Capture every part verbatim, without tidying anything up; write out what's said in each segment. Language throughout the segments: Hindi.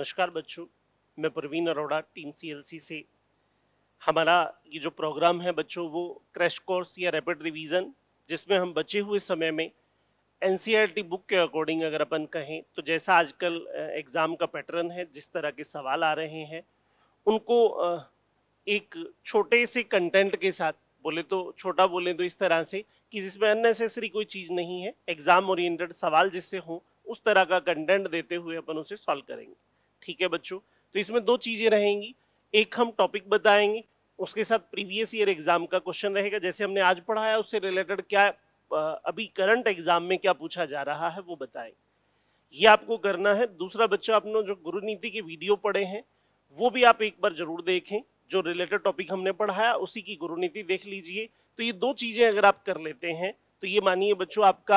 नमस्कार बच्चों, मैं प्रवीण अरोड़ा टीम सीएलसी से। हमारा ये जो प्रोग्राम है बच्चों वो क्रैश कोर्स या रैपिड रिवीजन, जिसमें हम बचे हुए समय में एनसीईआरटी बुक के अकॉर्डिंग अगर अपन कहें तो जैसा आजकल एग्ज़ाम का पैटर्न है, जिस तरह के सवाल आ रहे हैं उनको एक छोटे से कंटेंट के साथ, बोले तो छोटा बोले तो इस तरह से कि जिसमें अननेसेसरी कोई चीज़ नहीं है, एग्जाम ओरिएंटेड सवाल जिससे हो उस तरह का कंटेंट देते हुए अपन उसे सॉल्व करेंगे। ठीक है बच्चों, तो इसमें दो चीज़ें रहेंगी, एक हम टॉपिक बताएंगे, उसके साथ प्रीवियस ईयर एग्जाम का क्वेश्चन रहेगा, जैसे हमने आज पढ़ाया उससे रिलेटेड क्या अभी करंट एग्जाम में क्या पूछा जा रहा है वो बताएंगे। ये आपको करना है। दूसरा बच्चा, आपने जो गुरु नीति के वीडियो पढ़े हैं वो भी आप एक बार जरूर देखें, जो रिलेटेड टॉपिक हमने पढ़ाया उसी की गुरु नीति देख लीजिए। तो ये दो चीजें अगर आप कर लेते हैं तो ये मानिए बच्चों आपका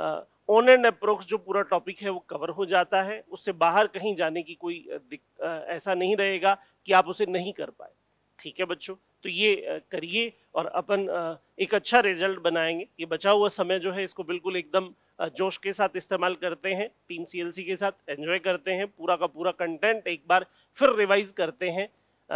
ऑन एंड अप्रोक्स जो पूरा टॉपिक है वो कवर हो जाता है। उससे बाहर कहीं जाने की कोई आ, आ, ऐसा नहीं रहेगा कि आप उसे नहीं कर पाए। ठीक है बच्चों, तो ये करिए और अपन आ, एक अच्छा रिजल्ट बनाएंगे। ये बचा हुआ समय जो है इसको बिल्कुल एकदम जोश के साथ इस्तेमाल करते हैं, टीम सीएलसी के साथ एंजॉय करते हैं, पूरा का पूरा कंटेंट एक बार फिर रिवाइज करते हैं।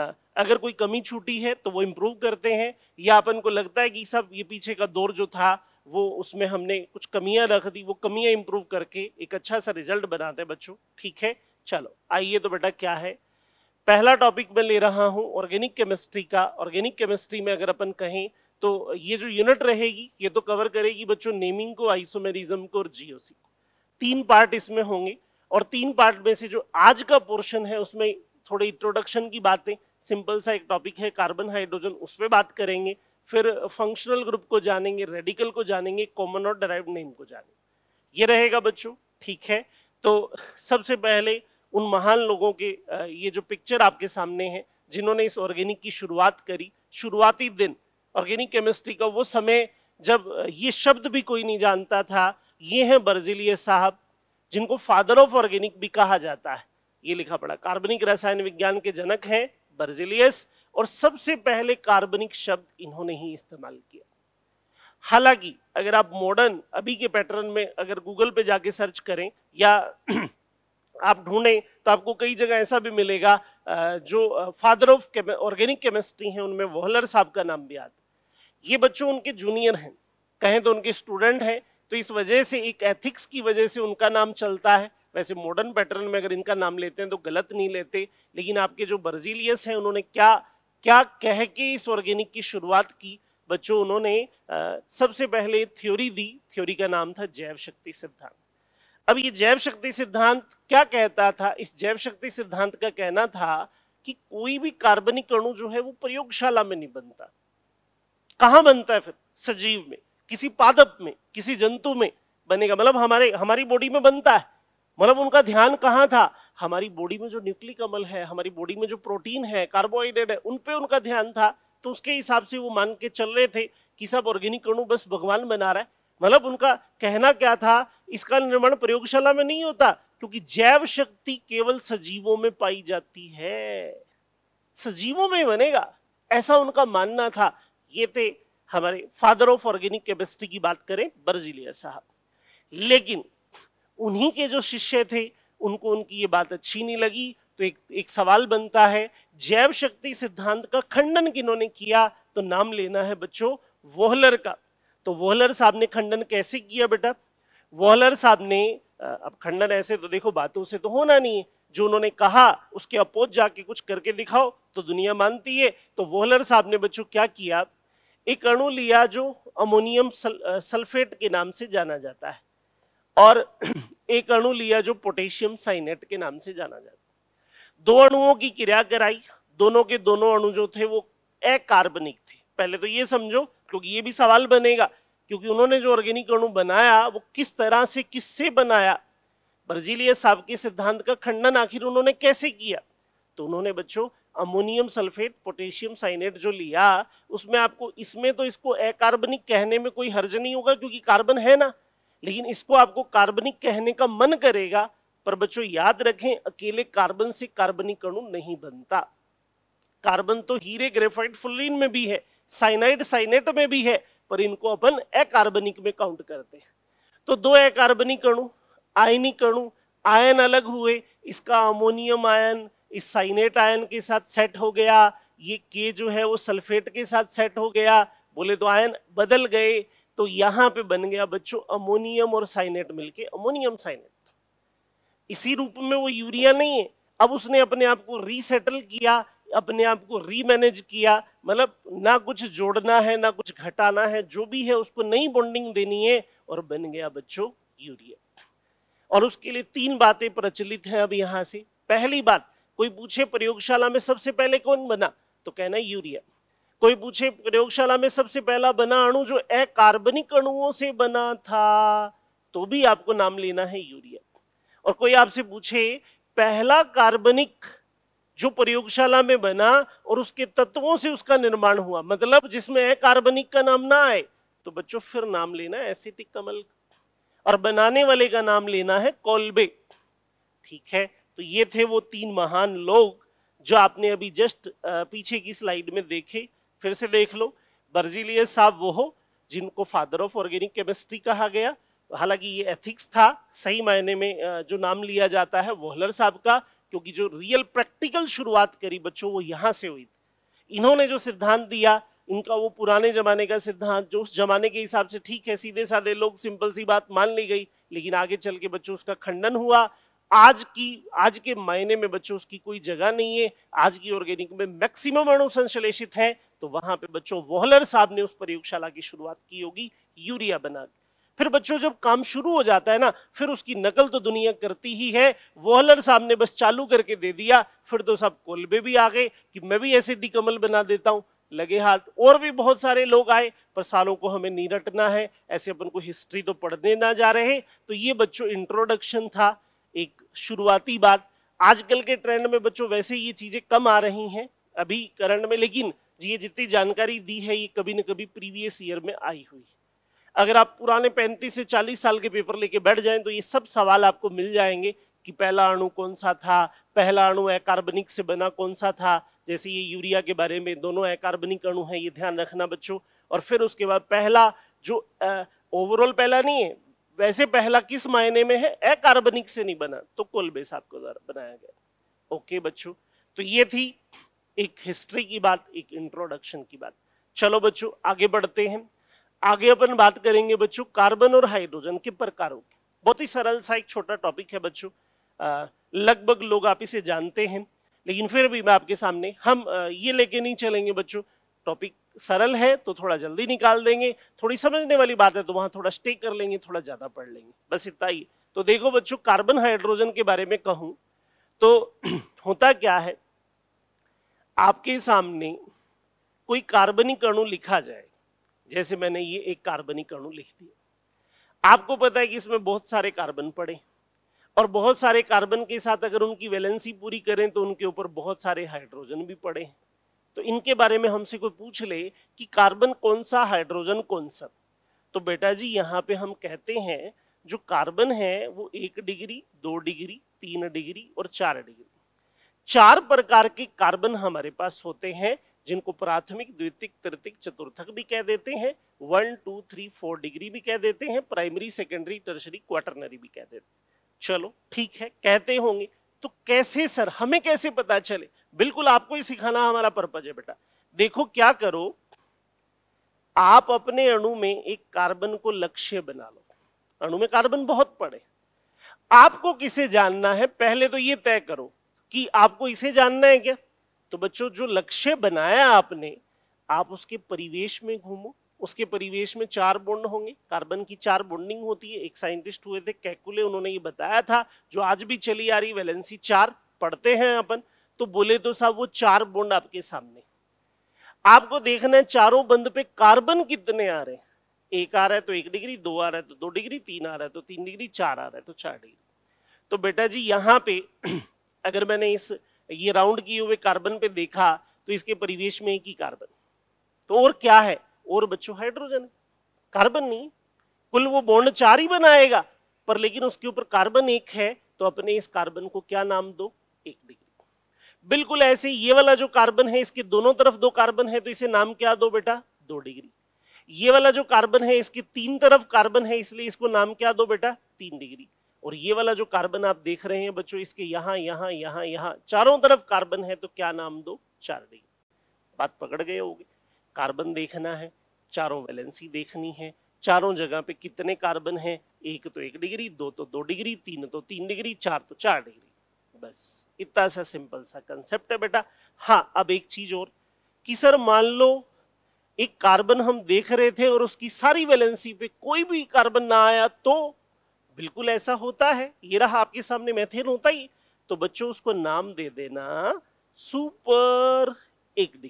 अगर कोई कमी छूटी है तो वो इम्प्रूव करते हैं, या अपन को लगता है कि सब ये पीछे का दौर जो था वो उसमें हमने कुछ कमियां रख दी, वो कमियां इम्प्रूव करके एक अच्छा सा रिजल्ट बनाते हैं बच्चों। ठीक है, चलो आइए तो बेटा क्या है, पहला टॉपिक मैं ले रहा हूं ऑर्गेनिक केमिस्ट्री का। ऑर्गेनिक केमिस्ट्री में अगर अपन कहें तो ये जो यूनिट रहेगी ये तो कवर करेगी बच्चों नेमिंग को, आइसोमेरिज्म को और जीओसी को। तीन पार्ट इसमें होंगे और तीन पार्ट में से जो आज का पोर्शन है उसमें थोड़ी इंट्रोडक्शन की बातें, सिंपल सा एक टॉपिक है कार्बन हाइड्रोजन, उस पर बात करेंगे, फिर फंक्शनल ग्रुप को जानेंगे, रेडिकल को जानेंगे, कॉमन और डिराइव्ड नेम को जानेंगे। ये रहेगा बच्चों। ठीक है, तो सबसे पहले उन महान लोगों के ये जो पिक्चर आपके सामने है जिन्होंने इस ऑर्गेनिक की शुरुआत करी, शुरुआती दिन ऑर्गेनिक केमिस्ट्री का, वो समय जब ये शब्द भी कोई नहीं जानता था, ये हैं बर्ज़िलियस साहब, जिनको फादर ऑफ ऑर्गेनिक भी कहा जाता है। ये लिखा पड़ा, कार्बनिक रसायन विज्ञान के जनक हैं बर्ज़िलियस, और सबसे पहले कार्बनिक शब्द इन्होंने ही इस्तेमाल किया। हालांकि अगर आप मॉडर्न अभी के पैटर्न में अगर गूगल पे जाके सर्च करें या आप ढूंढें तो आपको कई जगह ऐसा भी मिलेगा जो फादर ऑफ ऑर्गेनिक केमिस्ट्री हैं उनमें वोहलर साहब का नाम भी आता है। ये बच्चों उनके जूनियर हैं, कहें तो उनके स्टूडेंट हैं, तो इस वजह से एक एथिक्स की वजह से उनका नाम चलता है। वैसे मॉडर्न पैटर्न में अगर इनका नाम लेते हैं तो गलत नहीं लेते, लेकिन आपके जो बर्ज़िलियस हैं उन्होंने क्या क्या कह के इस ऑर्गेनिक की शुरुआत की बच्चों, उन्होंने आ, सबसे पहले थ्योरी दी, थ्योरी का नाम था जैव शक्ति सिद्धांत। अब ये जैव शक्ति सिद्धांत क्या कहता था? इस जैव शक्ति सिद्धांत का कहना था कि कोई भी कार्बनिक अणु जो है वो प्रयोगशाला में नहीं बनता। कहां बनता है? फिर सजीव में, किसी पादप में, किसी जंतु में बनेगा, मतलब हमारे हमारी बॉडी में बनता है। मतलब उनका ध्यान कहाँ था? हमारी बॉडी में जो न्यूक्लिक अम्ल है, हमारी बॉडी में जो प्रोटीन है, कार्बोहाइड्रेट है, उन पे उनका ध्यान था। तो उसके हिसाब से वो मान के चल रहे थे कि सब ऑर्गेनिक अणु बस भगवान बना रहा है। मतलब उनका कहना क्या था, इसका निर्माण प्रयोगशाला में नहीं होता, क्योंकि जैव शक्ति केवल सजीवों में पाई जाती है, सजीवों में बनेगा, ऐसा उनका मानना था। ये थे हमारे फादर ऑफ ऑर्गेनिक केमिस्ट्री की बात करें बर्ज़िलियस साहब। लेकिन उन्हीं के जो शिष्य थे उनको उनकी ये बात अच्छी नहीं लगी, तो एक एक सवाल बनता है, जैव शक्ति सिद्धांत का खंडन किन्होंने किया? तो नाम लेना है बच्चों वोहलर का। तो वोहलर साहब ने खंडन कैसे किया बेटा? वोहलर साहब ने, अब खंडन ऐसे तो देखो बातों से तो होना नहीं है, जो उन्होंने कहा उसके अपोज जाके कुछ करके दिखाओ तो दुनिया मानती है। तो वोहलर साहब ने बच्चों क्या किया, एक अणु लिया जो अमोनियम सल, सल्फेट के नाम से जाना जाता है, और एक अणु लिया जो पोटेशियम साइनेट के नाम से जाना जाता है। दो अणुओं की क्रिया कराई, दोनों के दोनों अणु जो थे वो अकार्बनिक थे। पहले तो ये समझो, क्योंकि ये भी सवाल बनेगा, क्योंकि उन्होंने जो ऑर्गेनिक अणु बनाया वो किस तरह से, किससे बनाया? बर्ज़िलियस साहब के सिद्धांत का खंडन आखिर उन्होंने कैसे किया? तो उन्होंने बच्चों अमोनियम सल्फेट, पोटेशियम साइनेट जो लिया, उसमें आपको, इसमें तो इसको अकार्बनिक कहने में कोई हर्ज नहीं होगा क्योंकि कार्बन है ना, लेकिन इसको आपको कार्बनिक कहने का मन करेगा। पर बच्चों याद रखें, अकेले कार्बन से कार्बनिक अणु नहीं बनता। कार्बन तो हीरे, ग्रेफाइट, फुल्लीन में भी है, साइनाइड, साइनेट में भी है, पर इनको अपन अकार्बनिक में काउंट करते हैं। तो दो अकार्बनिक अणु, आयनिक अणु, आयन अलग हुए, इसका अमोनियम आयन इस साइनेट आयन के साथ सेट हो गया, ये के जो है वो सल्फेट के साथ सेट हो गया, बोले तो आयन बदल गए, तो यहाँ पे बन गया बच्चों अमोनियम और साइनेट मिलके अमोनियम साइनेट। इसी रूप में वो यूरिया नहीं है, अब उसने अपने आप को रीसेटल किया, अपने आप को रीमैनेज किया, मतलब ना कुछ जोड़ना है ना कुछ घटाना है, जो भी है उसको नई बॉन्डिंग देनी है और बन गया बच्चों यूरिया। और उसके लिए तीन बातें प्रचलित हैं अब यहाँ से। पहली बात, कोई पूछे प्रयोगशाला में सबसे पहले कौन बना, तो कहना यूरिया। कोई पूछे प्रयोगशाला में सबसे पहला बना अणु जो अकार्बनिक अणुओं से बना था, तो भी आपको नाम लेना है यूरिया। और कोई आपसे पूछे पहला कार्बनिक जो प्रयोगशाला में बना और उसके तत्वों से उसका निर्माण हुआ, मतलब जिसमें अकार्बनिक का नाम ना आए, तो बच्चों फिर नाम लेना है एसिटिक अम्ल, और बनाने वाले का नाम लेना है कोल्बे। ठीक है, तो ये थे वो तीन महान लोग जो आपने अभी जस्ट पीछे की स्लाइड में देखे। फिर से देख लो, बर्जीलियस साहब वो हो जिनको फादर ऑफ ऑर्गेनिक केमिस्ट्री कहा गया, हालांकि ये एथिक्स था, सही मायने में जो नाम लिया जाता है वोहलर साहब का, क्योंकि जो रियल प्रैक्टिकल शुरुआत करी बच्चों वो यहाँ से हुई। इन्होंने जो सिद्धांत दिया, इनका वो पुराने जमाने का सिद्धांत जो उस जमाने के हिसाब से ठीक है, सीधे साधे लोग सिंपल सी बात मान ली गई, लेकिन आगे चल के बच्चों उसका खंडन हुआ। आज की आज के मायने में बच्चों उसकी कोई जगह नहीं है। आज की ऑर्गेनिक में मैक्सिमम अणु संश्लेषित है, तो वहां पे बच्चों वोहलर साहब ने उस प्रयोगशाला की शुरुआत की होगी यूरिया बना के। फिर बच्चों जब काम शुरू हो जाता है ना, फिर उसकी नकल तो दुनिया करती ही है। वोहलर साहब ने बस चालू करके दे दिया, फिर तो सब कोल्बे भी आ गए कि मैं भी ऐसे डिकमल बना देता हूं, लगे हाथ। और भी बहुत सारे लोग आए, पर सालों को हमें नहीं रटना है, ऐसे अपन को हिस्ट्री तो पढ़ने ना जा रहे। तो ये बच्चों इंट्रोडक्शन था, एक शुरुआती बात। आजकल के ट्रेंड में बच्चों वैसे ये चीजें कम आ रही हैं अभी करंट में, लेकिन ये जितनी जानकारी दी है ये कभी न कभी प्रीवियस ईयर में आई हुई। अगर आप पुराने पैंतीस से चालीस साल के पेपर लेके बैठ जाएं तो ये सब सवाल आपको मिल जाएंगे कि पहला अणु कौन सा था, पहला अणु अकार्बनिक से बना कौन सा था। जैसे ये यूरिया के बारे में, दोनों अकार्बनिक अणु हैं, ये ध्यान रखना बच्चों। और फिर उसके बाद पहला जो ओवरऑल पहला नहीं है, वैसे पहला किस मायने में है, अकार्बनिक से नहीं बना, तो कोल्बे साहब को द्वारा बनाया गया। ओके बच्चों, तो ये थी एक हिस्ट्री की बात, एक इंट्रोडक्शन की बात। चलो बच्चों आगे बढ़ते हैं। आगे अपन बात करेंगे बच्चों कार्बन और हाइड्रोजन के प्रकारों की। बहुत ही सरल सा एक छोटा टॉपिक है बच्चों, आ, लगभग लोग आप इसे जानते हैं, लेकिन फिर भी मैं आपके सामने, हम आ, ये लेके नहीं चलेंगे बच्चों। टॉपिक सरल है तो थोड़ा जल्दी निकाल देंगे, थोड़ी समझने वाली बात है तो वहां थोड़ा स्टे कर लेंगे, थोड़ा ज्यादा पढ़ लेंगे, बस इतना ही। तो देखो बच्चों, कार्बन हाइड्रोजन के बारे में कहूं तो होता क्या है, आपके सामने कोई कार्बनिक अणु लिखा जाए, जैसे मैंने ये एक कार्बनिक अणु लिख दिया। आपको पता है कि इसमें बहुत सारे कार्बन पड़े, और बहुत सारे कार्बन के साथ अगर उनकी वैलेंसी पूरी करें तो उनके ऊपर बहुत सारे हाइड्रोजन भी पड़े। तो इनके बारे में हमसे कोई पूछ ले कि कार्बन कौन सा, हाइड्रोजन कौन सा, तो बेटा जी यहाँ पे हम कहते हैं जो कार्बन है वो एक डिग्री, दो डिग्री, तीन डिग्री और चार डिग्री, चार प्रकार के कार्बन हमारे पास होते हैं, जिनको प्राथमिक, द्वितीयक, तृतीयक, चतुर्थक भी कह देते हैं, one two three four degree भी कह देते हैं, प्राइमरी, सेकेंडरी, टर्शरी, क्वाटरनरी भी कह देते हैं। चलो ठीक है, कहते होंगे तो कैसे सर, हमें कैसे पता चले? बिल्कुल आपको ही सिखाना हमारा पर्पज है बेटा। देखो क्या करो, आप अपने अणु में एक कार्बन को लक्ष्य बना लो। अणु में कार्बन बहुत पड़े, आपको किसे जानना है, पहले तो ये तय करो कि आपको इसे जानना है क्या। तो बच्चों जो लक्ष्य बनाया आपने, आप उसके परिवेश में घूमो। उसके परिवेश में चार बॉन्ड होंगे, कार्बन की चार बॉन्डिंग होती है। एक साइंटिस्ट हुए थे कैकुले, उन्होंने ये बताया था, जो आज भी चली आ रही वैलेंसी चार पढ़ते हैं अपन, तो बोले तो साहब वो चार बॉन्ड आपके सामने। आपको देखना है चारों बंद पे कार्बन कितने आ रहे हैं। एक आ रहा है तो एक डिग्री, दो आ रहा है तो दो डिग्री, तीन आ रहा है तो तीन डिग्री, चार आ रहा है तो चार डिग्री। तो बेटा जी यहाँ पे अगर मैंने इस ये राउंड किए हुए कार्बन पे देखा तो इसके परिवेश में एक ही कार्बन, तो और क्या है, और बच्चों हाइड्रोजन है, कार्बन नहीं। कुल वो बॉन्ड चार ही बनाएगा, पर लेकिन उसके ऊपर कार्बन एक है, तो अपने इस कार्बन को क्या नाम दो, एक डिग्री। बिल्कुल ऐसे ये वाला जो कार्बन है, इसके दोनों तरफ दो कार्बन है, तो इसे नाम क्या दो बेटा, दो डिग्री। ये वाला जो कार्बन है, इसके तीन तरफ कार्बन है, इसलिए इसको नाम क्या दो बेटा, तीन डिग्री। और ये वाला जो कार्बन आप देख रहे हैं बच्चों, इसके यहां यहां यहां यहां चारों तरफ कार्बन है, तो क्या नाम दो? चार डिग्री। बात पकड़ गए होगे। कार्बन देखना है, चारों वैलेंसी देखनी है, चारों जगह पे कितने कार्बन हैं, एक तो एक डिग्री, दो तो दो डिग्री, तीन तो तीन डिग्री, चार तो चार डिग्री। बस इतना सा सिंपल सा कंसेप्ट है बेटा। हाँ, अब एक चीज और कि सर मान लो एक कार्बन हम देख रहे थे और उसकी सारी वैलेंसी पे कोई भी कार्बन ना आया, तो बिल्कुल ऐसा होता है। ये रहा आपके सामने मेथेन होता ही, तो बच्चों उसको नाम दे देना सुपर एक डिग्री।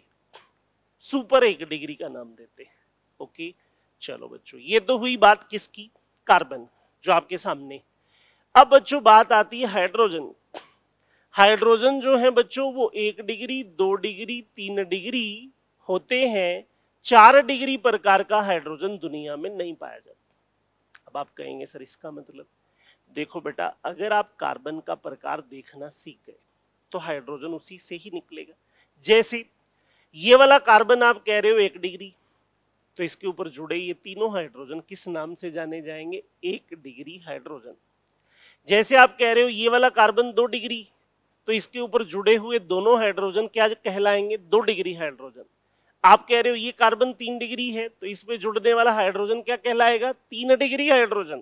सुपर एक डिग्री का नाम देते हैं। ओके, चलो बच्चों, ये तो हुई बात किसकी? कार्बन जो आपके सामने। अब बच्चों बात आती है हाइड्रोजन। हाइड्रोजन जो है बच्चों वो एक डिग्री, दो डिग्री, तीन डिग्री होते हैं। चार डिग्री प्रकार का हाइड्रोजन दुनिया में नहीं पाया जाता। अब आप कहेंगे सर इसका मतलब? देखो बेटा, अगर आप कार्बन का प्रकार देखना सीख गए तो हाइड्रोजन उसी से ही निकलेगा। जैसे ये वाला कार्बन आप कह रहे हो एक डिग्री, तो इसके ऊपर जुड़े ये तीनों हाइड्रोजन किस नाम से जाने जाएंगे? एक डिग्री हाइड्रोजन। जैसे आप कह रहे हो ये वाला कार्बन दो डिग्री, तो इसके ऊपर जुड़े हुए दोनों हाइड्रोजन क्या कहलाएंगे? दो डिग्री हाइड्रोजन। आप कह रहे हो ये कार्बन तीन डिग्री है, तो इसमें जुड़ने वाला हाइड्रोजन क्या कहलाएगा? तीन डिग्री हाइड्रोजन।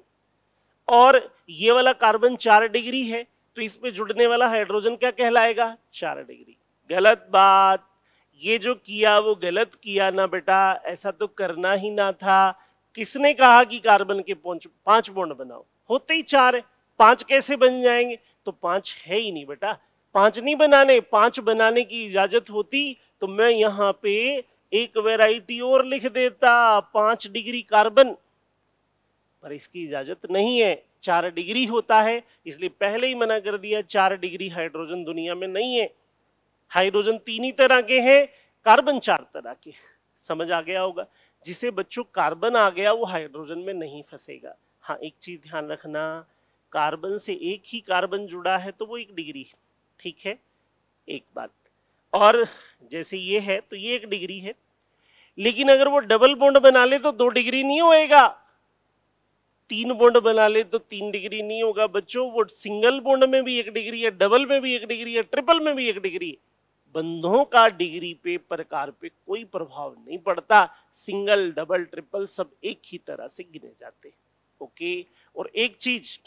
और ये वाला कार्बन चार डिग्री है, तो इसमें जुड़ने वाला हाइड्रोजन क्या कहलाएगा? चार डिग्री। गलत बात। ये जो किया वो गलत किया ना बेटा, ऐसा तो करना ही ना था। किसने कहा कि कार्बन के पांच बॉन्ड बनाओ? होते ही चार है, पांच कैसे बन जाएंगे? तो पांच है ही नहीं बेटा, पांच नहीं बनाने। पांच बनाने की इजाजत होती तो मैं यहाँ पे एक वैरायटी और लिख देता, पांच डिग्री कार्बन, पर इसकी इजाजत नहीं है। चार डिग्री होता है, इसलिए पहले ही मना कर दिया, चार डिग्री हाइड्रोजन दुनिया में नहीं है। हाइड्रोजन तीन ही तरह के हैं, कार्बन चार तरह के। समझ आ गया होगा। जिसे बच्चों कार्बन आ गया वो हाइड्रोजन में नहीं फंसेगा। हाँ, एक चीज ध्यान रखना, कार्बन से एक ही कार्बन जुड़ा है तो वो एक डिग्री, ठीक है, एक बात। और जैसे ये है तो ये एक डिग्री है, लेकिन अगर वो डबल बॉन्ड बना ले तो दो डिग्री नहीं होएगा। तीन बॉन्ड बना ले तो तीन डिग्री नहीं होगा बच्चों। वो सिंगल बॉन्ड में भी एक डिग्री है, डबल में भी एक डिग्री है, ट्रिपल में भी एक डिग्री है। बंधों का डिग्री पे, प्रकार पे कोई प्रभाव नहीं पड़ता। सिंगल, डबल, ट्रिपल सब एक ही तरह से गिने जाते हैं। ओके। और एक चीज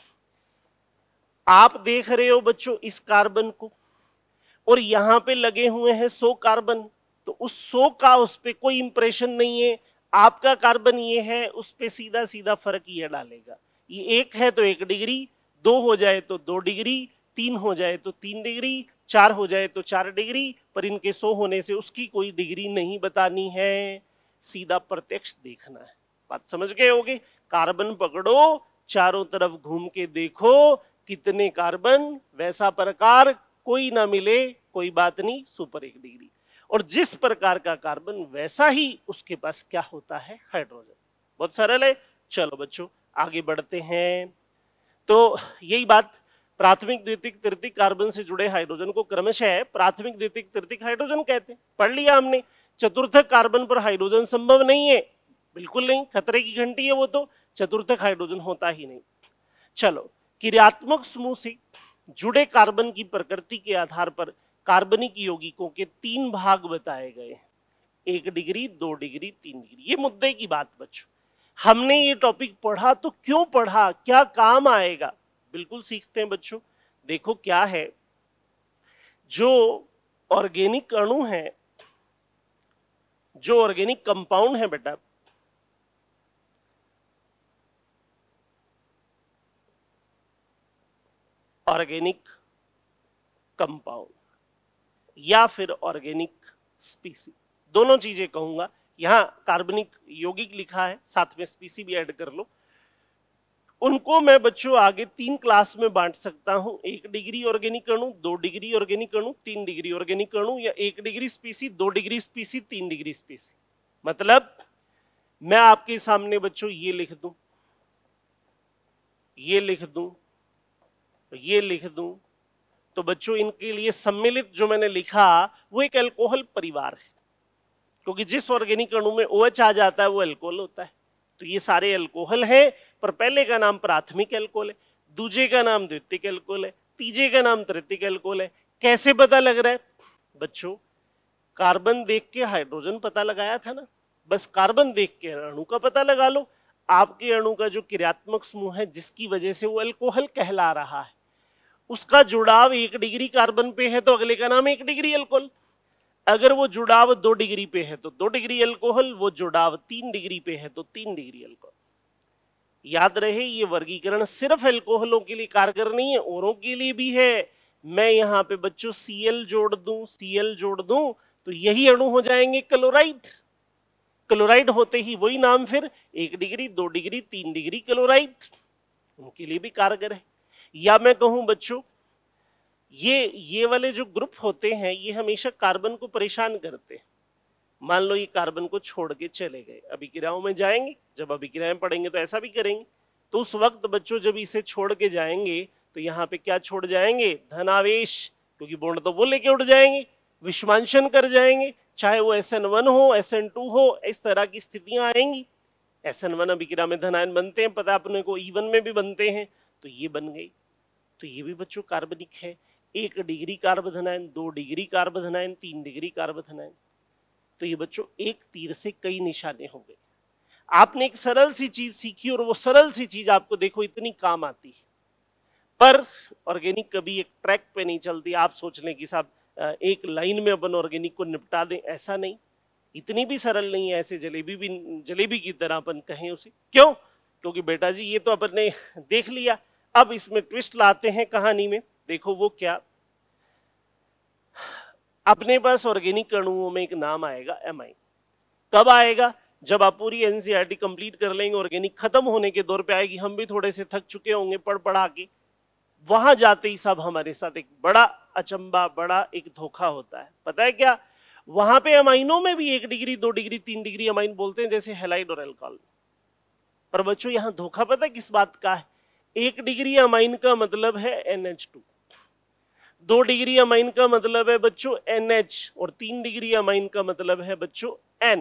आप देख रहे हो बच्चों इस कार्बन को, और यहां पे लगे हुए हैं सौ कार्बन, तो उस सौ का उस पे कोई इंप्रेशन नहीं है। आपका कार्बन ये है, उस पे सीधा सीधा फर्क ये डालेगा। ये एक है तो एक डिग्री, दो हो जाए तो दो डिग्री, तीन हो जाए तो तीन डिग्री, चार हो जाए तो चार डिग्री, पर इनके सौ होने से उसकी कोई डिग्री नहीं बतानी है, सीधा प्रत्यक्ष देखना है। बात समझ गए होगे? कार्बन पकड़ो, चारों तरफ घूम के देखो कितने कार्बन, वैसा प्रकार कोई ना मिले कोई बात नहीं, सुपर एक डिग्री। और जिस प्रकार का कार्बन वैसा ही उसके पास क्या होता है? हाइड्रोजन। बहुत सरल है। चलो बच्चों आगे बढ़ते हैं। तो यही बात, प्राथमिक, द्वितीयक, तृतीयक कार्बन से जुड़े हाइड्रोजन को क्रमशः प्राथमिक, द्वितीयक, तृतीयक हाइड्रोजन कहते हैं। पढ़ लिया हमने। चतुर्थक कार्बन पर हाइड्रोजन संभव नहीं है, बिल्कुल नहीं, खतरे की घंटी है वो तो। चतुर्थक हाइड्रोजन होता ही नहीं। चलो, क्रियात्मक समूह से जुड़े कार्बन की प्रकृति के आधार पर कार्बनिक यौगिकों के तीन भाग बताए गए हैं, एक डिग्री, दो डिग्री, तीन डिग्री। ये मुद्दे की बात बच्चों, हमने ये टॉपिक पढ़ा तो क्यों पढ़ा, क्या काम आएगा, बिल्कुल सीखते हैं बच्चों। देखो क्या है, जो ऑर्गेनिक अणु है, जो ऑर्गेनिक कंपाउंड है बेटा, ऑर्गेनिक कंपाउंड या फिर ऑर्गेनिक स्पीसी, दोनों चीजें कहूंगा। यहां कार्बनिक यौगिक लिखा है, साथ में स्पीसी भी ऐड कर लो। उनको मैं बच्चों आगे तीन क्लास में बांट सकता हूं, एक डिग्री ऑर्गेनिक अणु, दो डिग्री ऑर्गेनिक अणु, तीन डिग्री ऑर्गेनिक अणु, या एक डिग्री स्पीसी, दो डिग्री स्पीसी, तीन डिग्री स्पीसी। मतलब मैं आपके सामने बच्चों ये लिख दूं, ये लिख दूं, ये लिख दूं, तो बच्चों इनके लिए सम्मिलित जो मैंने लिखा वो एक अल्कोहल परिवार है, क्योंकि जिस ऑर्गेनिक अणु में OH आ जाता है वो अल्कोहल होता है। तो ये सारे अल्कोहल हैं, पर पहले का नाम प्राथमिक अल्कोहल है। दूजे का नाम द्वितीयक एल्कोहल है, तीजे का नाम तृतीयक एल्कोहल है। कैसे पता लग रहा है बच्चों? कार्बन देख के हाइड्रोजन पता लगाया था ना, बस कार्बन देख के अणु का पता लगा लो। आपके अणु का जो क्रियात्मक समूह है जिसकी वजह से वो अल्कोहल कहला रहा है, उसका जुड़ाव एक डिग्री कार्बन पे है तो अगले का नाम एक डिग्री अल्कोहल। अगर वो जुड़ाव दो डिग्री पे है तो दो डिग्री अल्कोहल, वो जुड़ाव तीन डिग्री पे है तो तीन डिग्री अल्कोहल। याद रहे ये वर्गीकरण सिर्फ अल्कोहलों के लिए कारगर नहीं है, औरों के लिए भी है। मैं यहाँ पे बच्चों Cl जोड़ दूं, Cl जोड़ दूं तो यही अणु हो जाएंगे क्लोराइड। क्लोराइड होते ही वही नाम फिर एक डिग्री, दो डिग्री, तीन डिग्री क्लोराइड, उनके लिए भी कारगर है। या मैं कहूं बच्चों ये ये वाले जो ग्रुप होते हैं ये हमेशा कार्बन को परेशान करते हैं। मान लो ये कार्बन को छोड़ के चले गए, अभिक्रियाओं में जाएंगे, जब अभिक्रियाएं पढ़ेंगे तो ऐसा भी करेंगे। तो उस वक्त बच्चों जब इसे छोड़ के जाएंगे तो यहाँ पे क्या छोड़ जाएंगे? धनावेश, क्योंकि बॉन्ड तो वो लेके उड़ जाएंगे, विषमांशन कर जाएंगे, चाहे वो एस एन वन हो, एस एन टू हो, इस तरह की स्थितियां आएंगी। एस एन वन अभिक्रिया में धनायन बनते हैं, पता अपने को ई वन में भी बनते हैं, तो ये बन गई। तो ये भी बच्चों कार्बनिक है। एक डिग्री कार्बोधनायन, दो डिग्री कार्बोधनायन, तीन डिग्री कार्बोधनायन। तो ये बच्चों एक तीर से कई निशाने हो गए। आपने एक सरल सी चीज सीखी और वो सरल सी चीज आपको देखो इतनी काम आती है। पर ऑर्गेनिक कभी एक ट्रैक पे नहीं चलती। आप सोच लें कि साहब एक लाइन में अपन ऑर्गेनिक को निपटा दें, ऐसा नहीं, इतनी भी सरल नहीं है। ऐसे जलेबी भी जलेबी की तरह अपन कहें उसे, क्यों? क्योंकि बेटा जी ये तो अपन ने देख लिया, अब इसमें ट्विस्ट लाते हैं कहानी में। देखो वो क्या, अपने पास ऑर्गेनिक अणुओं में एक नाम आएगा एमाइन। कब आएगा? जब आप पूरी एनसीईआरटी कंप्लीट कर लेंगे, ऑर्गेनिक खत्म होने के दौर पे आएगी, हम भी थोड़े से थक चुके होंगे पढ़ पढ़ा के। वहां जाते ही सब हमारे साथ एक बड़ा अचंबा, बड़ा एक धोखा होता है। पता है क्या? वहां पे अमाइनों में भी एक डिग्री, दो डिग्री, तीन डिग्री अमाइन बोलते हैं, जैसे हैलाइड और एल्कोहल। पर बच्चों यहां धोखा पता है किस बात का है? एक डिग्री अमाइन का मतलब है एन एच टू, दो डिग्री अमाइन का मतलब है बच्चों एन एच, और तीन डिग्री अमाइन का मतलब है बच्चों N।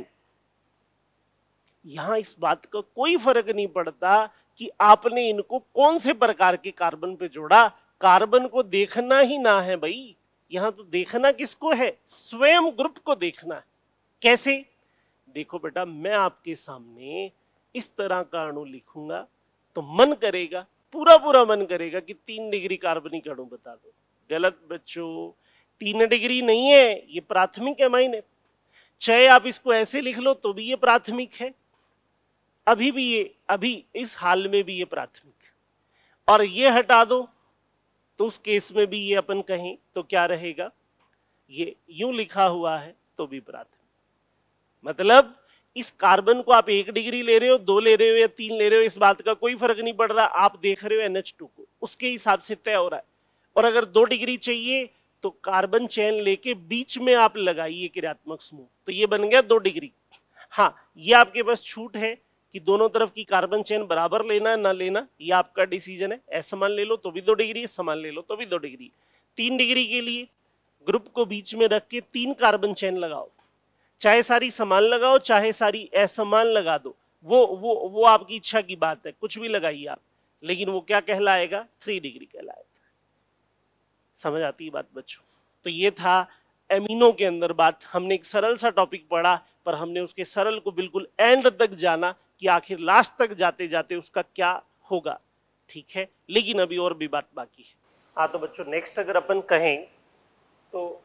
यहां इस बात का कोई फर्क नहीं पड़ता कि आपने इनको कौन से प्रकार के कार्बन पे जोड़ा, कार्बन को देखना ही ना है भाई। यहां तो देखना किसको है? स्वयं ग्रुप को देखना है। कैसे? देखो बेटा, मैं आपके सामने इस तरह का अणु लिखूंगा तो मन करेगा, पूरा पूरा मन करेगा कि तीन डिग्री कार्बनिक अणु बता दो। गलत बच्चों, तीन डिग्री नहीं है, ये प्राथमिक एमाइन है। चाहे आप इसको ऐसे लिख लो तो भी ये प्राथमिक है, अभी भी ये, अभी इस हाल में भी ये प्राथमिक है। और ये हटा दो तो उस केस में भी ये अपन कहें तो क्या रहेगा? ये यूं लिखा हुआ है तो भी प्राथमिक। मतलब इस कार्बन को आप एक डिग्री ले रहे हो, दो ले रहे हो या तीन ले रहे हो, इस बात का कोई फर्क नहीं पड़ रहा। आप देख रहे हो एन एच टू को, उसके हिसाब से तय हो रहा है। और अगर दो डिग्री चाहिए तो कार्बन चेन लेके बीच में आप लगाइए क्रियात्मक समूह, तो ये बन गया दो डिग्री। हाँ, ये आपके पास छूट है कि दोनों तरफ की कार्बन चेन बराबर लेना है ना लेना, ये आपका डिसीजन है। ऐसा मान ले लो तो भी दो डिग्री, समान ले लो तो भी दो डिग्री। तीन डिग्री के लिए ग्रुप को बीच में रख के तीन कार्बन चेन लगाओ, चाहे सारी समान लगाओ चाहे सारी असमान लगा दो, वो वो वो आपकी इच्छा की बात है, कुछ भी लगाइए आप, लेकिन वो क्या कहलाएगा? थ्री डिग्री कहलाएगा। समझ आती है बात बच्चों? तो ये था एमिनो के अंदर बात। हमने एक सरल सा टॉपिक पढ़ा, पर हमने उसके सरल को बिल्कुल एंड तक जाना कि आखिर लास्ट तक जाते जाते उसका क्या होगा। ठीक है, लेकिन अभी और भी बात बाकी है। हाँ तो बच्चों, नेक्स्ट अगर अपन कहें तो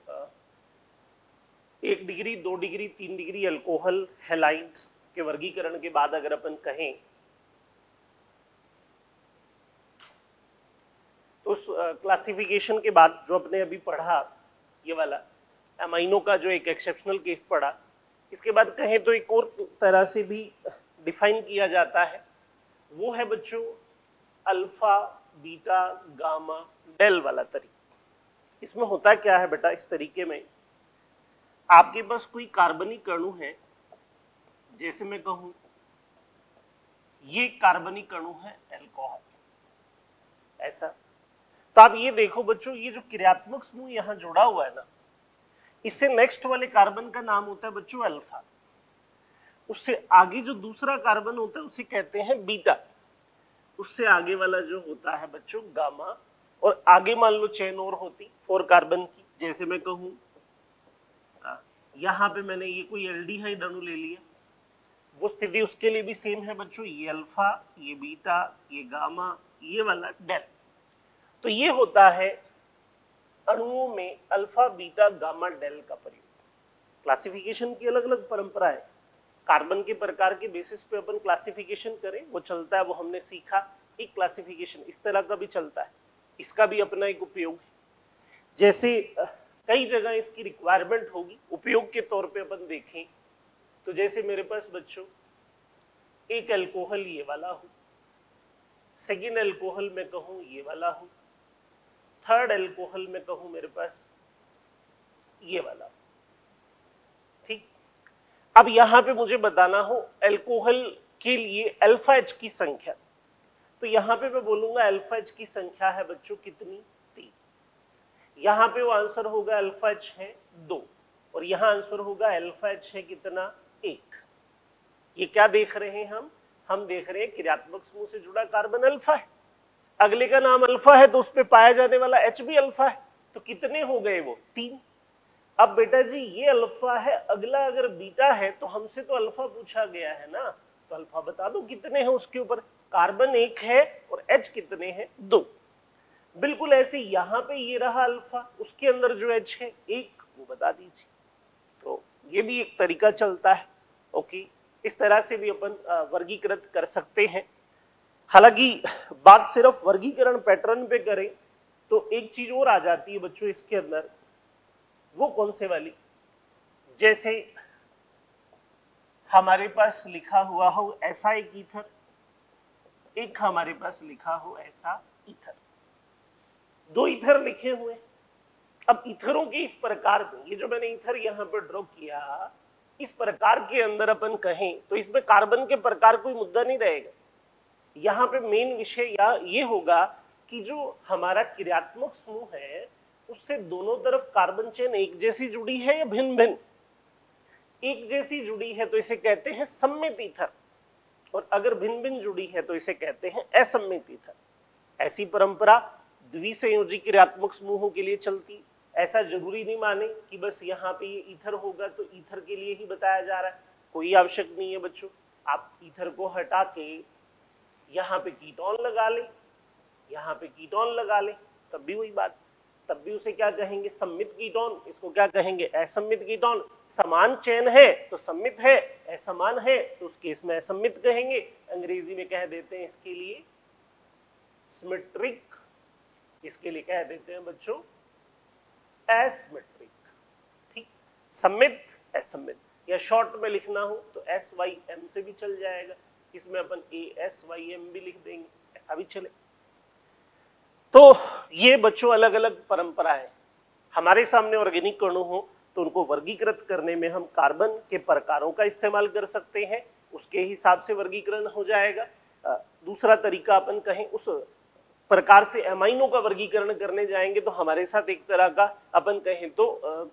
एक डिग्री, दो डिग्री, तीन डिग्री अल्कोहल हैलाइड के वर्गीकरण के बाद अगर अपन कहें तो उस क्लासिफिकेशन के बाद जो अपने अभी पढ़ा, ये वाला अमाइनो का जो एक एक्सेप्शनल केस पढ़ा, इसके बाद कहें तो एक और तरह से भी डिफाइन किया जाता है, वो है बच्चों अल्फा, बीटा, गामा, डेल वाला तरीका। इसमें होता क्या है बेटा? इस तरीके में आपके पास कोई कार्बनिक अणु है, जैसे मैं कहूं ये कार्बनिक अणु है अल्कोहल, ऐसा। तो आप ये देखो बच्चों, ये जो क्रियात्मक समूह यहां जुड़ा हुआ है ना, इससे नेक्स्ट वाले कार्बन का नाम होता है बच्चों अल्फा। उससे आगे जो दूसरा कार्बन होता है उसे कहते हैं बीटा। उससे आगे वाला जो होता है बच्चों गामा, और आगे मान लो चेन और होती फोर कार्बन की, जैसे मैं कहूं यहां पे मैंने ये कोई एल्डिहाइड अणु ले लिया, वो स्थिति उसके लिए भी सेम है बच्चों, ये अल्फा, ये बीटा, ये गामा, ये वाला डेल। तो ये होता है अणुओं में अल्फा बीटा गामा डेल का प्रयोग। क्लासिफिकेशन की अलग अलग परंपरा है, कार्बन के प्रकार के बेसिस पे अपन क्लासिफिकेशन करें वो चलता है, वो हमने सीखा। एक क्लासिफिकेशन इस तरह का भी चलता है, इसका भी अपना एक उपयोग है। जैसे कई जगह इसकी रिक्वायरमेंट होगी, उपयोग के तौर पे अपन देखें तो जैसे मेरे पास बच्चों एक अल्कोहल ये वाला हो, सेकेंड अल्कोहल में कहूं ये वाला हो, थर्ड अल्कोहल में कहूं मेरे पास ये वाला हो, ठीक। अब यहां पे मुझे बताना हो अल्कोहल के लिए अल्फा एच की संख्या, तो यहां पे मैं बोलूंगा अल्फा एच की संख्या है बच्चों कितनी, तीन। यहां पे वो आंसर होगा अल्फा एच है दो, और यहां आंसर होगा अल्फा एच है कितना, एक। ये क्या देख रहे हैं हम हम देख रहे हैं क्रियात्मक समूह से जुड़ा कार्बन अल्फा है, अगले का नाम अल्फा है तो उस पे पाया जाने वाला एच भी अल्फा है, तो कितने हो गए वो, तीन। अब बेटा जी ये अल्फा है, अगला अगर बीटा है तो हमसे तो अल्फा पूछा गया है ना, तो अल्फा बता दो कितने हैं उसके ऊपर, कार्बन एक है और एच कितने हैं, दो। बिल्कुल ऐसे यहां पे ये रहा अल्फा, उसके अंदर जो एच है एक, वो बता दीजिए। तो ये भी एक तरीका चलता है। ओके, इस तरह से भी अपन वर्गीकृत कर सकते हैं। हालांकि बात सिर्फ वर्गीकरण पैटर्न पे करें तो एक चीज और आ जाती है बच्चों इसके अंदर, वो कौन से वाली, जैसे हमारे पास लिखा हुआ हो ऐसा एक ईथर, एक हमारे पास लिखा हो ऐसा ईथर, दो ईथर लिखे हुए। अब ईथरों के इस प्रकार में, ये जो मैंने ईथर यहां पर ड्रॉ किया, इस प्रकार के अंदर अपन कहें तो इसमें कार्बन के प्रकार कोई मुद्दा नहीं रहेगा। यहाँ पे मेन विषय या ये होगा कि जो हमारा क्रियात्मक समूह है उससे दोनों तरफ कार्बन चेन एक जैसी जुड़ी है या भिन्न भिन्न, एक जैसी जुड़ी है तो इसे कहते हैं सम्मित ईथर, और अगर भिन्न भिन्न जुड़ी है तो इसे कहते हैं असम्मित ईथर। ऐसी परंपरा द्विसंयोजी क्रियात्मक समूहों के लिए चलती। ऐसा जरूरी नहीं माने कि बस यहाँ पे ये ईथर होगा तो ईथर के लिए ही बताया जा रहा है, कोई आवश्यक नहीं है बच्चों। आप ईथर को हटा के यहाँ पे कीटोन लगा ले, यहाँ पे कीटोन लगा ले, तब भी वही बात, तब भी उसे क्या कहेंगे, सम्मित कीटोन। इसको क्या कहेंगे, असम्मित कीटोन। समान चेन है तो सम्मित है, असमान है तो उस केस में असम्मित कहेंगे। अंग्रेजी में कह देते हैं इसके लिए सिमेट्रिक, इसके लिए कह देते हैं बच्चों एसिमेट्रिक, ठीक। सम्मित असम्मित, या शॉर्ट में लिखना हो तो एस वाई एम से भी चल जाएगा, इसमें अपन ए एस वाई एम भी लिख देंगे, ऐसा भी चले। तो ये बच्चों अलग अलग परंपराएं हमारे सामने ऑर्गेनिक अणु हो तो उनको वर्गीकृत करने में हम कार्बन के प्रकारों का इस्तेमाल कर सकते हैं, उसके हिसाब से वर्गीकरण हो जाएगा। दूसरा तरीका अपन कहें उस प्रकार से एमाइनो का वर्गीकरण करने जाएंगे तो हमारे साथ एक तरह का अपन कहें तो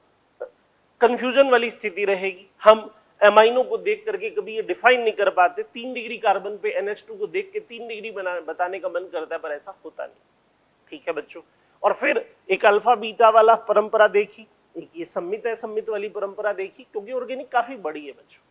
कंफ्यूजन वाली स्थिति रहेगी। हम एमाइनो को देख करके कभी ये डिफाइन नहीं कर पाते, तीन डिग्री कार्बन पे एन एच टू को देख के तीन डिग्री बना बताने का मन करता है पर ऐसा होता नहीं, ठीक है बच्चों। और फिर एक अल्फा बीटा वाला परंपरा देखी, एक ये सम्मित है सम्मित वाली परंपरा देखी, क्योंकि ऑर्गेनिक काफी बड़ी है बच्चों।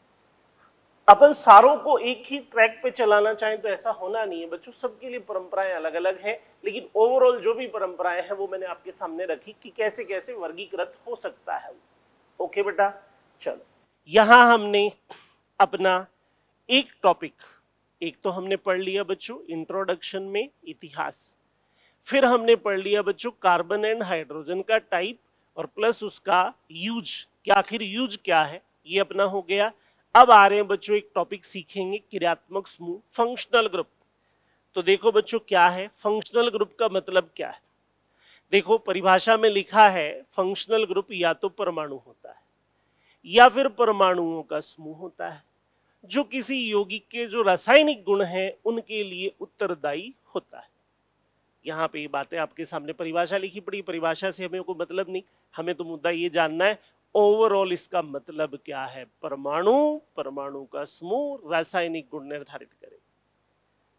अपन सारों को एक ही ट्रैक पे चलाना चाहें तो ऐसा होना नहीं है बच्चों, सबके लिए परंपराएं अलग अलग हैं, लेकिन ओवरऑल जो भी परंपराएं हैं वो मैंने आपके सामने रखी कि कैसे कैसे वर्गीकृत हो सकता है। ओके बेटा, चलो यहां हमने अपना एक टॉपिक, एक तो हमने पढ़ लिया बच्चों इंट्रोडक्शन में इतिहास, फिर हमने पढ़ लिया बच्चों कार्बन एंड हाइड्रोजन का टाइप और प्लस उसका यूज, कि आखिर यूज क्या है, ये अपना हो गया। अब आ रहे हैं बच्चों एक टॉपिक सीखेंगे क्रियात्मक समूह, फंक्शनल ग्रुप। तो देखो बच्चों क्या है फंक्शनल ग्रुप का मतलब क्या है। देखो परिभाषा में लिखा है फंक्शनल ग्रुप या तो परमाणु होता है या फिर परमाणुओं का समूह होता है जो किसी यौगिक के जो रासायनिक गुण हैं उनके लिए उत्तरदायी होता है। यहाँ पे ये बातें आपके सामने परिभाषा लिखी पड़ी, परिभाषा से हमें कोई मतलब नहीं, हमें तो मुद्दा ये जानना है ओवरऑल इसका मतलब क्या है। परमाणु, परमाणु का समूह रासायनिक गुण निर्धारित करे।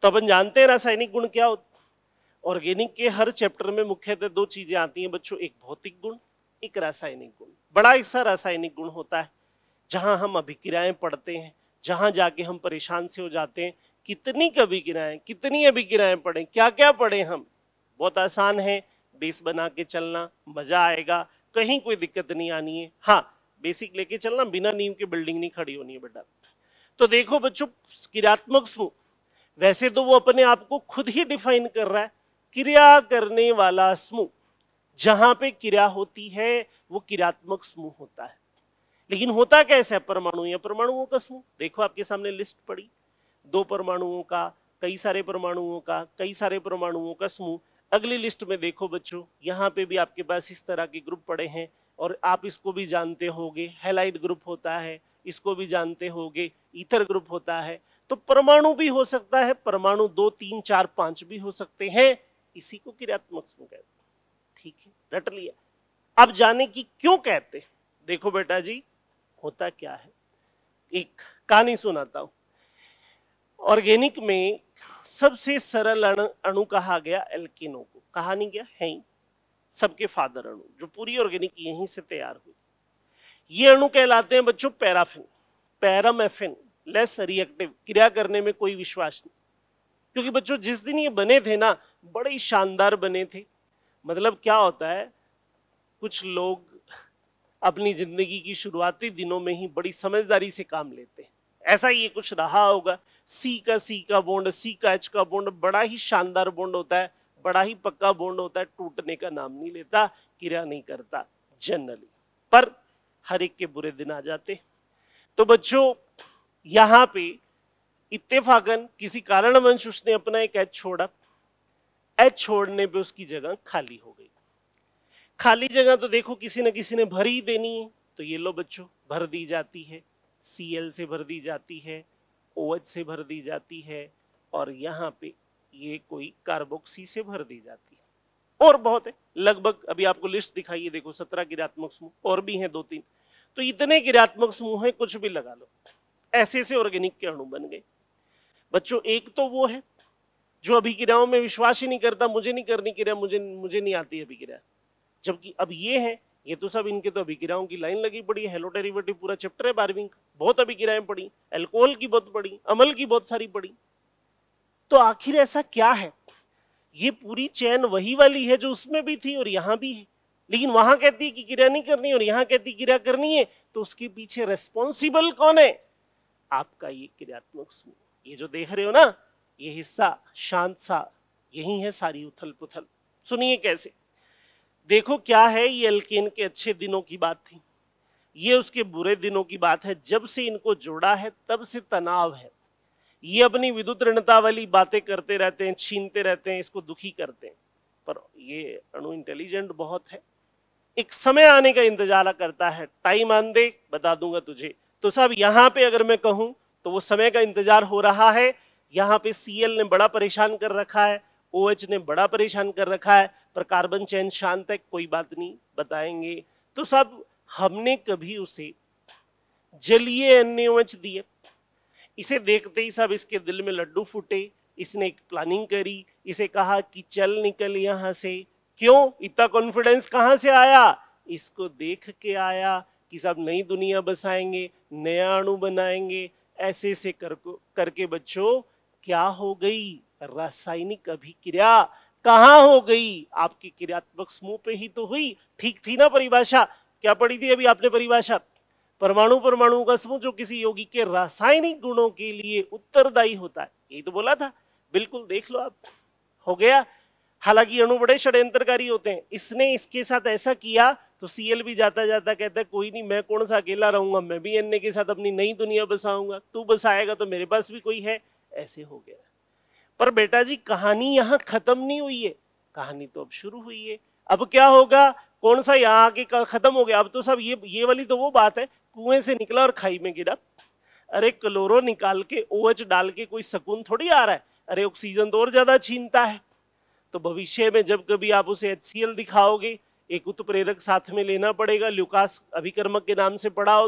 तो अपन जानते हैं रासायनिक गुण क्या होते हैं। ऑर्गेनिक के हर चैप्टर में मुख्यतः दो चीजें आती हैं बच्चों, एक भौतिक गुण, एक रासायनिक गुण। बड़ा हिस्सा रासायनिक गुण होता है, जहां हम अभिक्रियाएं पढ़ते हैं, जहां जाके हम परेशान से हो जाते हैं, कितनी अभिक्रियाएं, कितनी अभिक्रियाएं पढ़ें, क्या क्या पढ़ें हम। बहुत आसान है, बेस बना के चलना, मजा आएगा, कहीं कोई दिक्कत नहीं आनी है। हाँ, बेसिक लेके चलना, बिना नींव के बिल्डिंग नहीं खड़ी होनी है बेटा। तो देखो बच्चों, क्रियात्मक समूह वैसे तो वो अपने आप को खुद ही डिफाइन कर रहा है, क्रिया करने वाला समूह। जहां पे क्रिया होती है वो क्रियात्मक समूह होता है। लेकिन होता कैसे है? परमाणु या परमाणुओं का समूह। देखो आपके सामने लिस्ट पड़ी, दो परमाणुओं का, कई सारे परमाणुओं का, कई सारे परमाणुओं का समूह। अगली लिस्ट में देखो बच्चों, यहाँ पे भी आपके पास इस तरह के ग्रुप पड़े हैं, और आप इसको भी जानते होंगे, हैलाइड ग्रुप होता है, इसको भी जानते होंगे, ईथर ग्रुप होता है। तो परमाणु भी हो सकता है, परमाणु दो तीन चार पांच भी हो सकते हैं, इसी को क्रियात्मक समूह कहते हैं। ठीक है, रट लिया। अब जाने की क्यों कहते हैं। देखो बेटा जी, होता क्या है, एक कहानी सुनाता हूं। ऑर्गेनिक में सबसे सरल अणु अणु कहा गया एल्केनों को। कहानी क्या है ही, सबके फादर अणु, जो पूरी ऑर्गेनिक यहीं से तैयार हुई। ये अणु कहलाते हैं बच्चों पैराफिन, पैरामेफिन, लेस रिएक्टिव, क्रिया करने में कोई विश्वास नहीं। क्योंकि बच्चों जिस दिन ये बने थे ना, बड़े ही शानदार बने थे। मतलब क्या होता है, कुछ लोग अपनी जिंदगी की शुरुआती दिनों में ही बड़ी समझदारी से काम लेते हैं, ऐसा ये कुछ रहा होगा। सी का सी का बॉन्ड, सी का एच का बॉन्ड बड़ा ही शानदार बॉन्ड होता है, बड़ा ही पक्का बॉन्ड होता है, टूटने का नाम नहीं लेता, क्रिया नहीं करता जनरली। पर हर एक के बुरे दिन आ जाते। तो बच्चों यहां पे इत्तेफाकन किसी कारणवश उसने अपना एक एच छोड़ा, एच छोड़ने पे उसकी जगह खाली हो गई। खाली जगह तो देखो किसी न किसी ने भर ही देनी है, तो ये लो बच्चों भर दी जाती है, सी एल से भर दी जाती है, ओ एच से भर दी जाती है, और यहाँ पे ये कोई कार्बोक्सी से भर दी जाती है। और बहुत है, लगभग अभी आपको लिस्ट दिखाइए, देखो सत्रह क्रियात्मक समूह, और भी हैं दो तीन। तो इतने क्रियात्मक समूह है, कुछ भी लगा लो, ऐसे से ऑर्गेनिक के अणु बन गए। बच्चों एक तो वो है जो अभिक्रियाओं में विश्वास ही नहीं करता, मुझे नहीं करनी क्रिया, मुझे मुझे नहीं आती अभिक्रिया। जबकि अब ये है, ये तो सब इनके तो अभिक्रियाओं की लाइन लगी पड़ी है, हेलो डेरिवेटिव पूरा चैप्टर है बारहवीं का, बहुत अभिक्रियाएं पड़ी, अल्कोहल की बहुत पड़ी, अमल की बहुत सारी पड़ी। तो आखिर ऐसा क्या है, ये पूरी चैन वही वाली है जो उसमें भी थी और यहां भी है, लेकिन वहां कहती है कि क्रिया नहीं करनी और यहां कहती है क्रिया करनी है। तो उसके पीछे रेस्पॉन्सिबल कौन है? आपका ये क्रियात्मक समूह, ये जो देख रहे हो ना, ये हिस्सा शांत सा, यही है सारी उथल पुथल। सुनिए कैसे, देखो क्या है, ये एल्केन के अच्छे दिनों की बात थी, ये उसके बुरे दिनों की बात है। जब से इनको जोड़ा है तब से तनाव है। ये अपनी विद्युत ऋणता वाली बातें करते रहते हैं, छीनते रहते हैं, इसको दुखी करते हैं। पर ये अणु इंटेलिजेंट बहुत है, एक समय आने का इंतजार करता है, टाइम आन दे बता दूंगा तुझे। तो साहब यहाँ पे अगर मैं कहूं तो वो समय का इंतजार हो रहा है। यहाँ पे Cl ने बड़ा परेशान कर रखा है, OH ने बड़ा परेशान कर रखा है, पर कार्बन चैन शांत है, कोई बात नहीं, बताएंगे। तो साहब हमने कभी उसे जलीय एन ए ओ एच दिए, इसे देखते ही सब इसके दिल में लड्डू फूटे, इसने एक प्लानिंग करी, इसे कहा कि चल निकल यहां से। क्यों इतना कॉन्फिडेंस कहां से आया? इसको देख के आया कि सब नई दुनिया बसाएंगे, नया अणु बनाएंगे। ऐसे से कर, करके बच्चों क्या हो गई? रासायनिक अभिक्रिया कहां हो गई? आपकी क्रियात्मक समूह पे ही तो हुई। ठीक थी ना परिभाषा? क्या पढ़ी थी अभी आपने परिभाषा? परमाणु परमाणु का समूह जो किसी यौगिक के रासायनिक गुणों के लिए उत्तरदायी होता है, यही तो बोला था। बिल्कुल देख लो आप, हो गया। हालांकि अणु बड़े षड्यंत्रकारी होते हैं, इसने इसके साथ ऐसा किया तो Cl भी जाता जाता कहता है कोई नहीं, मैं कौन सा अकेला रहूंगा, मैं भी Na के साथ अपनी नई दुनिया बसाऊंगा, तू बसाएगा तो मेरे पास भी कोई है। ऐसे हो गया। पर बेटा जी कहानी यहाँ खत्म नहीं हुई है, कहानी तो अब शुरू हुई है। अब क्या होगा? कौन सा यहाँ आके खत्म हो गया? अब तो सब ये ये वाली तो वो बात है, कुएं से निकला और खाई में गिरा। अरे क्लोरो निकाल के OH डाल के कोई सुकून थोड़ी आ रहा है, अरे ऑक्सीजन तो और ज्यादा छीनता है। तो भविष्य में जब कभी आप उसे एच सी एल दिखाओगे, एक उत्प्रेरक साथ में लेना पड़ेगा, ल्यूकास अभिकर्मक के नाम से पढ़ा हो तो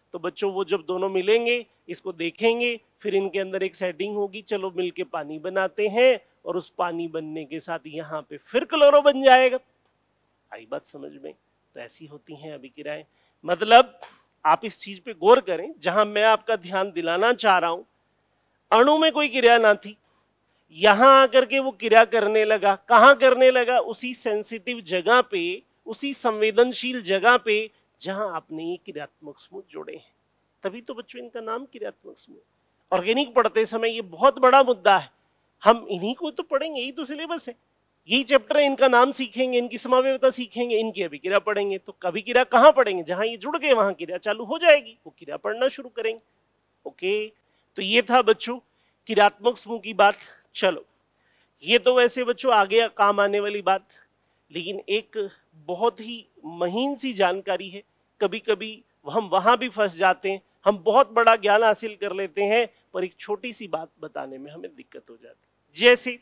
तो बच्चों वो जब दोनों मिलेंगे, इसको देखेंगे, फिर इनके अंदर एक सेटिंग होगी, चलो मिलके पानी बनाते हैं, और उस पानी बनने के साथ यहाँ पे फिर क्लोरो बन जाएगा। आई बात समझ में? तो ऐसी होती हैं अभिक्रियाएं। मतलब आप इस चीज पे गौर करें, जहां मैं आपका ध्यान दिलाना चाह रहा हूं, अणु में कोई क्रिया ना थी, यहां आकर के वो क्रिया करने लगा। कहां करने लगा? उसी सेंसिटिव जगह पे, उसी संवेदनशील जगह पे जहां आपने ये क्रियात्मक समूह जोड़े हैं। तभी तो बच्चों इनका नाम क्रियात्मक समूह। ऑर्गेनिक पढ़ते समय ये बहुत बड़ा मुद्दा है, हम इन्हीं को तो पढ़ेंगे, यही तो सिलेबस है, यही चैप्टर है, इनका नाम सीखेंगे, इनकी समावेयता सीखेंगे, इनकी अभिक्रिया पढ़ेंगे। तो कभी क्रिया कहां पढ़ेंगे? जहां ये जुड़ गए वहां क्रिया चालू हो जाएगी, वो क्रिया पढ़ना शुरू करेंगे। ओके, तो ये था बच्चों क्रियात्मक समूह की बात। चलो, ये तो वैसे बच्चों आगे काम आने वाली बात, लेकिन एक बहुत ही महीन सी जानकारी है। कभी कभी हम वहां भी फंस जाते हैं, हम बहुत बड़ा ज्ञान हासिल कर लेते हैं, पर एक छोटी सी बात बताने में हमें दिक्कत हो जाती है। जैसे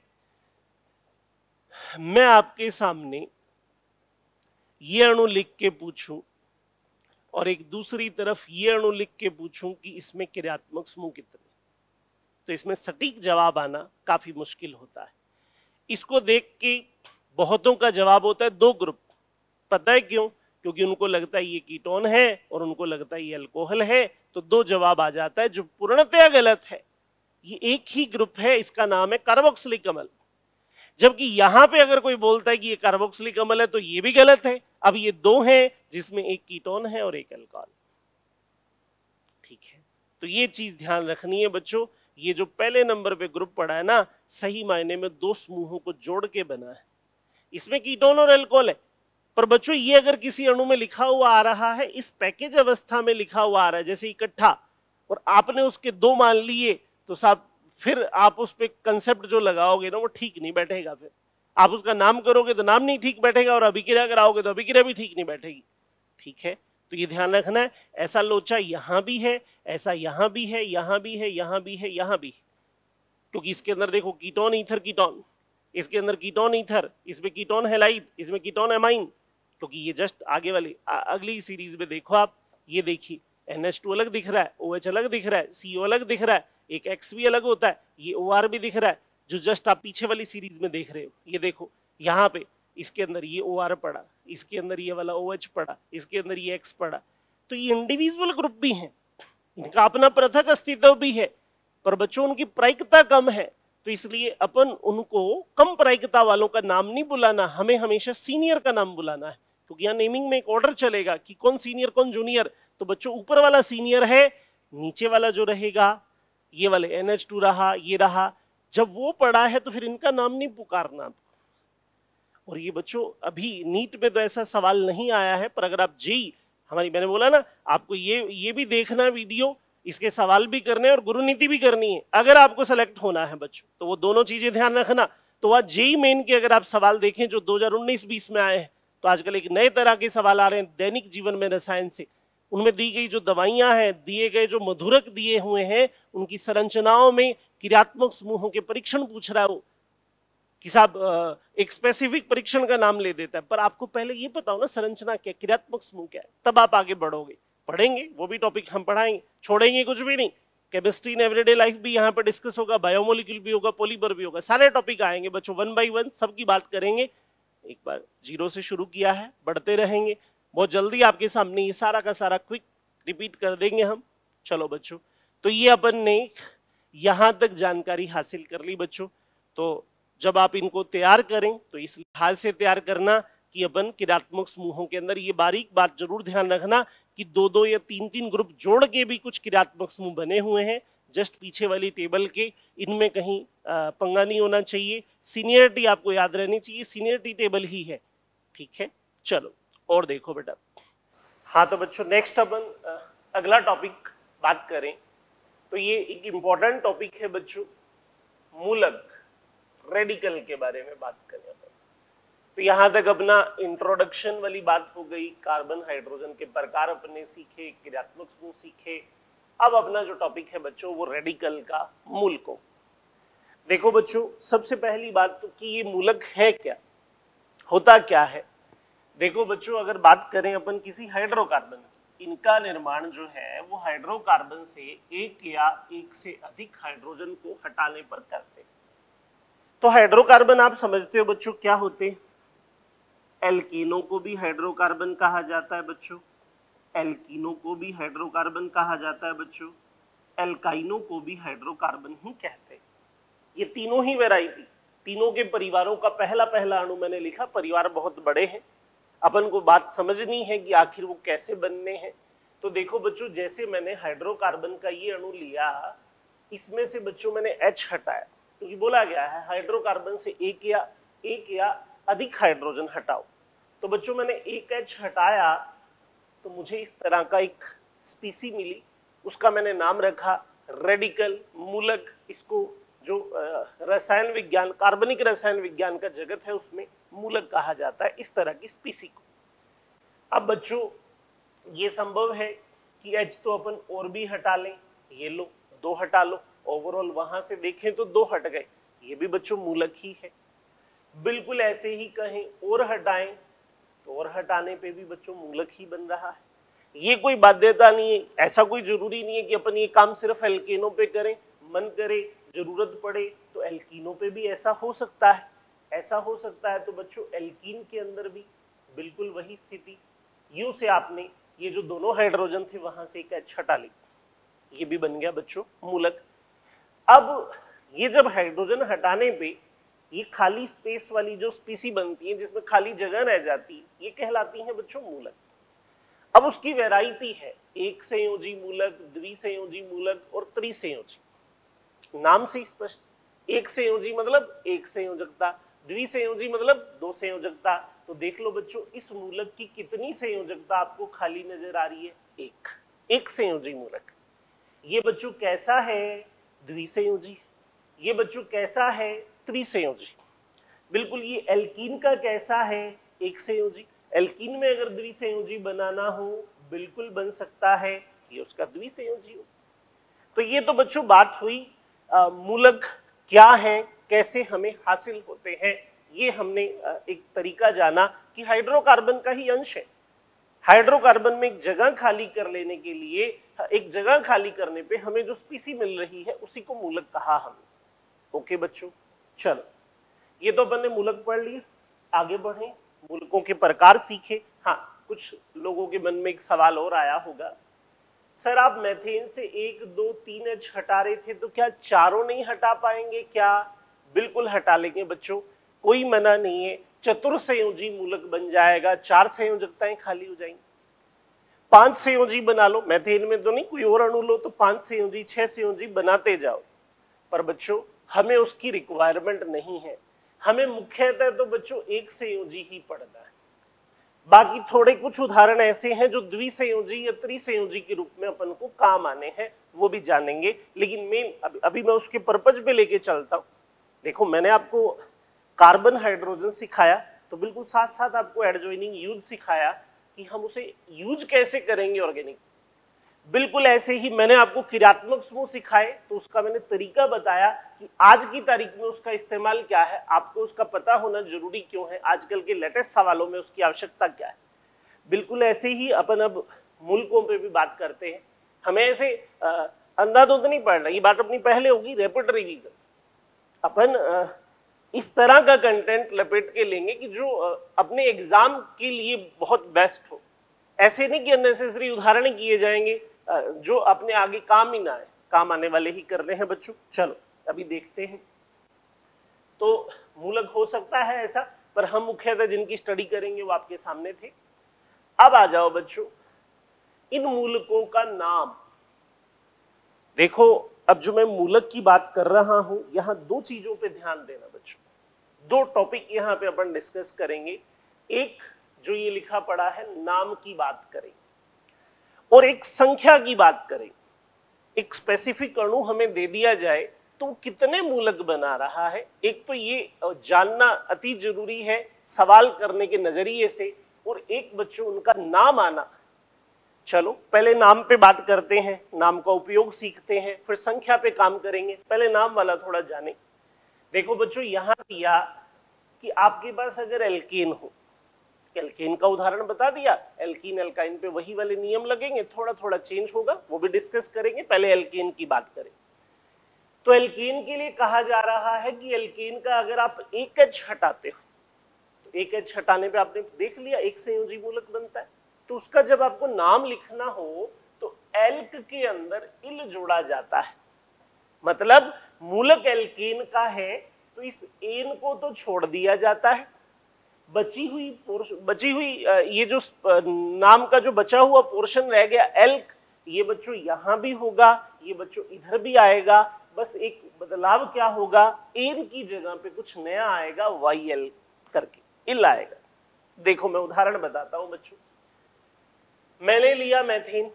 मैं आपके सामने ये अणु लिख के पूछूं और एक दूसरी तरफ ये अणु लिख के पूछूं कि इसमें क्रियात्मक समूह कितने, तो इसमें सटीक जवाब आना काफी मुश्किल होता है। इसको देख के बहुतों का जवाब होता है दो ग्रुप। पता है क्यों? क्योंकि उनको लगता है ये कीटोन है और उनको लगता है ये अल्कोहल है, तो दो जवाब आ जाता है जो पूर्णतया गलत है। ये एक ही ग्रुप है, इसका नाम है कार्बोक्सिलिक अम्ल। जबकि यहां पे अगर कोई बोलता है कि ये कार्बोक्सिलिक अम्ल है तो ये भी गलत है। अब ये दो हैं जिसमें एक कीटोन है और एक अल्कोहल। ठीक है, तो ये चीज ध्यान रखनी है बच्चों। ये जो पहले नंबर पे ग्रुप पड़ा है ना, सही मायने में दो समूहों को जोड़ के बना है, इसमें कीटोन और अल्कोहल है। पर बच्चों ये अगर किसी अणु में लिखा हुआ आ रहा है, इस पैकेज अवस्था में लिखा हुआ आ रहा है जैसे इकट्ठा, और आपने उसके दो मान लिए, तो साहब फिर आप उस पे कंसेप्ट जो लगाओगे ना वो ठीक नहीं बैठेगा। फिर आप उसका नाम करोगे तो नाम नहीं ठीक बैठेगा, और अभिक्रिया कराओगे तो अभिक्रिया भी ठीक नहीं बैठेगी। ठीक है, तो ये ध्यान रखना है। ऐसा लोचा यहां भी है, ऐसा यहां भी है, यहां भी है, यहां भी है, यहां भी, क्योंकि इसके अंदर देखो कीटोन ईथर कीटोन, इसके अंदर कीटोन ईथर, इसमें कीटोन हैलाइड, इसमें कीटोन एमाइन, क्योंकि ये जस्ट आगे वाली अगली सीरीज में देखो आप, ये देखिए एन एच टू अलग दिख रहा है, OH अलग दिख रहा है, सी ओ अलग दिख रहा है, एक X भी अलग होता है, ये O R भी दिख रहा है, जो जस्ट आप पीछे वाली सीरीज में देख रहे हो। ये देखो यहाँ पे इसके अंदर ये O R पड़ा, इसके अंदर ये वाला OH पड़ा, इसके अंदर ये X पड़ा। तो ये इंडिविजुअल ग्रुप भी हैं, इनका अपना पृथक अस्तित्व भी है, पर बच्चों उनकी प्रायिकता कम है, तो इसलिए अपन उनको कम प्रायिकता वालों का नाम नहीं बुलाना, हमें हमेशा सीनियर का नाम बुलाना है, क्योंकि यहाँ नेमिंग में एक ऑर्डर चलेगा कि कौन सीनियर कौन जूनियर। तो बच्चों ऊपर वाला सीनियर है, नीचे वाला जो रहेगा ये वाले एन एच टू रहा, ये रहा, जब वो पड़ा है तो फिर इनका नाम नहीं पुकारना। और ये बच्चों अभी नीट में तो ऐसा सवाल नहीं आया है, पर अगर आप जेई, हमारी मैंने बोला ना आपको ये ये भी देखना वीडियो, इसके सवाल भी करने और गुरु नीति भी करनी है। अगर आपको सेलेक्ट होना है बच्चों तो वो दोनों चीजें ध्यान रखना। तो वह जेई मेन के अगर आप सवाल देखें जो दो हज़ार उन्नीस बीस में आए हैं, तो आजकल एक नए तरह के सवाल आ रहे हैं दैनिक जीवन में रसायन से। उनमें दी गई जो दवाइयां हैं, दिए गए जो मधुरक दिए हुए हैं, उनकी संरचनाओं में क्रियात्मक समूहों के परीक्षण पूछ रहा है वो कि साहब एक स्पेसिफिक परीक्षण का नाम ले देता है, पर आपको पहले ये पता हो ना संरचना क्या, क्रियात्मक समूह क्या है, तब आप आगे बढ़ोगे। पढ़ेंगे वो भी टॉपिक हम पढ़ाएंगे, छोड़ेंगे कुछ भी नहीं। केमिस्ट्री इन एवरीडे लाइफ भी यहाँ पर डिस्कस होगा, बायोमोलिक्यूल भी होगा, पॉलीमर भी होगा, सारे टॉपिक आएंगे बच्चों, वन बाई वन सबकी बात करेंगे। एक बार जीरो से शुरू किया है, बढ़ते रहेंगे, बहुत जल्दी आपके सामने ये सारा का सारा क्विक रिपीट कर देंगे हम। चलो बच्चों, तो ये अपन ने यहां तक जानकारी हासिल कर ली बच्चों। तो जब आप इनको तैयार करें तो इस लिहाज से तैयार करना कि अपन क्रियात्मक समूहों के अंदर ये बारीक बात जरूर ध्यान रखना कि दो दो या तीन तीन ग्रुप जोड़ के भी कुछ क्रियात्मक समूह बने हुए हैं, जस्ट पीछे वाली टेबल के, इनमें कहीं पंगा नहीं होना चाहिए। सीनियरिटी आपको याद रहनी चाहिए, सीनियरिटी टेबल ही है। ठीक है, चलो और देखो बेटा। हाँ तो बच्चों नेक्स्ट अपन अगला टॉपिक बात करें तो ये एक इम्पॉर्टेंट टॉपिक है बच्चों, मूलक रेडिकल के बारे में बात करें अपन। तो यहां तक अपना इंट्रोडक्शन वाली बात हो गई, कार्बन हाइड्रोजन के प्रकार अपने सीखे, क्रियात्मक समूह सीखे। अब अपना जो टॉपिक है बच्चों वो रेडिकल का मूल को। देखो बच्चों, सबसे पहली बात तो कि ये मूलक है क्या, होता क्या है। देखो बच्चों, अगर बात करें अपन किसी हाइड्रोकार्बन की, इनका निर्माण जो है वो हाइड्रोकार्बन से एक या एक से अधिक हाइड्रोजन को हटाने पर करते हैं। तो हाइड्रोकार्बन आप समझते हो बच्चों क्या होते हैं? एल्कीनों को भी हाइड्रोकार्बन कहा जाता है बच्चों, एल्कीनों को भी हाइड्रोकार्बन कहा जाता है बच्चों, एल्काइनों को भी हाइड्रोकार्बन ही कहते हैं। ये तीनों ही वैरायटी, तीनों के परिवारों का पहला पहला अणु मैंने लिखा। परिवार बहुत बड़े हैं, अपन को बात समझनी है कि आखिर वो कैसे बनने हैं। तो देखो बच्चों, जैसे मैंने हाइड्रोकार्बन का ये अणु लिया, इसमें से बच्चों मैंने H हटाया, क्योंकि बोला गया है हाइड्रोकार्बन से एक या एक या अधिक हाइड्रोजन हटाओ। तो बच्चों मैंने एक H हटाया तो मुझे इस तरह का एक स्पीसी मिली, उसका मैंने नाम रखा रेडिकल, मूलक। इसको जो रसायन विज्ञान, कार्बनिक रसायन विज्ञान का जगत है उसमें मूलक कहा जाता है इस तरह की स्पीसी को। अब बच्चों ये संभव है कि H तो अपन और भी हटा लें, ये लो दो हटा लो, ओवरऑल वहां से देखें तो दो हट गए, ये भी बच्चों मूलक ही है। बिल्कुल ऐसे ही कहें और हटाएं तो और हटाने पे भी बच्चों मूलक ही बन रहा है। ये कोई बाध्यता नहीं है, ऐसा कोई जरूरी नहीं है कि अपन ये काम सिर्फ एल्केनों पे करें, मन करे जरूरत पड़े तो एल्कीनों पे भी ऐसा हो सकता है, ऐसा हो सकता है। तो बच्चों एल्कीन के अंदर भी बिल्कुल वही स्थिति, यू से आपने ये जो दोनों हाइड्रोजन थे वहां से एक H हटा ली, ये भी बन गया बच्चों मूलक। अब ये जब हाइड्रोजन हटाने पे ये खाली स्पेस वाली जो स्पीसी बनती है, जिसमें खाली जगह रह जाती है, ये कहलाती है बच्चों मूलक। अब उसकी वैरायटी है एक संयोजी मूलक, द्विसंयोजी मूलक और त्रिसंयोजी। नाम से स्पष्ट, एक संयोजी मतलब एक संयोजकता, द्विसंयोजी मतलब दो संयोजकता। तो देख लो बच्चों इस मूलक की कितनी संयोजकता आपको खाली नजर आ रही है? एक, एक संयोजी मूलक। ये बच्चों कैसा है? द्विसंयोजी। ये बच्चों कैसा है? त्रिसंयोजी। बिल्कुल ये एल्कीन का कैसा है? एक संयोजी। एल्कीन में अगर द्विसंयोजी बनाना हो बिल्कुल बन सकता है, ये उसका द्विसंयोजी हो। तो ये तो बच्चों बात हुई आ, मूलक क्या है, कैसे हमें हासिल होते हैं। ये हमने आ, एक तरीका जाना कि हाइड्रोकार्बन का ही अंश है। हाइड्रोकार्बन में एक जगह खाली कर लेने के लिए, एक जगह खाली करने पे हमें जो स्पीसी मिल रही है उसी को मूलक कहा हमने। ओके बच्चों, चलो ये तो अपन ने मूलक पढ़ लिए, आगे बढ़े मूलकों के प्रकार सीखे। हाँ, कुछ लोगों के मन में एक सवाल और आया होगा, सर आप मेथेन से एक दो तीन एच हटा रहे थे तो क्या चारों नहीं हटा पाएंगे क्या? बिल्कुल हटा लेंगे बच्चों, कोई मना नहीं है। चतुर्संयोजी मूलक बन जाएगा, चार संयोजकताएं खाली हो जाएंगी। पांच संयोजी बना लो, मेथेन में तो नहीं, कोई और अणु लो तो पांच संयोजी छह संयोजी बनाते जाओ। पर बच्चों हमें उसकी रिक्वायरमेंट नहीं है, हमें मुख्यतः तो बच्चों एक संयोजी ही पढ़ना है। बाकी थोड़े कुछ उदाहरण ऐसे हैं जो द्विसंयोजी या त्रिसंयोजी के रूप में अपन को काम आने हैं, वो भी जानेंगे। लेकिन मेन अभी, अभी मैं उसके पर्पज पे लेके चलता हूं। देखो मैंने आपको कार्बन हाइड्रोजन सिखाया, तो बिल्कुल साथ साथ आपको एडजॉइनिंग यूज सिखाया कि हम उसे यूज कैसे करेंगे ऑर्गेनिक। बिल्कुल ऐसे ही मैंने आपको क्रियात्मक समूह सिखाए, तो उसका मैंने तरीका बताया कि आज की तारीख में उसका इस्तेमाल क्या है, आपको उसका पता होना जरूरी क्यों है, आजकल के लेटेस्ट सवालों में उसकी आवश्यकता क्या है। बिल्कुल ऐसे ही अपन अब मूलकों पे भी बात करते हैं। हमें ऐसे अंधाधुंध नहीं पढ़ना, ये बात अपनी पहले होगी रैपिड रिवीजन। अपन आ, इस तरह का कंटेंट लपेट के लेंगे कि जो आ, अपने एग्जाम के लिए बहुत बेस्ट हो। ऐसे नहीं कि अननेसेसरी उदाहरण किए जाएंगे जो अपने आगे काम ही ना आए, काम आने वाले ही करने हैं बच्चों। चलो अभी देखते हैं। तो मूलक हो सकता है ऐसा, पर हम मुख्यतः जिनकी स्टडी करेंगे वो आपके सामने थे। अब आ जाओ बच्चों इन मूलकों का नाम। देखो अब जो मैं मूलक की बात कर रहा हूं, यहां दो चीजों पे ध्यान देना बच्चों, दो टॉपिक यहां पे अपन डिस्कस करेंगे। एक जो ये लिखा पड़ा है नाम की बात करें, और एक संख्या की बात करें। एक स्पेसिफिक अणु हमें दे दिया जाए तो कितने मूलक बना रहा है, एक तो ये जानना अति जरूरी है सवाल करने के नजरिए से, और एक बच्चों उनका नाम आना। चलो पहले नाम पे बात करते हैं, नाम का उपयोग सीखते हैं, फिर संख्या पे काम करेंगे। पहले नाम वाला थोड़ा जाने। देखो बच्चों यहां दिया कि आपके पास अगर एल्केन हो, एल्केन का उदाहरण बता दिया, एल्कीन एल्काइन पे वही वाले नियम लगेंगे, थोड़ा थोड़ा चेंज होगा, वो भी डिस्कस करेंगे। पहले एल्केन की बात करें तो एल्केन के लिए कहा जा रहा है कि एल्केन का अगर आप एक एच हटाते हो तो एक एच हटाने पे आपने देख लिया एक संयोजी मूलक बनता है, तो उसका जब आपको नाम लिखना हो तो एल्क के अंदर इल जोड़ा जाता है, मतलब मूलक एल्केन का है तो इस एन को तो छोड़ दिया जाता है, बची हुई बची हुई ये जो नाम का जो बचा हुआ पोर्शन रह गया एल्क, ये बच्चों यहां भी होगा, ये बच्चों इधर भी आएगा, बस एक बदलाव क्या होगा, एन की जगह पे कुछ नया आएगा, वाई एल करके इल आएगा। देखो मैं उदाहरण बताता हूं बच्चों, मैंने लिया मैथेन,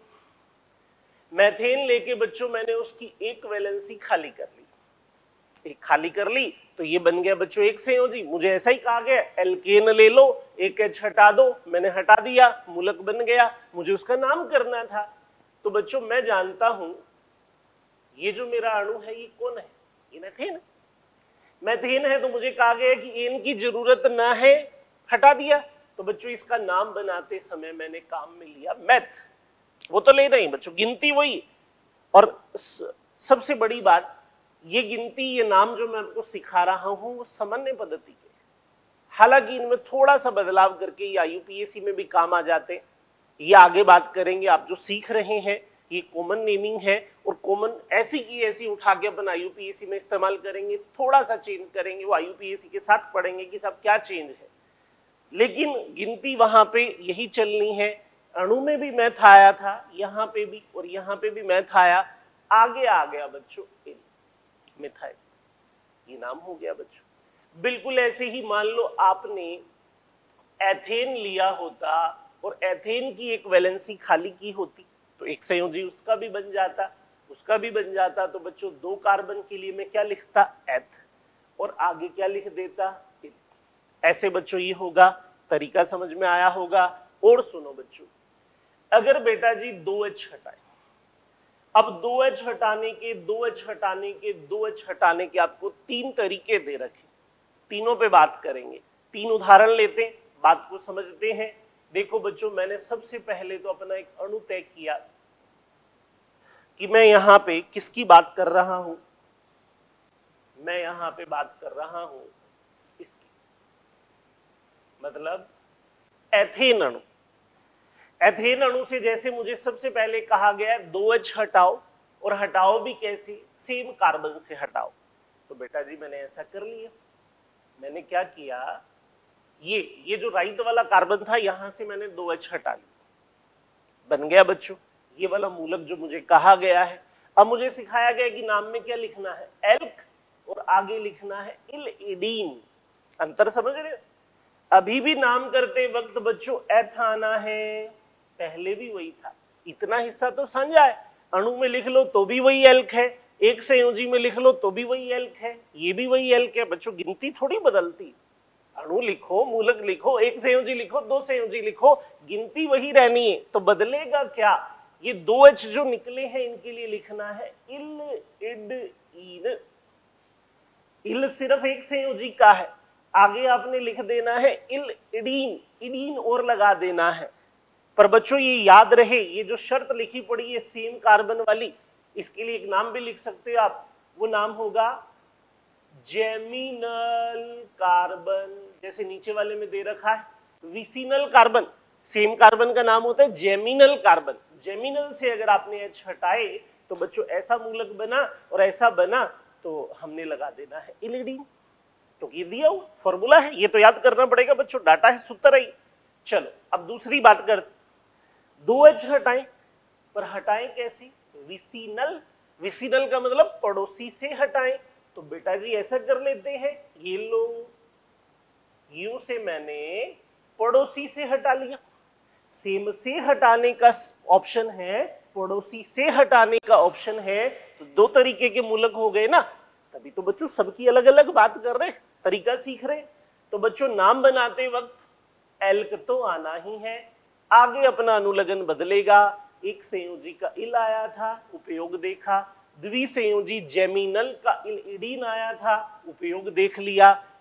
मैथेन लेके बच्चों मैंने उसकी एक वैलेंसी खाली कर ली, एक खाली कर ली तो ये बन गया बच्चों एक संयोजी। मुझे ऐसा ही कहा गया एल्केन ले लो, एक एच हटा दो, मैंने हटा दिया, मूलक बन गया, मुझे उसका नाम करना था। तो बच्चों मैं जानता हूं ये जो मेरा अणु है ये कौन है, ये मैथेन है। मैथेन है तो मुझे कहा गया कि एन की जरूरत ना है, हटा दिया। तो बच्चों इसका नाम बनाते समय मैंने काम में लिया मैथ, वो तो ले नहीं बच्चों, गिनती वही। और सबसे बड़ी बात, ये गिनती ये नाम जो मैं आपको सिखा रहा हूं वो सामान्य पद्धति के, हालांकि इनमें थोड़ा सा बदलाव करके ये I U P S C में भी काम आ जाते हैं, ये आगे बात करेंगे। आप जो सीख रहे हैं ये कॉमन नेमिंग है और कॉमन ऐसी की ऐसी उठा के अपन I U P S C में इस्तेमाल करेंगे, थोड़ा सा चेंज करेंगे, वो I U P S C के साथ पढ़ेंगे कि सब क्या चेंज है, लेकिन गिनती वहां पे यही चलनी है। अणु में भी मैथ आया था, यहाँ पे भी और यहाँ पे भी मैथ आया, आगे आ गया बच्चों मिथाइल, ये नाम हो गया बच्चों। बिल्कुल ऐसे ही मान लो आपने एथेन लिया होता और एथेन की एक वैलेंसी खाली की होती तो एक संयोजी उसका भी बन जाता, उसका भी बन जाता। तो बच्चों दो कार्बन के लिए मैं क्या लिखता, एथ, और आगे क्या लिख देता, इन। ऐसे बच्चों ये होगा, तरीका समझ में आया होगा। और सुनो बच्चों, अगर बेटा जी दो एच हटाए, अब दो एच हटाने के दो एच हटाने के दो एच हटाने के आपको तीन तरीके दे रखे, तीनों पे बात करेंगे, तीन उदाहरण लेते हैं, बात को समझते हैं। देखो बच्चों, मैंने सबसे पहले तो अपना एक अणु तय किया कि मैं यहां पे किसकी बात कर रहा हूं, मैं यहां पे बात कर रहा हूं इसकी, मतलब एथेन अणु। एथेन अणु से जैसे मुझे सबसे पहले कहा गया दो एच हटाओ, और हटाओ भी कैसे, सेम कार्बन से हटाओ। तो बेटा जी मैंने ऐसा कर लिया, मैंने क्या किया, ये ये जो राइट वाला कार्बन था यहां से मैंने दो एच हटा लिया, बन गया बच्चों ये वाला मूलक जो मुझे कहा गया है। अब मुझे सिखाया गया कि नाम में क्या लिखना है, एल्क, और आगे लिखना है इलइडीन। अंतर समझ रहे? अभी भी नाम करते वक्त बच्चों एथ आना है, पहले भी वही था, इतना हिस्सा तो समझा है। अणु में लिख लो तो भी वही एल्क है, एक संयोजी में लिख लो तो भी वही एल्क है, ये भी वही एल्क है बच्चों, गिनती थोड़ी बदलती। अणु लिखो, मूलक लिखो, एक संयोजी लिखो, दो संयोजी लिखो, गिनती वही रहनी है, तो बदलेगा क्या। ये दो एच जो निकले हैं इनके लिए लिखना है इल इड इन। इल सिर्फ एक संयोजी का है, आगे आपने लिख देना है इल इडीन, इडीन और लगा देना है। पर बच्चों ये याद रहे, ये जो शर्त लिखी पड़ी है सेम कार्बन वाली, इसके लिए एक नाम भी लिख सकते हो आप, वो नाम होगा जेमिनल कार्बन। जैसे नीचे वाले में दे रखा है विसिनल कार्बन, सेम कार्बन का नाम होता है जेमिनल कार्बन। जेमिनल से अगर आपने एच हटाए तो बच्चों ऐसा मूलक बना और ऐसा बना, तो हमने लगा देना है इलिडीन। तो ये दिया हुआ फॉर्मूला है, ये तो याद करना पड़ेगा बच्चों, डाटा है, सूत्र है। चलो अब दूसरी बात करते, दो एच हटाएं, पर हटाएं कैसे, विसिनल। विसिनल का मतलब पड़ोसी से हटाएं, तो बेटा जी ऐसा कर लेते हैं, ये लो, यू से मैंने पड़ोसी से हटा लिया। सेम से हटाने का ऑप्शन है, पड़ोसी से हटाने का ऑप्शन है, तो दो तरीके के मूलक हो गए ना। तभी तो बच्चों सबकी अलग अलग बात कर रहे, तरीका सीख रहे। तो बच्चों नाम बनाते वक्त एल्क तो आना ही है, आगे अपना अनुलग्न बदलेगा। एक संयोजी का इल आया था, उपयोग देखा। द्विसंयोजी जेमिनल का इल इडीन आया था, उपयोग देख लिया।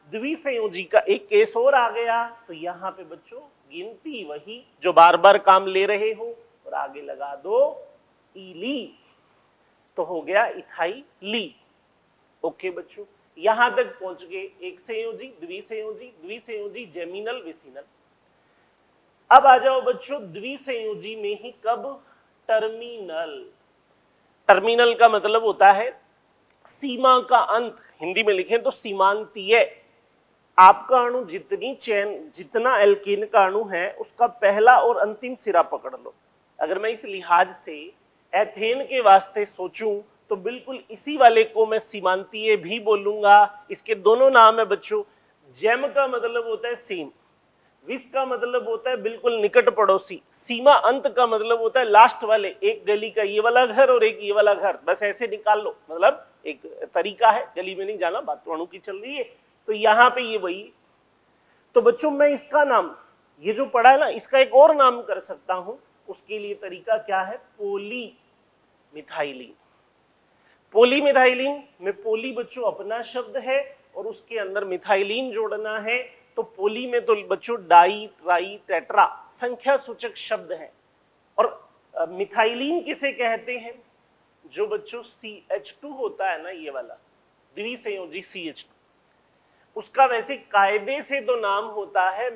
द्विसंयोजी का एक केस और आ गया, तो यहाँ पे बच्चों गिनती वही जो बार बार काम ले रहे हो और आगे लगा दो इली, तो हो गया इथाइली। ओके बच्चों, यहां तक पहुंच गए। एक संयोजी, द्विसंयोजी, द्विसंयोजी, जेमिनल, विसिनल। अब आ जाओ बच्चों द्विसंयोजी में ही कब, टर्मिनल। टर्मिनल का मतलब होता है सीमा का अंत, हिंदी में लिखें तो सीमांतीय। आपका अणु जितनी चेन, जितना एल्केन का अणु है उसका पहला और अंतिम सिरा पकड़ लो। अगर मैं इस लिहाज से एथेन के वास्ते सोचूं तो बिल्कुल इसी वाले को मैं सीमांतीय भी बोलूंगा। इसके दोनों नाम है बच्चों, जेम का मतलब होता है सेम, विस का मतलब होता है बिल्कुल निकट पड़ोसी, सीमा अंत का मतलब होता है लास्ट वाले, एक गली का ये वाला घर और एक ये वाला घर, बस ऐसे निकाल लो, मतलब एक तरीका है, गली में नहीं जाना, बात तो अणु की चल रही है। तो यहाँ पे ये वही, तो बच्चों मैं इसका नाम, ये जो पढ़ा है ना, इसका एक और नाम कर सकता हूं। उसके लिए तरीका क्या है, पोली मिथाइलिन। पोली मिथाइलिन में पोली बच्चों अपना शब्द है और उसके अंदर मिथाइलिन जोड़ना है, तो पोली में तो बच्चों डाई, ट्राई, टेट्रा संख्या सूचक शब्द है। और मिथाइलिन किसे कहते हैं, जो बच्चों सी एच टू होता है ना, ये वाला द्विसंयोजी सी एच टू, उसका वैसे कायदे से तो नाम होता है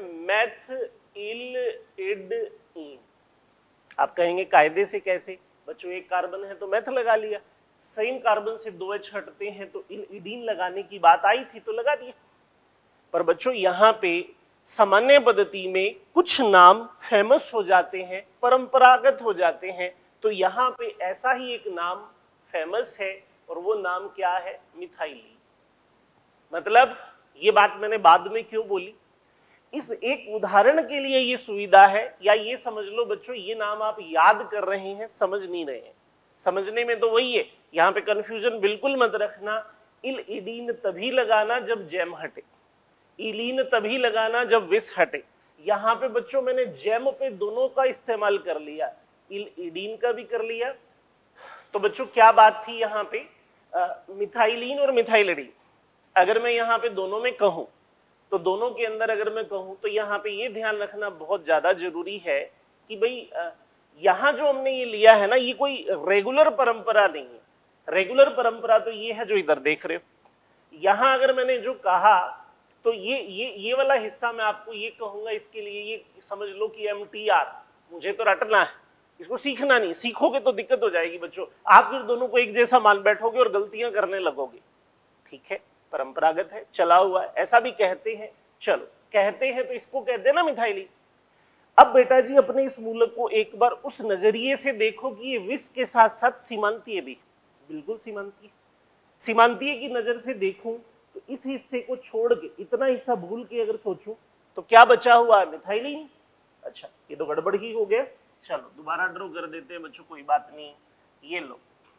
मेथिइलइडइन। आप कहेंगे कायदे से कैसे बच्चों, एक कार्बन है तो मेथ लगा लिया, सेम कार्बन से दो एच हटते हैं तो इडीन लगाने की बात आई थी तो लगा दिया। पर बच्चों यहाँ पे सामान्य पद्धति में कुछ नाम फेमस हो जाते हैं, परंपरागत हो जाते हैं, तो यहाँ पे ऐसा ही एक नाम फेमस है और वो नाम क्या है, मिथाइलिन। मतलब ये बात मैंने बाद में क्यों बोली, इस एक उदाहरण के लिए ये सुविधा है, या ये समझ लो बच्चों ये नाम आप याद कर रहे हैं, समझ नहीं रहे हैं। समझने में तो वही है, यहाँ पे कंफ्यूजन बिल्कुल मत रखना। इल इडीन तभी लगाना जब जेम हटे, इलीन तभी लगाना जब विस हटे। यहाँ पे बच्चों मैंने जेम पे दोनों का इस्तेमाल कर लिया, इल इडीन का भी कर लिया। तो बच्चों क्या बात थी यहाँ पे, मिथाइलिन और मिथाइलिडीन। अगर मैं यहाँ पे दोनों में कहूँ तो दोनों के अंदर अगर मैं कहूँ तो यहाँ पे ये ध्यान रखना बहुत ज्यादा जरूरी है कि भाई यहाँ जो हमने ये लिया है ना, ये कोई रेगुलर परंपरा नहीं है। रेगुलर परंपरा तो ये है जो इधर देख रहे हो। यहाँ अगर मैंने जो कहा तो ये ये ये वाला हिस्सा मैं आपको ये कहूंगा, इसके लिए ये समझ लो कि एम टी आर मुझे तो रटना है, इसको सीखना नहीं। सीखोगे तो दिक्कत हो जाएगी बच्चों, आप फिर दोनों को एक जैसा मान बैठोगे और गलतियां करने लगोगे। ठीक है, परंपरागत है, चला हुआ है, ऐसा भी कहते हैं। चलो कहते हैं तो इसको कहते हैं ना मिथाइलिन। अब बेटा जी अपने इस मूलक को एक बार उस नजरिए से देखो कि ये विष के साथ साथ सीमांतीय भी, बिल्कुल सीमांतीय, सीमांतीय की नजर से देखूं तो इस हिस्से को छोड़ के, इतना हिस्सा भूल के अगर सोचूं तो क्या बचा हुआ है, मिथाइलिन। अच्छा ये तो गड़बड़ ही हो गया, चलो दोबारा ड्रॉ कर देते हैं बच्चों, कोई बात नहीं। ये लो,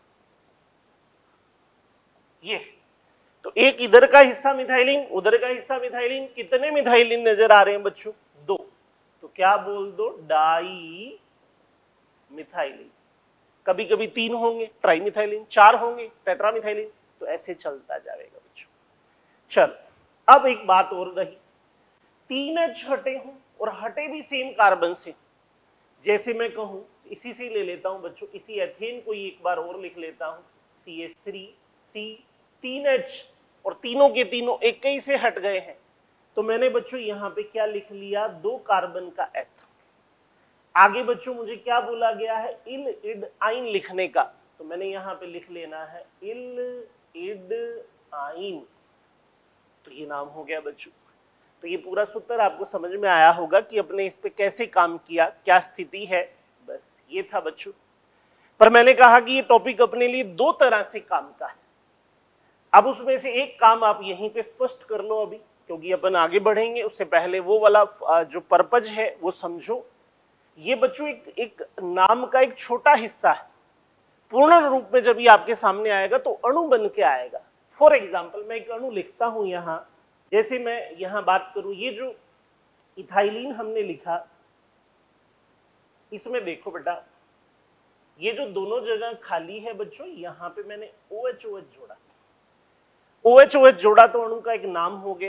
ये तो एक इधर का हिस्सा मिथाइलिन, उधर का हिस्सा मिथाइलिन। कितने मिथाइलिन नजर आ रहे हैं बच्चों, दो। तो क्या बोल दो, डाई मिथाइलिन। कभी कभी तीन होंगे, ट्राई मिथाइलिन, चार होंगे, टेट्रा मिथाइलिन, तो ऐसे चलता जाएगा बच्चों। चल अब एक बात और रही, तीन एच हटे हों और हटे भी सेम कार्बन से, जैसे मैं कहूं इसी से ले लेता हूं बच्चों, इसी एथेन को एक बार और लिख लेता हूं, सी एच थ्री सी, तीन एच, और तीनों के तीनों एक ही से हट गए हैं। तो मैंने बच्चों यहां पे क्या लिख लिया, दो कार्बन का एथ। आगे बच्चों मुझे क्या बोला गया है, इल इड आइन लिखने का, तो मैंने यहां पे लिख लेना है इल इड आइन। तो ये नाम हो गया बच्चों। तो ये पूरा सूत्र आपको समझ में आया होगा कि अपने इस पे कैसे काम किया, क्या स्थिति है, बस ये था बच्चों। पर मैंने कहा कि ये टॉपिक अपने लिए दो तरह से काम का है। अब उसमें से एक काम आप यहीं पे स्पष्ट कर लो अभी, क्योंकि अपन आगे बढ़ेंगे उससे पहले वो वाला जो पर्पज है वो समझो। ये बच्चों एक एक नाम का एक छोटा हिस्सा है, पूर्ण रूप में जब ये आपके सामने आएगा तो अणु बन के आएगा। फॉर एग्जाम्पल मैं एक अणु लिखता हूं यहां, जैसे मैं यहां बात करूं, ये जो इथाइलिन हमने लिखा, इसमें देखो बेटा ये जो दोनों जगह खाली है बच्चों, यहां पे मैंने ओ एच ओ एच जोड़ा, ओ एच ओ एच जोड़ा तो अणु का एक नाम हो गया।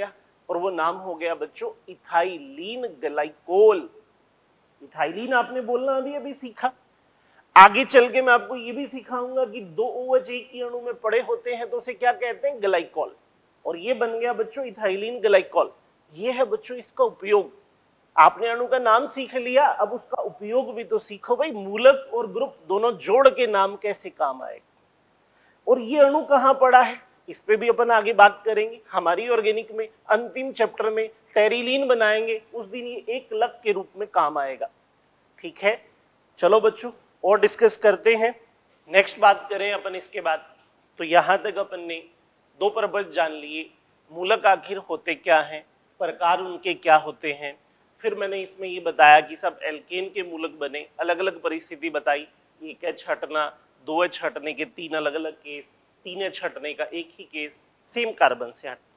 और वो नाम हो गया बच्चों इथाइलिन ग्लाइकोल। इथाइलिन आपने बोलना अभी अभी सीखा, आगे चल के मैं आपको ये भी सिखाऊंगा कि दो OH एक ही अणु में पड़े होते हैं तो उसे क्या कहते हैं, ग्लाइकॉल। और ये बन गया बच्चों इथाइलिन ग्लाइकॉल। ये है बच्चों इसका उपयोग। आपने अणु का नाम सीख लिया, अब उसका उपयोग भी तो सीखो भाई, मूलक और ग्रुप दोनों जोड़ के नाम कैसे काम आएगा। और ये अणु कहां पड़ा है इस पे भी अपन आगे बात करेंगे। हमारी ऑर्गेनिक में अंतिम चैप्टर में टेरिलीन बनाएंगे, उस दिन ये एक लक के रूप में काम आएगा। ठीक है, चलो बच्चों और डिस्कस करते हैं। नेक्स्ट बात करें अपन इसके बाद, तो यहां तक अपन ने दो प्रपंच जान लिए, मूलक आखिर होते क्या हैं, प्रकार उनके क्या होते हैं। फिर मैंने इसमें ये बताया कि सब एल्केन के मूलक बने, अलग अलग परिस्थिति बताई, एक एच हटना, दो एच हटने के तीन अलग अलग केस, तीन एच हटने का एक ही केस, सेम कार्बन से हट।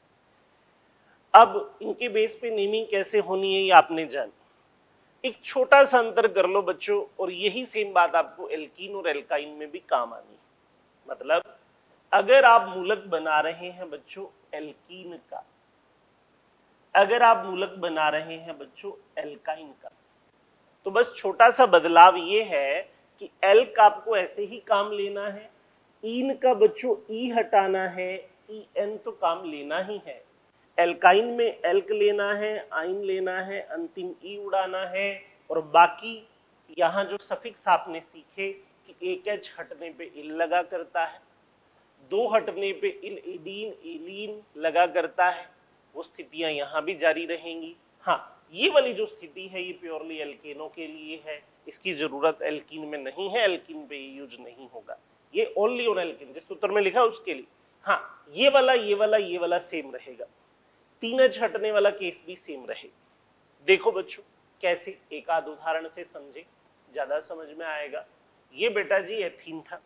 अब इनके बेस पे नेमिंग कैसे होनी है ये आपने जान। एक छोटा सा अंतर कर लो बच्चों, और यही सेम बात आपको एल्कीन और एल्काइन में भी काम आनी है। मतलब अगर आप मूलक बना रहे हैं बच्चों एल्कीन का, अगर आप मूलक बना रहे हैं बच्चों एल्काइन का, तो बस छोटा सा बदलाव ये है कि एल्क आपको ऐसे ही काम लेना है, इन का बच्चों ई हटाना है, ई एन तो काम लेना ही है। एल्काइन में एल्क लेना है, आइन लेना है, अंतिम ई उड़ाना है, और बाकी यहाँ जो सफिक्स आपने सीखे कि एक एच हटने पे इल लगा करता है, दो हटने पे इल एडीन एलीन लगा करता है, वो स्थितियां यहाँ भी जारी रहेंगी। हाँ, ये वाली जो स्थिति है ये प्योरली एल्केनों के लिए है, इसकी जरूरत एल्कीन में नहीं है, एल्कीन पे ये यूज नहीं होगा, ये ओनली ऑन एल्कीन जिस सूत्र में लिखा उसके लिए। हाँ, ये वाला ये वाला ये वाला सेम रहेगा, तीन एच हटने वाला केस भी सेम रहेगा। देखो बच्चों कैसे, एक आध उदाहरण से समझे, ज्यादा समझ में आएगा। ये बेटा जी एथीन था,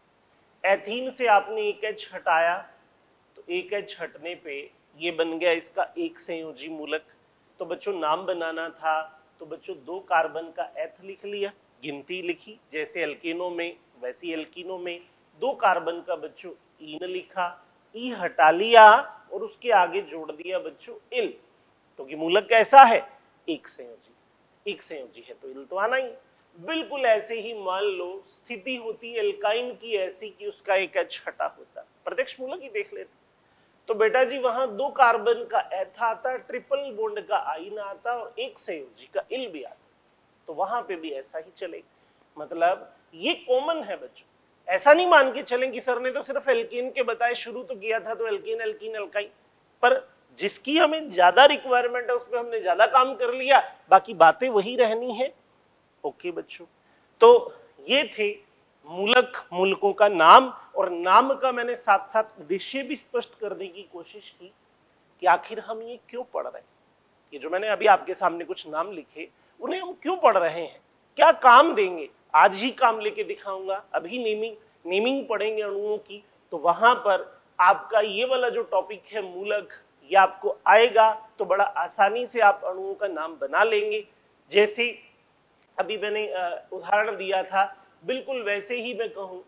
एथीन से आपने एक एच हटाया, तो एक एच हटने पे ये बन गया इसका एक संयोजी मूलक। तो बच्चों नाम बनाना था, तो बच्चों दो कार्बन का एथ लिख लिया, गिनती लिखी, जैसे एल्केनों में वैसी एल्कीनों में, दो कार्बन का बच्चों ईन लिखा, ई हटा लिया और उसके आगे जोड़ दिया बच्चों इल, क्योंकि तो मूलक कैसा है, एक संयोजी, एक संयोजी है तो इल तो आना ही। बिल्कुल ऐसे ही मान लो स्थिति होती एल्काइन की ऐसी कि उसका एक एच हटा होता, प्रत्यक्ष मूलक ही देख लेते, तो बेटा जी वहां दो कार्बन का एथ आता, ट्रिपल बॉन्ड का आइन आता और एक संयोजी का इल भी आता, तो वहां पे भी ऐसा ही चलेगा। मतलब ये कॉमन है बच्चों, ऐसा नहीं मान के चलें कि सर ने तो सिर्फ एल्कीन के बताए, शुरू तो किया था तो एल्कीन एल्कीन एल्काइन, पर जिसकी हमें ज्यादा रिक्वायरमेंट है उस पर हमने ज्यादा काम कर लिया, बाकी बातें वही रहनी है। ओके बच्चों, तो ये थे मूलक, मूलकों का नाम, और नाम का मैंने साथ साथ उद्देश्य भी स्पष्ट करने की कोशिश की कि आखिर हम ये क्यों पढ़ रहे हैं। ये जो मैंने अभी आपके सामने कुछ नाम लिखे, उन्हें हम क्यों पढ़ रहे हैं, क्या काम देंगे, आज ही काम लेके दिखाऊंगा। अभी नेमिंग नेमिंग पढ़ेंगे अणुओं की, तो वहां पर आपका ये वाला जो टॉपिक है मूलक, ये आपको आएगा तो बड़ा आसानी से आप अणुओं का नाम बना लेंगे। जैसे अभी मैंने उदाहरण दिया था, बिल्कुल वैसे ही मैं कहूं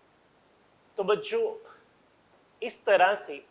तो बच्चों इस तरह से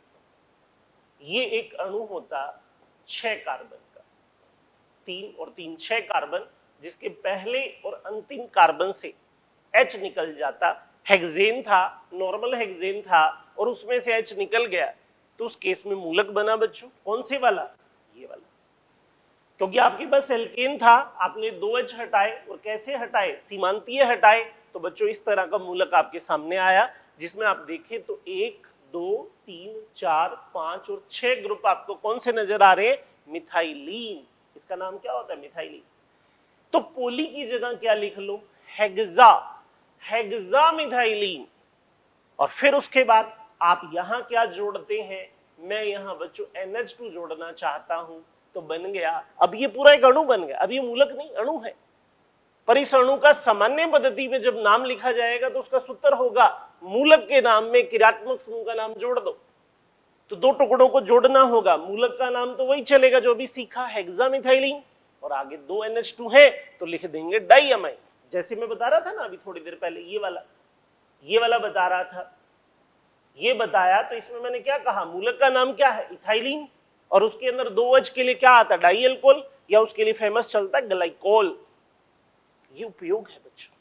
ये एक अणु होता छह कार्बन का, तीन और तीन छह कार्बन, जिसके पहले और अंतिम कार्बन से H निकल जाता। हेक्सेन था, नॉर्मल हेक्सेन था, और उसमें से H निकल गया, तो उस केस में मूलक बना बच्चों कौन से वाला, ये वाला, क्योंकि आपके पास एल्केन था, आपने दो एच हटाए, और कैसे हटाए, सीमांतीय हटाए, तो बच्चों इस तरह का मूलक आपके सामने आया, जिसमें आप देखें तो एक दो तीन चार पांच और छह ग्रुप आपको कौन से नजर आ रहे हैं, मिथाइलीन। इसका नाम क्या होता है, मिथाइलीन। तो पोली की जगह क्या लिख लो, हेक्सा, हेक्सा मिथाइलीन। और फिर उसके बाद आप यहां क्या जोड़ते हैं, मैं यहां बच्चों एन एच टू जोड़ना चाहता हूं, तो बन गया, अब ये पूरा एक अणु बन गया। अब ये मूलक नहीं, अणु है, पर इस अणु का सामान्य पद्धति में जब नाम लिखा जाएगा तो उसका सूत्र होगा मूलक के नाम में क्रियात्मक समूह का नाम जोड़ दो, तो दो टुकड़ों को जोड़ना होगा, मूलक का नाम तो वही चलेगा जो भी सीखा, हेक्सामिथाइलिन, और आगे दो एन एच टू है तो लिख देंगे डाइअमाइन। जैसे मैं बता रहा था ना अभी थोड़ी देर पहले, ये वाला ये वाला बता रहा था, ये बताया, तो इसमें मैंने क्या कहा, मूलक का नाम क्या है, इथाइलिन, और उसके अंदर दो एच के लिए क्या आता है, डाई अल्कोहल, या उसके लिए फेमस चलता है ग्लाइकोल। ये उपयोग है बच्चों।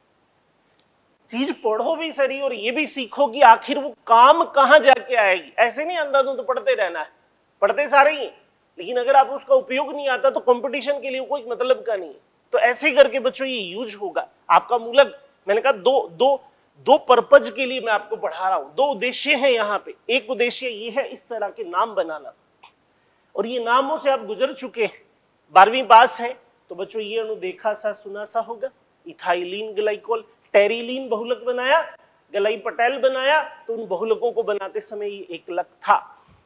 चीज पढ़ो भी सही और ये भी सीखो कि आखिर वो काम कहां जाके आएगी। ऐसे नहीं अंधाधुंध तो पढ़ते रहना है, पढ़ते सारे ही, लेकिन अगर आप उसका उपयोग नहीं आता तो कंपटीशन के लिए कोई मतलब का नहीं है। तो ऐसे करके बच्चों ये यूज होगा। आपका मूलक, मैंने कहा दो दो दो पर्पज के लिए मैं आपको पढ़ा रहा हूं, दो उद्देश्य है यहाँ पे। एक उद्देश्य ये है इस तरह के नाम बनाना, और ये नामों से आप गुजर चुके हैं, बारहवीं पास है तो बच्चों ये अणु देखा सा सुना सा होगा। इथाइलिन ग्लाइकोल, टेरिलीन बहुलक बनाया, गलाई पटेल बनाया, तो उन बहुलकों को बनाते समय ये एकलक था।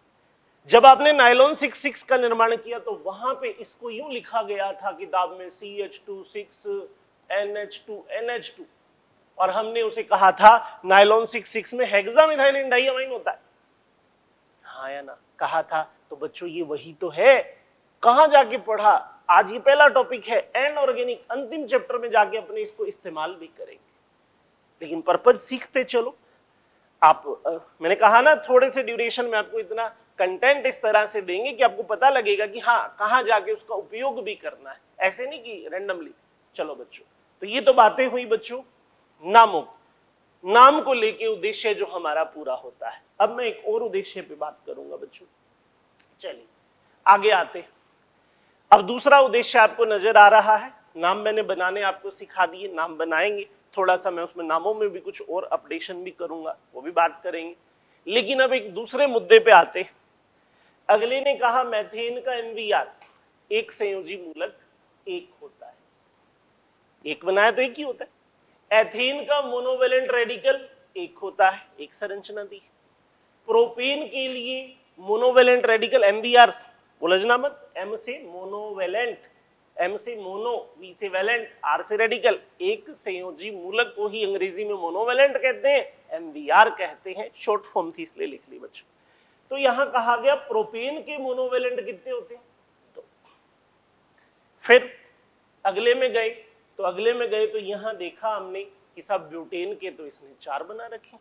जब आपने नायलॉन सिक्स सिक्स का निर्माण किया तो वहां पे इसको यूं लिखा गया था किताब में C H two six N H two N H two, और हमने उसे कहा था नायलॉन सिक्स सिक्स में हेक्सामिथाइलिन डाइअमाइन होता है, हाँ या ना, कहा था। तो बच्चों ये वही तो है। कहां जाके पढ़ा, आज ये पहला टॉपिक है, एंड ऑर्गेनिक, अंतिम चैप्टर में जाके अपने इसको इस्तेमाल भी करेंगे, लेकिन पर्पज सीखते चलो आप। आ, मैंने कहा ना थोड़े से ड्यूरेशन में आपको इतना कंटेंट इस तरह से देंगे कि आपको पता लगेगा कि हाँ कहां जाके उसका उपयोग भी करना है, ऐसे नहीं कि रैंडमली। चलो बच्चों, तो ये तो बातें हुई बच्चों नामों, नाम को लेके उद्देश्य जो हमारा पूरा होता है। अब मैं एक और उद्देश्य पे बात करूंगा बच्चों। चलिए आगे आते। अब दूसरा उद्देश्य आपको नजर आ रहा है, नाम मैंने बनाने आपको सिखा दिए, नाम बनाएंगे, थोड़ा सा मैं उसमें नामों में भी कुछ और अपडेशन भी करूंगा, वो भी बात करेंगे। लेकिन अब एक दूसरे मुद्दे पे आते। अगले ने कहा मैथेन का एमवीआर, एक संयोजी मूलक एक होता है, एक बनाया तो एक ही होता है। एथेन का मोनोवेलेंट रेडिकल एक होता है, एक संरचना दी। प्रोपेन के लिए मोनोवेलेंट रेडिकल एमवीआर, उलझना मत, एम से मोनोवेलेंट, एम से मोनो, वी से वैलेंट, आर से रेडिकल, एक संयोजी मूलक को ही अंग्रेजी में मोनोवेलेंट कहते हैं, एमवीआर कहते हैं, शॉर्ट फॉर्म थी इसलिए लिख ली बच्चों। तो यहां कहा गया प्रोपेन के मोनोवेलेंट कितने होते हैं, तो फिर अगले में गए, तो अगले में गए तो यहां देखा हमने कि सब ब्यूटेन के तो इसने चार बना रखे।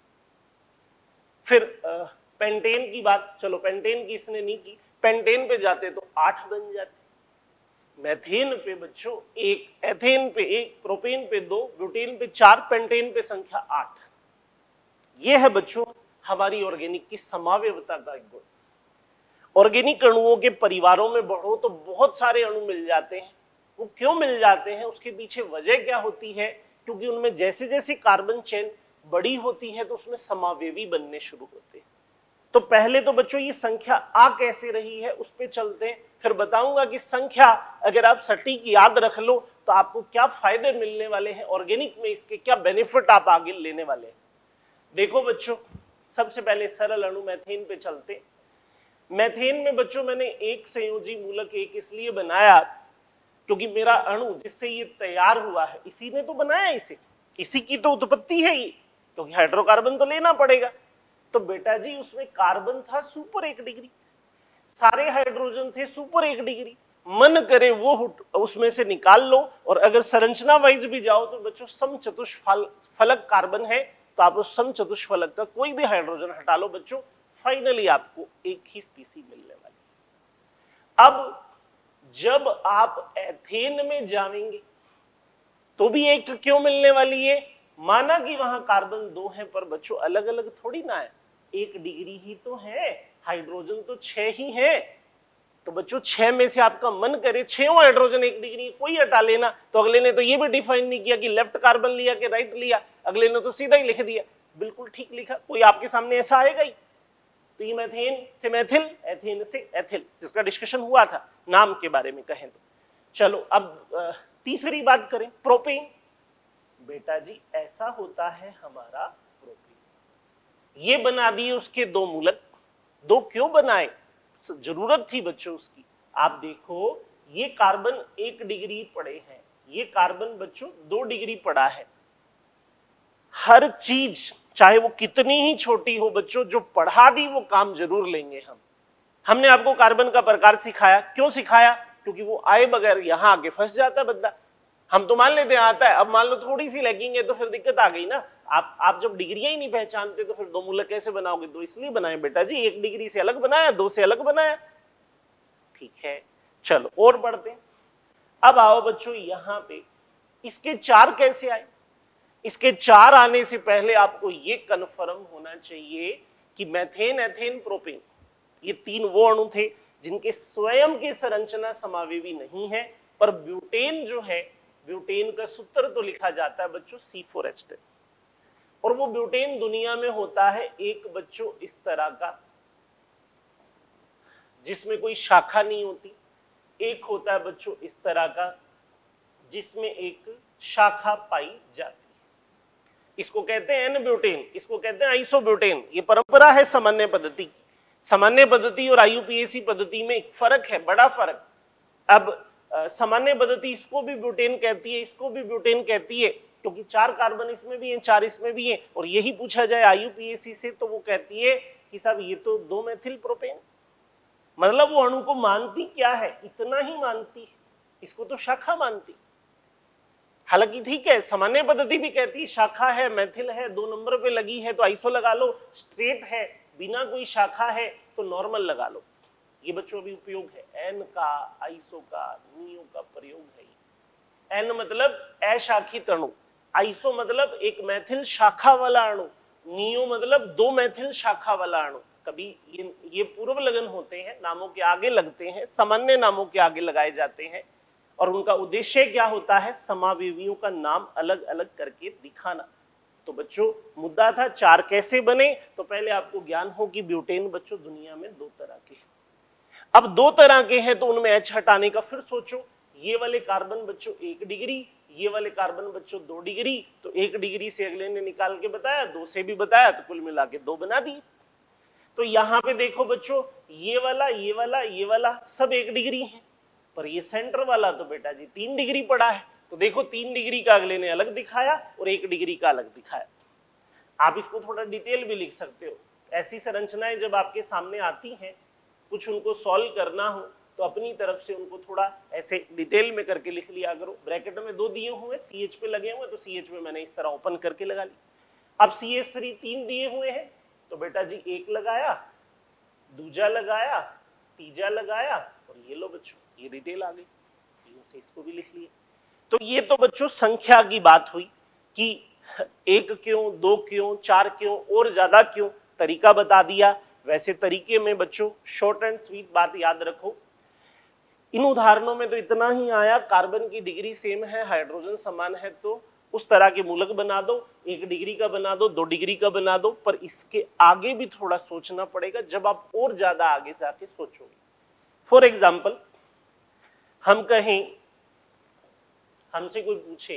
फिर आ, पेंटेन की बात, चलो पेंटेन की इसने नहीं की, पेंटेन पे जाते तो आठ बन जाते। मैथेन पे बच्चों एक, एथेन पे एक, प्रोपेन पे दो, ब्यूटेन पे चार, पेंटेन पे संख्या आठ। ये है बच्चों हमारी ऑर्गेनिक की समावयवता का एक गुण। ऑर्गेनिक अणुओं के परिवारों में बढ़ो तो बहुत सारे अणु मिल जाते हैं। वो क्यों मिल जाते हैं, उसके पीछे वजह क्या होती है, क्योंकि उनमें जैसे जैसे कार्बन चेन बड़ी होती है तो उसमें समावेवी बनने शुरू होते हैं। तो पहले तो बच्चों ये संख्या आ कैसे रही है उस पे चलते हैं, फिर बताऊंगा कि संख्या अगर आप सटीक याद रख लो तो आपको क्या फायदे मिलने वाले हैं ऑर्गेनिक में, इसके क्या बेनिफिट आप आगे लेने वाले हैं। देखो बच्चों, सबसे पहले सरल अणु मैथेन पे चलते। मैथेन में बच्चों मैंने एक संयोजी मूलक एक इसलिए बनाया क्योंकि मेरा अणु जिससे ये तैयार हुआ है इसी ने तो बनाया, इसे इसी की तो उत्पत्ति है ये, क्योंकि हाइड्रोकार्बन तो लेना पड़ेगा। तो बेटा जी उसमें कार्बन था सुपर एक डिग्री, सारे हाइड्रोजन थे सुपर एक डिग्री, मन करे वो उसमें से निकाल लो। और अगर संरचना वाइज भी जाओ तो बच्चों समचतुष्फलक कार्बन है, तो आप उस समचतुष्फलक का कोई भी हाइड्रोजन हटा लो बच्चों, फाइनली आपको एक ही स्पीसी मिलने वाली। अब जब आप एथेन में जाएंगे तो भी एक क्यों मिलने वाली है, माना कि वहां कार्बन दो है पर बच्चों अलग अलग थोड़ी ना है, एक डिग्री ही तो है, हाइड्रोजन तो छह ही है। तो बच्चों छह में से आपका मन करे छह हाइड्रोजन एक डिग्री कोई हटा लेना, तो अगले ने तो ये भी डिफाइन नहीं किया कि लेफ्ट कार्बन लिया कि राइट लिया, अगले ने तो सीधा ही लिख दिया, बिल्कुल ठीक लिखा, कोई आपके सामने ऐसा आएगा ही। तो ये मैथेन से मैथिल, एथेन से एथिल, जिसका डिस्कशन हुआ था नाम के बारे में कहें तो। चलो अब तीसरी बात करें, प्रोपेन। बेटा जी ऐसा होता है हमारा प्रोपेन, ये बना दिए उसके दो मूलक। दो क्यों बनाए, जरूरत थी बच्चों उसकी। आप देखो ये कार्बन एक डिग्री पड़े हैं, ये कार्बन बच्चों दो डिग्री पड़ा है। हर चीज चाहे वो कितनी ही छोटी हो बच्चों, जो पढ़ा दी वो काम जरूर लेंगे हम। हमने आपको कार्बन का प्रकार सिखाया, क्यों सिखाया, क्योंकि वो आए बगैर यहां आके फंस जाता बंदा। हम तो मान लेते हैं आता है, अब मान लो थोड़ी सी लैगिंग है तो फिर दिक्कत आ गई ना। आप आप जब डिग्रियां ही नहीं पहचानते तो फिर दो मूलक कैसे बनाओगे। दो इसलिए बनाए बेटा जी, एक डिग्री से अलग बनाया, दो से अलग बनाया। ठीक है, चलो और बढ़ते हैं। अब आओ बच्चों यहाँ पे इसके चार कैसे आए। इसके चार आने से पहले आपको ये कन्फर्म होना चाहिए कि मेथेन, एथेन, प्रोपेन ये तीन वो अणु थे जिनके स्वयं के संरचना समावेवी नहीं है, पर ब्यूटेन जो है, ब्यूटेन का सूत्र तो लिखा जाता है बच्चों सी फोर एच टेन, और वो ब्यूटेन दुनिया में होता है एक बच्चों इस तरह का जिसमें कोई शाखा नहीं होती, एक होता है बच्चों इस तरह का जिसमें एक शाखा पाई जाती है। इसको कहते हैं एन ब्यूटेन, इसको कहते हैं आइसोब्यूटेन। ये परंपरा है सामान्य पद्धति। सामान्य पद्धति और आईयूपीएसी पद्धति में एक फर्क है, बड़ा फर्क। अब सामान्य पद्धति इसको भी ब्यूटेन कहती है, इसको भी ब्यूटेन कहती है, क्योंकि चार कार्बन इसमें भी हैं, चार इसमें भी हैं। और यही पूछा जाए आईयूपीएसी से तो वो कहती है कि साहब ये तो दो मेथिल प्रोपेन, मतलब वो अणु को मानती क्या है, इतना ही मानती है, इसको तो शाखा मानती। हालांकि ठीक है, सामान्य पद्धति भी कहती है शाखा है, मैथिल है, दो नंबर पे लगी है तो आइसो लगा लो, स्ट्रेट है बिना कोई शाखा है तो नॉर्मल लगा लो। ये बच्चों अभी उपयोग है एन का, आइसो का, नियो का प्रयोग है। एन मतलब अशाखित अणु, आइसो मतलब एक मैथिल शाखा वाला अणु, नियो मतलब दो मैथिल शाखा वाला अणु। कभी ये ये पूर्व लगन होते हैं, नामों के आगे लगते हैं, सामान्य नामों के आगे लगाए जाते हैं, और उनका उद्देश्य क्या होता है, समावेवियों का नाम अलग अलग करके दिखाना। तो बच्चों मुद्दा था चार कैसे बने, तो पहले आपको ज्ञान हो कि ब्यूटेन बच्चों दुनिया में दो तरह के हैं। अब दो तरह के हैं तो उनमें एच हटाने का फिर सोचो। ये वाले कार्बन बच्चों एक डिग्री, ये वाले कार्बन बच्चों दो डिग्री, तो एक डिग्री से अगले ने निकाल के बताया, दो से भी बताया, तो कुल मिला के दो बना दिए। तो यहाँ पे देखो बच्चों, ये वाला, ये वाला, ये वाला सब एक डिग्री है, पर ये सेंटर वाला तो बेटा जी तीन डिग्री पड़ा है। तो देखो तीन डिग्री का अगले ने अलग दिखाया और एक डिग्री का अलग दिखाया। आप इसको थोड़ा डिटेल भी लिख सकते हो। ऐसी संरचनाएं जब आपके सामने आती हैं, कुछ उनको सॉल्व करना हो तो अपनी तरफ से उनको थोड़ा ऐसे डिटेल में करके लिख लिया करो। ब्रैकेट में दो दिए हुए, सी एच पे लगे हुए, तो सी एच में मैंने इस तरह ओपन करके लगा ली। अब सी एच थ्री तीन दिए हुए हैं, तो बेटा जी एक लगाया, दूजा लगाया, तीजा लगाया, और ये लो बच्चों ये डिटेल आ गई, से इसको भी लिख लिया। तो ये तो बच्चों संख्या की बात हुई कि एक क्यों, दो क्यों, चार क्यों और ज्यादा क्यों, तरीका बता दिया। वैसे तरीके में बच्चों शॉर्ट एंड स्वीट बात याद रखो। इन उदाहरणों में तो इतना ही आया, कार्बन की डिग्री सेम है, हाइड्रोजन समान है, तो उस तरह के मूलक बना दो, एक डिग्री का बना दो, दो डिग्री का बना दो। पर इसके आगे भी थोड़ा सोचना पड़ेगा जब आप और ज्यादा आगे से आके सोचोगे। फॉर एग्जाम्पल हम कहें, हमसे कोई पूछे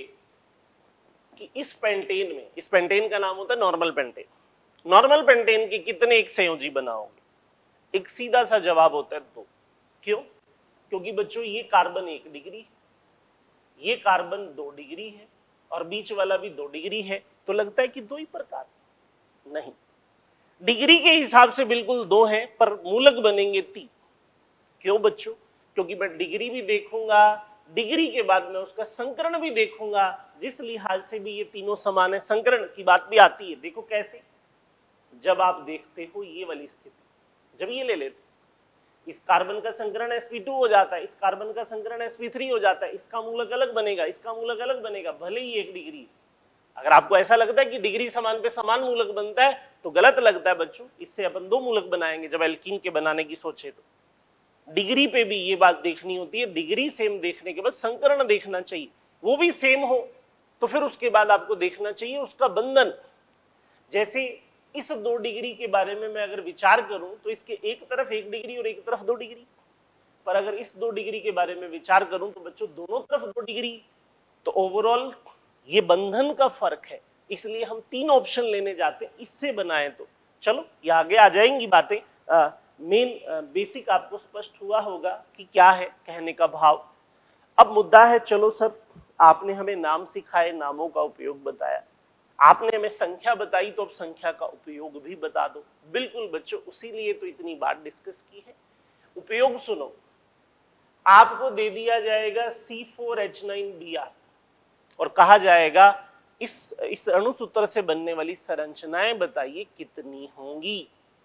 कि इस पेंटेन में, इस पेंटेन का नाम होता है नॉर्मल पेंटेन, नॉर्मल पेंटेन के कितने एक संयोजी बनाओगे? एक सीधा सा जवाब होता है दो। क्यों? क्योंकि बच्चों ये कार्बन एक डिग्री है, ये कार्बन दो डिग्री है, और बीच वाला भी दो डिग्री है, तो लगता है कि दो ही प्रकार। नहीं, डिग्री के हिसाब से बिल्कुल दो हैं, पर मूलक बनेंगे तीन। क्यों बच्चों? क्योंकि मैं डिग्री भी देखूंगा, डिग्री के बाद में उसका संकरण भी देखूंगा, जिस लिहाज से भी ये तीनों समान है। संकरण की बात भी आती है, देखो कैसे, जब आप देखते हो ये वाली स्थिति, जब ये ले लेते, इस कार्बन का संकरण एस पी टू हो जाता है, इस कार्बन का संकरण एस पी थ्री हो जाता है, इसका मूलक अलग बनेगा, इसका मूलक अलग बनेगा, भले ही एक डिग्री। अगर आपको ऐसा लगता है कि डिग्री समान पे समान मूलक बनता है तो गलत लगता है बच्चों। इससे अपन दो मूलक बनाएंगे जब एल्कीन के बनाने की सोचे तो। डिग्री पे भी ये बात देखनी होती है, डिग्री सेम देखने के बाद संकरण देखना चाहिए, वो भी सेम हो, तो फिर उसके बाद आपको देखना चाहिए उसका बंधन। जैसे इस दो डिग्री के बारे में मैं अगर विचार करूं तो इसके एक तरफ एक डिग्री और एक तरफ दो डिग्री, पर अगर इस दो डिग्री के बारे में विचार करूं तो बच्चों दोनों तरफ दो डिग्री, तो ओवरऑल ये बंधन का फर्क है, इसलिए हम तीन ऑप्शन लेने जाते हैं। इससे बनाए तो चलो ये आगे आ जाएंगी बातें। मेन बेसिक आपको स्पष्ट हुआ होगा कि क्या है कहने का भाव। अब मुद्दा है, चलो सर आपने हमें नाम सिखाए, नामों का उपयोग बताया, आपने हमें संख्या बताई, तो अब संख्या का उपयोग भी बता दो। बिल्कुल बच्चों, उसीलिए तो इतनी बात डिस्कस की है। उपयोग सुनो, आपको दे दिया जाएगा C four H nine B R और कहा जाएगा इस इस अणुसूत्र से बनने वाली संरचनाएं बताइए कितनी होंगी।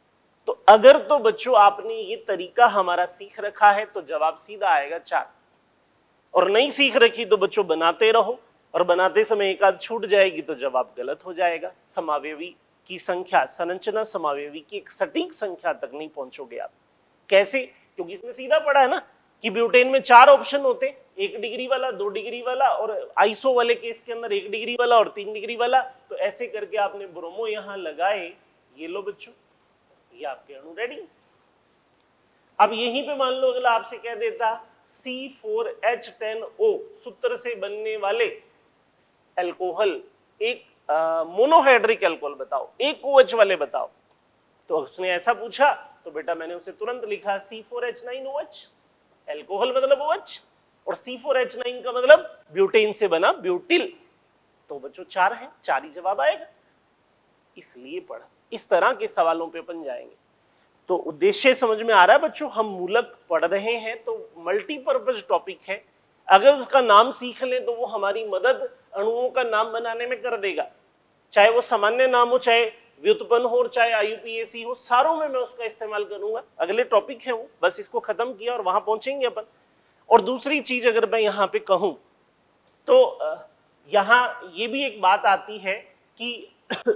तो अगर तो बच्चों आपने ये तरीका हमारा सीख रखा है तो जवाब सीधा आएगा चार, और नहीं सीख रखी तो बच्चों बनाते रहो, और बनाते समय एक आध छूट जाएगी तो जवाब गलत हो जाएगा। समावयवी की संख्या, संरचना समावयवी की एक सटीक संख्या तक नहीं पहुंचोगे आप। कैसे? क्योंकि इसमें सीधा पड़ा है ना कि ब्यूटेन में चार ऑप्शन होते, एक डिग्री वाला, दो डिग्री वाला, और आइसो वाले केस के अंदर एक डिग्री वाला और तीन डिग्री वाला। तो ऐसे करके आपने ब्रोमो यहां लगाए, ये लो बच्चों, ये आपके अणु रेडी। अब यहीं पे मान लो अगला आपसे कह देता C four H ten O सूत्र से बनने वाले एल्कोहल, एक मोनोहाइड्रिक एल्कोहल बताओ, एक ओएच वाले बताओ। तो उसने ऐसा पूछा तो बेटा मैंने उसे तुरंत लिखा C four H nine O H, alcohol मतलब ओएच, और सी फोर एच नाइन का मतलब ब्यूटेन से बना ब्यूटिल। तो बच्चों चार है, चार ही जवाब आएगा, इसलिए पढ़ा। इस तरह के सवालों पे अपन जाएंगे। तो उद्देश्य समझ में आ रहा है बच्चों? हम मूलक पढ़ रहे हैं तो मल्टीपर्पज टॉपिक है, अगर उसका नाम सीख लें तो वो हमारी मदद अणुओं का नाम बनाने में कर देगा, चाहे वो सामान्य नाम हो, चाहे व्युत्पन्न हो, चाहे आईयूपीएसी हो, सारों में मैं उसका इस्तेमाल करूंगा। अगले टॉपिक है वो, बस इसको खत्म किया और वहां पहुंचेंगे अपन। और दूसरी चीज अगर मैं यहाँ पे कहूं तो यहाँ ये भी एक बात आती है कि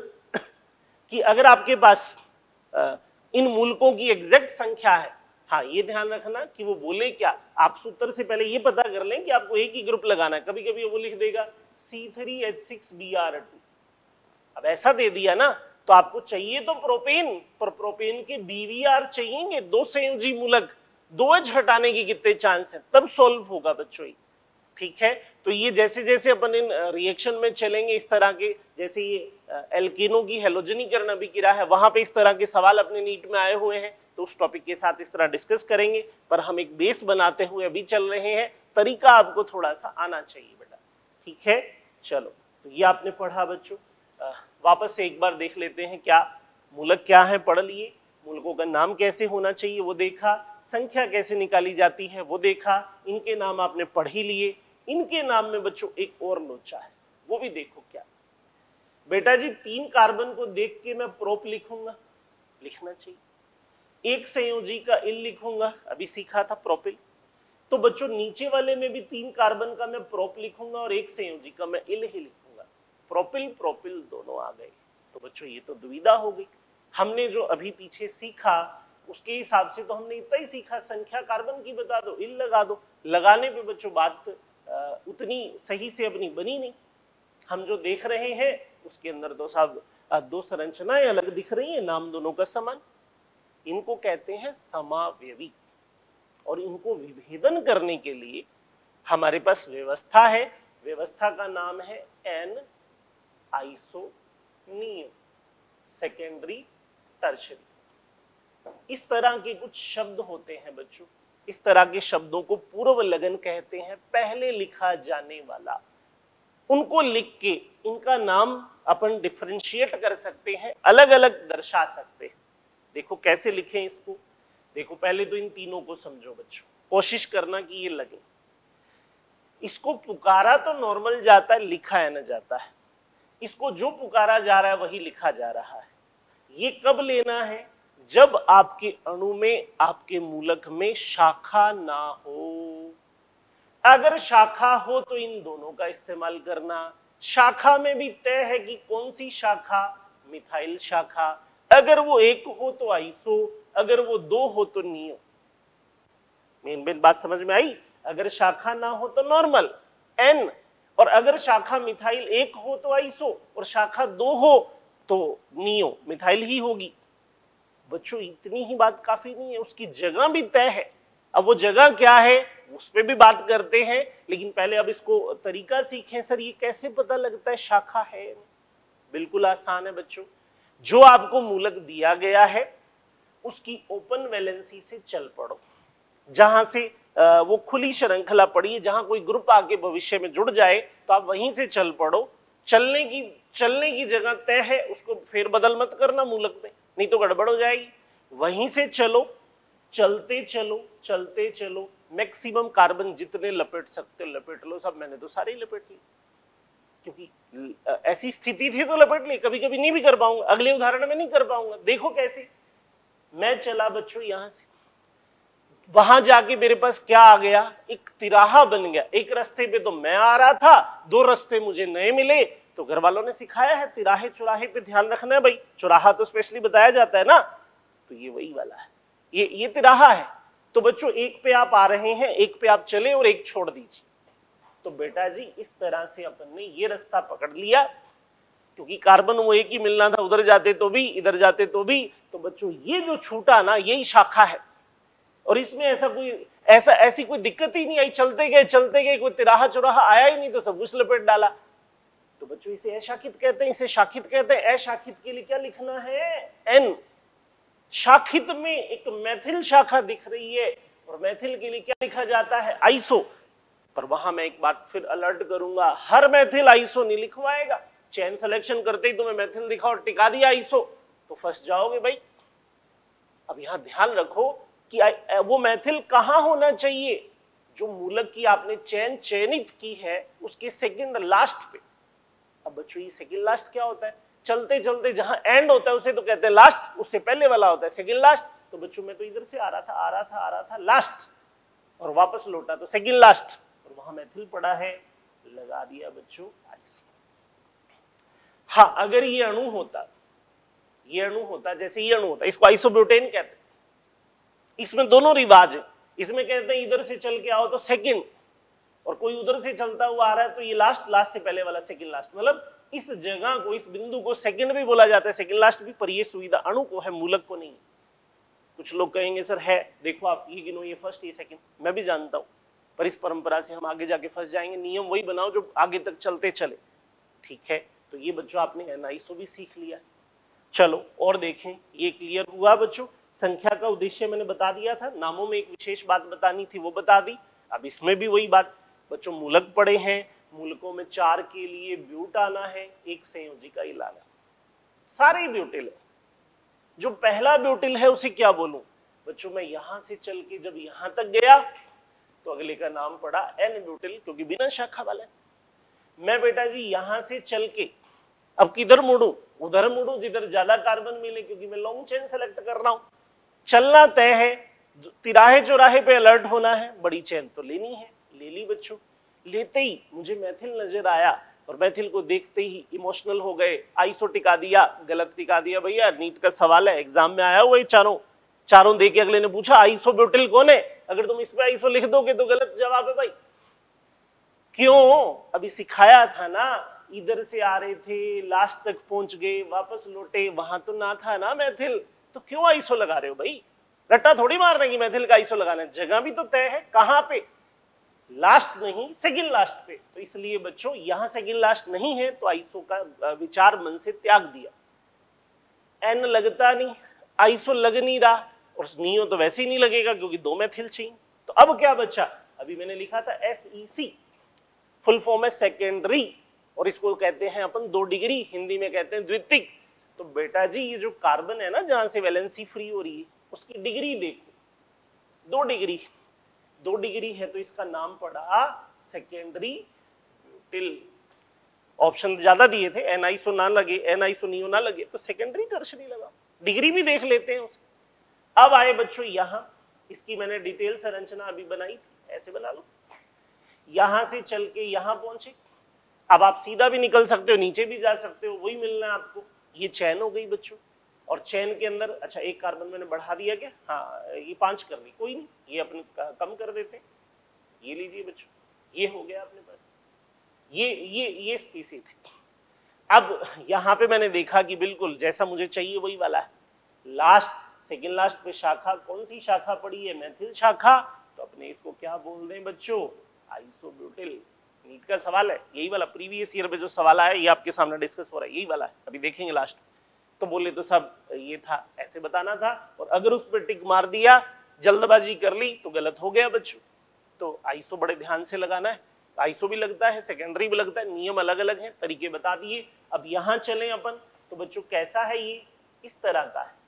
कि अगर आपके पास इन मूलकों की एग्जैक्ट संख्या है, हाँ ये ध्यान रखना कि वो बोले क्या, आप सूत्र से पहले ये पता कर लें कि आपको एक ही ग्रुप लगाना है। कभी कभी वो लिख देगा C three H six B R two, अब ऐसा दे दिया ना तो आपको चाहिए तो प्रोपेन, पर प्रोपेन के बीवीआर चाहिए, दो संयोजी मूलक, दो एच हटाने के कितने चांस हैं, तब सॉल्व होगा बच्चों। ठीक है, तो ये जैसे जैसे अपन इन रिएक्शन में चलेंगे इस तरह के, जैसे ये एल्केनों की हेलोजनीकरण अभी की रहा है, वहां पे इस तरह के सवाल अपने नीट में आए हुए हैं, तो उस टॉपिक के साथ इस तरह डिस्कस करेंगे। पर हम एक बेस बनाते हुए अभी चल रहे हैं, तरीका आपको थोड़ा सा आना चाहिए बेटा। ठीक है, चलो तो ये आपने पढ़ा बच्चों। वापस से एक बार देख लेते हैं, क्या मूलक क्या है पढ़ लिए, मूलकों का नाम कैसे होना चाहिए वो देखा, संख्या कैसे निकाली जाती है वो देखा, इनके नाम आपने पढ़ ही लिए। इनके नाम में बच्चों एक और लोचा है, वो भी देखो क्या बेटा जी। तीन कार्बन को देख के मैं प्रोप लिखूंगा, लिखना चाहिए। एक संयोजी का इल लिखूंगा, अभी सीखा था प्रोपिल। तो बच्चों नीचे वाले में भी तीन कार्बन का मैं प्रोप लिखूंगा और एक संयोजी का मैं इल ही लिखूंगा, प्रोपिल प्रोपिल दोनों आ गए। तो बच्चों ये तो दुविधा हो गई। हमने जो अभी पीछे सीखा उसके हिसाब से तो हमने इतना ही सीखा, संख्या कार्बन की बता दो, इल लगा दो। लगाने पे बच्चों बात उतनी सही से अपनी बनी नहीं। हम जो देख रहे हैं उसके अंदर तो साहब दो संरचनाएं अलग दिख रही हैं, नाम दोनों का समान। इनको कहते हैं समावयवी, और इनको विभेदन करने के लिए हमारे पास व्यवस्था है। व्यवस्था का नाम है एन आइसोनियम, सेकेंडरी टर्शियरी। इस तरह के कुछ शब्द होते हैं बच्चों, इस तरह के शब्दों को पूर्व लगन कहते हैं, पहले लिखा जाने वाला। उनको लिख के इनका नाम अपन डिफरेंशिएट कर सकते हैं, अलग अलग दर्शा सकते हैं। देखो कैसे लिखें इसको, देखो पहले तो इन तीनों को समझो बच्चों, कोशिश करना कि ये लगे। इसको पुकारा तो नॉर्मल जाता है, लिखा है ना जाता है। इसको जो पुकारा जा रहा है वही लिखा जा रहा है। ये कब लेना है? जब आपके अणु में, आपके मूलक में शाखा ना हो। अगर शाखा हो तो इन दोनों का इस्तेमाल करना। शाखा में भी तय है कि कौन सी शाखा, मिथाइल शाखा। अगर वो एक हो तो आइसो, अगर वो दो हो तो नियो। मेन मेन बात समझ में आई? अगर शाखा ना हो तो नॉर्मल एन, और अगर शाखा मिथाइल एक हो तो आइसो, और शाखा दो हो तो नियो, मिथाइल ही होगी। बच्चों इतनी ही बात काफी नहीं है, उसकी जगह भी तय है। अब वो जगह क्या है उस पर भी बात करते हैं, लेकिन पहले अब इसको तरीका सीखें। सर ये कैसे पता लगता है शाखा है? बिल्कुल आसान है बच्चों, जो आपको मूलक दिया गया है उसकी ओपन वैलेंसी से चल पड़ो। जहां से वो खुली श्रृंखला पड़ी है, जहां कोई ग्रुप आके भविष्य में जुड़ जाए तो आप वहीं से चल पड़ो। चलने की चलने की जगह तय है, उसको फेर बदल मत करना मूलक में, नहीं तो गड़बड़ हो जाएगी। वहीं से चलो, चलते चलो चलते चलो, मैक्सिमम कार्बन जितने लपेट सकते लपेट लो। सब मैंने तो सारे ही लपेट लिए, क्योंकि ऐसी स्थिति थी तो लपेट ली। कभी कभी नहीं भी कर पाऊंगा, अगले उदाहरण में नहीं कर पाऊंगा। देखो कैसे, मैं चला बच्चों यहां से, वहां जाके मेरे पास क्या आ गया, एक तिराहा बन गया। एक रास्ते पे तो मैं आ रहा था, दो रास्ते मुझे नए मिले। तो घर वालों ने सिखाया है तिराहे चौराहे पे ध्यान रखना है भाई, चौराहा तो स्पेशली बताया जाता है ना, तो ये वही वाला है, ये ये तिराहा है। तो बच्चों एक पे आप आ रहे हैं, एक पे आप चले और एक छोड़ दीजिए। तो बेटा जी इस तरह से अपन ने ये रास्ता पकड़ लिया, क्योंकि कार्बन वो एक ही मिलना था, उधर जाते तो भी इधर जाते तो भी। तो बच्चों ये जो छूटा ना, यही शाखा है। और इसमें ऐसा कोई ऐसा ऐसी कोई दिक्कत ही नहीं आई, चलते गए चलते गए, कोई तिराहा चौराहा आया ही नहीं तो सब कुछ लपेट डाला। तो बच्चों इसे अशाखित कहते हैं, इसे शाखित कहते हैं। अशाखित के लिए क्या लिखना है, एन। शाखित में एक मैथिल शाखा दिख रही है, और मैथिल के लिए क्या लिखा जाता है, आइसो। पर वहां मैं एक बात फिर अलर्ट करूंगा, हर मैथिल आइसो नहीं लिखवाएगा। चैन सिलेक्शन करते ही तुम्हें मैथिल दिखा और टिका दिया आइसो, तो फंस जाओगे भाई। अब यहां ध्यान रखो कि वो मैथिल कहां होना चाहिए, जो मूलक की आपने चैन चयनित की है उसके सेकंड लास्ट पे। अब बच्चों ये सेकंड लास्ट क्या होता है, चलते चलते जहां एंड होता है उसे तो कहते हैं लास्ट, उससे पहले वाला होता है सेकंड लास्ट। तो बच्चों मैं तो इधर से आ रहा था आ रहा था आ रहा था लास्ट, और वापस लौटा तो सेकंड लास्ट, और वहां मैथिल पड़ा है, लगा दिया बच्चों आइसो। हाँ अगर ये अणु होता, ये अणु होता जैसे ये अणु होता, इसको आइसोब्यूटेन कहते हैं। इसमें दोनों रिवाज है, इसमें कहते हैं इधर से चल के आओ तो सेकंड, और कोई उधर से चलता हुआ आ रहा है तो ये लास्ट, लास्ट से पहले वाला सेकंड लास्ट। मतलब इस जगह को, इस बिंदु को सेकंड भी बोला जाता है, सेकंड लास्ट भी, पर ये सुविधा अणु को है, मूलक को नहीं। कुछ लोग कहेंगे सर है, देखो आप ये गिनो, ये फर्स्ट ये सेकंड, मैं भी जानता हूं, पर इस परंपरा से हम आगे जाके फंस जाएंगे। नियम वही बनाओ जो आगे तक चलते चले, ठीक है। तो ये बच्चों आपने एनआईसो भी सीख लिया। चलो और देखें, ये क्लियर हुआ बच्चों। संख्या का उद्देश्य मैंने बता दिया था, नामों में एक विशेष बात बतानी थी वो बता दी। अब इसमें भी वही बात बच्चों, मूलक पड़े हैं, मूलकों में चार के लिए ब्यूट आना है, एक संयोजिका ही लाना, सारे ब्यूटिल है। जो पहला ब्यूटिल है उसे क्या बोलूं बच्चों, मैं यहां से चल के जब यहां तक गया तो अगले का नाम पड़ा एन ब्यूटिल, क्योंकि बिना शाखा वाला है। मैं बेटा जी यहां से चल के अब किधर मुड़ू, उधर मुड़ू जिधर ज्यादा कार्बन मिले, क्योंकि मैं लॉन्ग चेन सेलेक्ट कर रहा हूं। चलना तय है, तिराहे चौराहे पे अलर्ट होना है, बड़ी चैन तो लेनी है, ले ली बच्चों। लेते ही मुझे मैथिल नजर आया, और मैथिल को देखते ही इमोशनल हो गए, आइसो टिका दिया। गलत टिका दिया भैया, नीट का सवाल है, एग्जाम में आया हुआ, चारों चारों देके अगले ने पूछा आइसो ब्यूटिल कौन है, अगर तुम इस पे आइसो लिख दोगे तो गलत जवाब है भाई। क्यों, अभी सिखाया था ना, इधर से आ रहे थे, लास्ट तक पहुंच गए, वापस लौटे, वहां तो ना था ना मैथिल, तो क्यों आइसो लगा रहे हो भाई। रट्टा थोड़ी मारने की मैथिल का आइसो लगाना है, जगह भी तो तय है, कहां पे, लास्ट नहीं सेकंड लास्ट पे। तो इसलिए बच्चों यहां सेकंड लास्ट नहीं है, तो आइसो का विचार मन से त्याग दिया। एन लगता नहीं, आइसो लग नहीं रहा, और नियो तो वैसे ही नहीं लगेगा क्योंकि दो मैथिल चाहिए। तो अब क्या बचा, अभी मैंने लिखा था S E C, full form है सेकेंडरी, और इसको कहते हैं अपन दो डिग्री, हिंदी में कहते हैं द्वितीयक। तो बेटा जी ये जो कार्बन है ना, जहां से वैलेंसी फ्री हो रही है, उसकी डिग्री देखो, दो डिग्री, दो डिग्री है, तो इसका नाम पड़ा सेकेंडरी ब्यूटिल। ऑप्शन ज्यादा दिए थे, एनआईसो ना लगे, एनआईसो नियो ना लगे, तो सेकेंडरी टर्शरी लगा, डिग्री भी देख लेते हैं उसकी। अब आए बच्चों यहां, इसकी मैंने डिटेल संरचना अभी बनाई थी, ऐसे बना लो। यहां से चल के यहां पहुंचे, अब आप सीधा भी निकल सकते हो, नीचे भी जा सकते हो, वही मिलना है आपको। ये चैन हो गई बच्चों, और चैन के अंदर अच्छा एक कार्बन मैंने बढ़ा दिया क्या, हाँ ये पांच कर दी, कोई नहीं, ये अपने कम कर देते, ये लीजिए बच्चों, ये हो गया अपने पास, ये ये ये स्पीसी थी। अब यहां पे मैंने देखा कि बिल्कुल जैसा मुझे चाहिए वही वाला है, लास्ट सेकेंड लास्ट पे शाखा, कौन सी शाखा पड़ी है, मैथिल शाखा। तो अपने इसको क्या बोल दें बच्चों, आइसोब्यूटिल। नीट का सवाल है, यही वाला प्रीवियस ईयर में जो सवाल आया, ये आपके सामने डिस्कस हो रहा है, यही वाला है, अभी देखेंगे लास्ट। तो बोले तो सब ये था, ऐसे बताना था, और अगर उस पर टिक मार दिया, जल्दबाजी कर ली, तो गलत हो गया बच्चों। तो आइसो बड़े ध्यान से लगाना है, आइसो भी लगता है, सेकेंडरी भी लगता है, नियम अलग अलग हैं, तरीके बता दिए। अब यहां चलें अपन, तो बच्चों कैसा है ये, इस तरह का है।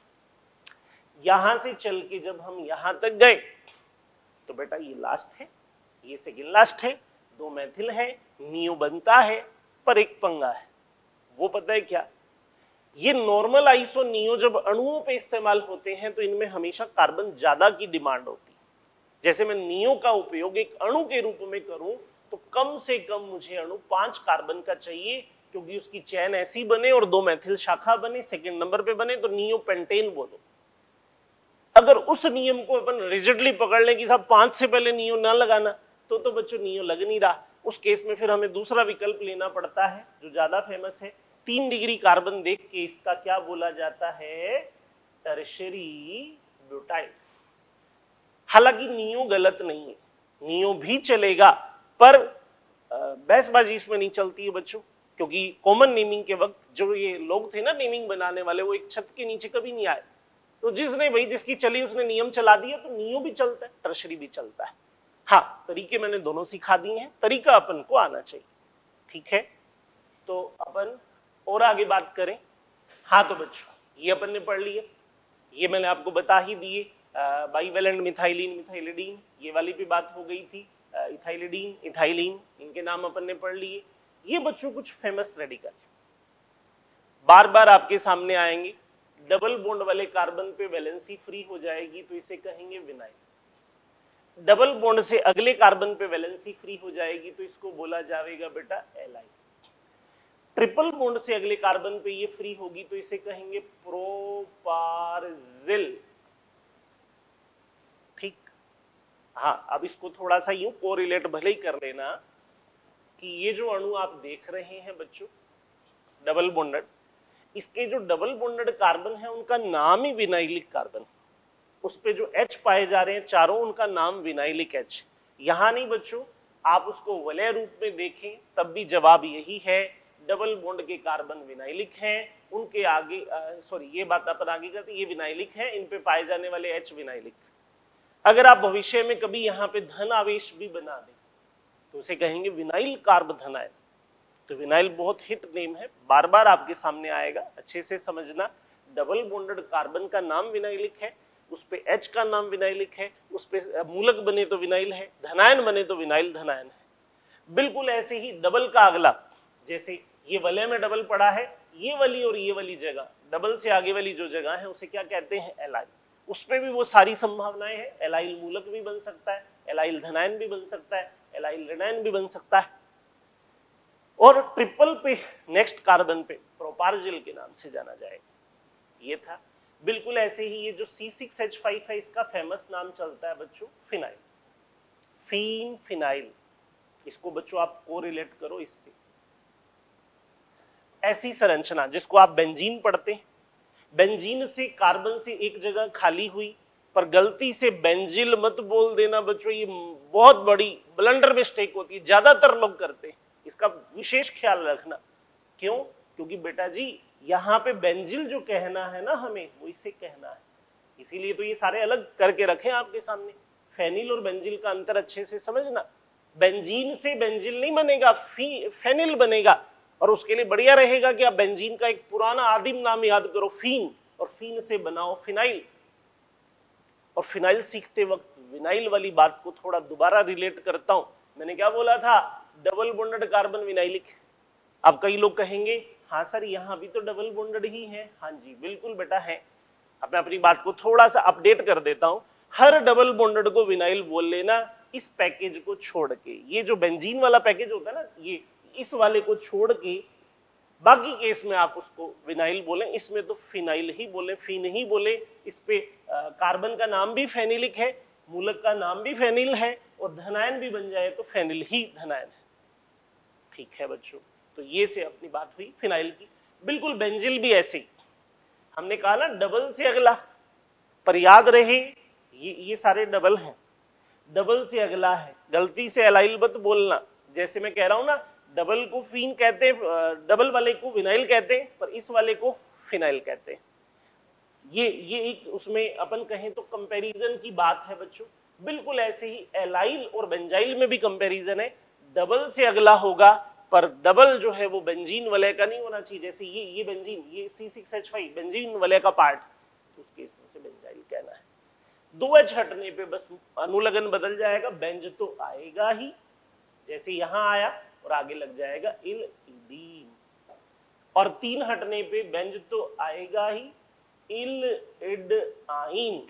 यहां से चल के जब हम यहां तक गए, तो बेटा ये लास्ट है, ये सेकेंड लास्ट है, दो मैथिल है, नियो बनता है, पर एक पंगा है, वो पता है क्या, ये नॉर्मल आइसो नियो जब अणुओं पे इस्तेमाल होते हैं तो इनमें हमेशा कार्बन ज्यादा की डिमांड होती है। जैसे मैं नियो का उपयोग एक अणु के रूप में करूं तो कम से कम मुझे अणु पांच कार्बन का चाहिए, क्योंकि उसकी चैन ऐसी बने और दो मैथिल शाखा बने, सेकंड नंबर पे बने तो नियो पेंटेन बोलो। अगर उस नियम को अपन रिजिडली पकड़ लें कि साहब पांच से पहले नियो ना लगाना, तो तो बच्चों नियो लग नहीं रहा। उस केस में फिर हमें दूसरा विकल्प लेना पड़ता है जो ज्यादा फेमस है। तीन डिग्री कार्बन देख के इसका क्या बोला जाता है, टर्शियरी ब्यूटाइल। हालांकि नियो गलत नहीं है, नियो भी चलेगा, पर बहसबाजी इसमें नहीं चलती है बच्चों, क्योंकि कॉमन नेमिंग के वक्त जो ये लोग थे ना नेमिंग बनाने वाले, वो एक छत के नीचे कभी नहीं आए। तो जिसने भाई जिसकी चली उसने नियम चला दिया, तो नियो भी चलता है टर्शरी भी चलता है। हाँ, तरीके मैंने दोनों सिखा दिए हैं, तरीका अपन को आना चाहिए। ठीक है, तो अपन और आगे बात करें। हाँ तो बच्चों ये अपन ने पढ़ लिए, ये मैंने आपको बता ही दिए, बाइवेलेंट मिथाइलिन मिथाइलिडीन, ये वाली भी बात हो गई थी, इथाइलिडीन इथाइलिन, इनके नाम अपन ने पढ़ लिए। ये बच्चों कुछ फेमस रेडिकल बार बार आपके सामने आएंगे। डबल बॉन्ड वाले कार्बन पे वैलेंसी फ्री हो जाएगी तो इसे कहेंगे विनाइल। डबल बॉन्ड से अगले कार्बन पे वैलेंसी फ्री हो जाएगी तो इसको बोला जाएगा बेटा एलाइन। ट्रिपल बॉन्ड से अगले कार्बन पे ये फ्री होगी तो इसे कहेंगे प्रोपार्जिल। ठीक, हाँ अब इसको थोड़ा सा यूं कोरिलेट भले ही कर लेना कि ये जो अणु आप देख रहे हैं बच्चों डबल बॉन्डेड, इसके जो डबल बॉन्डेड कार्बन है उनका नाम ही विनाइलिक कार्बन। उस पे जो H पाए जा रहे हैं चारों, उनका नाम विनाइलिक H। यहां नहीं बच्चों, आप उसको वलय रूप में देखें तब भी जवाब यही है, डबल बॉन्ड के कार्बन विनाइलिक हैं, उनके आगे सॉरी ये बात अपन आगे करते, ये विनाइलिक है, इन पे पाए जाने वाले H विनाइलिक। अगर आप भविष्य में कभी यहाँ पे धन आवेश भी बना दें तो उसे कहेंगे विनाइल कार्ब धनायन। तो विनाइल बहुत हिट नेम है, बार बार आपके सामने आएगा, अच्छे से समझना। डबल बॉन्डेड कार्बन का नाम विनाइलिक है, उस पे H का नाम विनाइलिक है, उस पे मूलक बने तो विनाइल है, धनायन बने तो विनाइल धनायन है। बिल्कुल ऐसे ही डबल का अगला, जैसे ये वलय में डबल पड़ा है, ये वाली और ये वाली जगह, डबल से आगे वाली जो जगह है उसे क्या कहते हैं एलाइल। उस पे भी वो सारी संभावनाएं हैं, एलाइल मूलक भी बन सकता है, एलाइल धनायन भी बन सकता है, एलाइल ऋणायन भी बन सकता है। और ट्रिपल पे नेक्स्ट कार्बन पे प्रोपार्जिल के नाम से जाना जाएगा। ये था बिल्कुल ऐसे ही ये जो सी सिक्स एच फाइव है इसका फेमस नाम चलता है बच्चों फिनाइल, फीन फिनाइल। इसको बच्चों आप कोरिलेट करो इससे। ऐसी संरचना जिसको आप बेंजीन पढ़ते हैं, बेंजीन से कार्बन से एक जगह खाली हुई, पर गलती से बेंजिल मत बोल देना बच्चों, ये बहुत बड़ी ब्लंडर मिस्टेक होती है, ज्यादातर लोग करते हैं, इसका विशेष ख्याल रखना। क्यों? क्योंकि बेटा जी यहाँ पे बेंजिल जो कहना है ना हमें, वो इसे कहना है, इसीलिए तो ये सारे अलग करके रखे आपके सामने। फेनिल और बेंजिल का अंतर अच्छे से समझना। बेंजीन से बेंजिल नहीं बनेगा, फी फेनिल बनेगा, और उसके लिए बढ़िया रहेगा कि आप बेंजीन का एक पुराना आदिम नाम याद करो फीन, और फीन से बनाओ फिनाइल। और फिनाइल सीखते वक्त विनाइल वाली बात को थोड़ा दोबारा रिलेट करता हूं। मैंने क्या बोला था, डबल बॉन्डेड कार्बन विनाइलिक। अब कई लोग कहेंगे हाँ सर यहाँ भी तो डबल बॉन्डेड ही है। हाँ जी बिल्कुल बेटा है। अब मैं अपनी बात को थोड़ा सा अपडेट कर देता हूं। हर डबल बॉन्डेड को विनाइल बोल लेना, इस पैकेज को छोड़ के। ये जो बेंजीन वाला पैकेज होता है ना, ये इस वाले को छोड़ के बाकी केस में आप उसको विनाइल बोलें, इसमें तो फिनाइल ही बोले, फीन ही बोले। इस पे कार्बन का नाम भी फेनिलिक है, मूलक का नाम भी फेनिल है, और धनायन भी बन जाए तो फेनिल ही धनायन है। ठीक है बच्चों, तो ये से अपनी बात हुई फिनाइल की। बिल्कुल बेंजिल भी ऐसे ही, हमने कहा ना डबल से अगला, पर याद रहे ये ये सारे डबल हैं, डबल से अगला है, गलती से एलाइल मत बोलना। जैसे मैं कह रहा हूं ना, डबल को फीन कहते हैं, डबल वाले को विनाइल कहते हैं, पर इस वाले को फिनाइल कहते हैं। ये ये एक उसमें अपन कहें तो कंपैरिजन की बात है बच्चों। बिल्कुल ऐसे ही एलाइल और बेंजाइल में भी कंपैरिजन है, डबल से अगला होगा, पर डबल जो है वो बेंजीन वलय का नहीं होना चाहिए। जैसे ये ये बेंजीन, ये C six H five benzene वलय का पार्ट, तो उस केस में से बेंजाइल कहना है। दो एच हटने पे बस अनुलग्न बदल जाएगा, बेंज तो आएगा ही, जैसे यहां आया और आगे लग जाएगा इल ईदीन। और तीन हटने पे बेंज तो आएगा ही, इल इड आइन,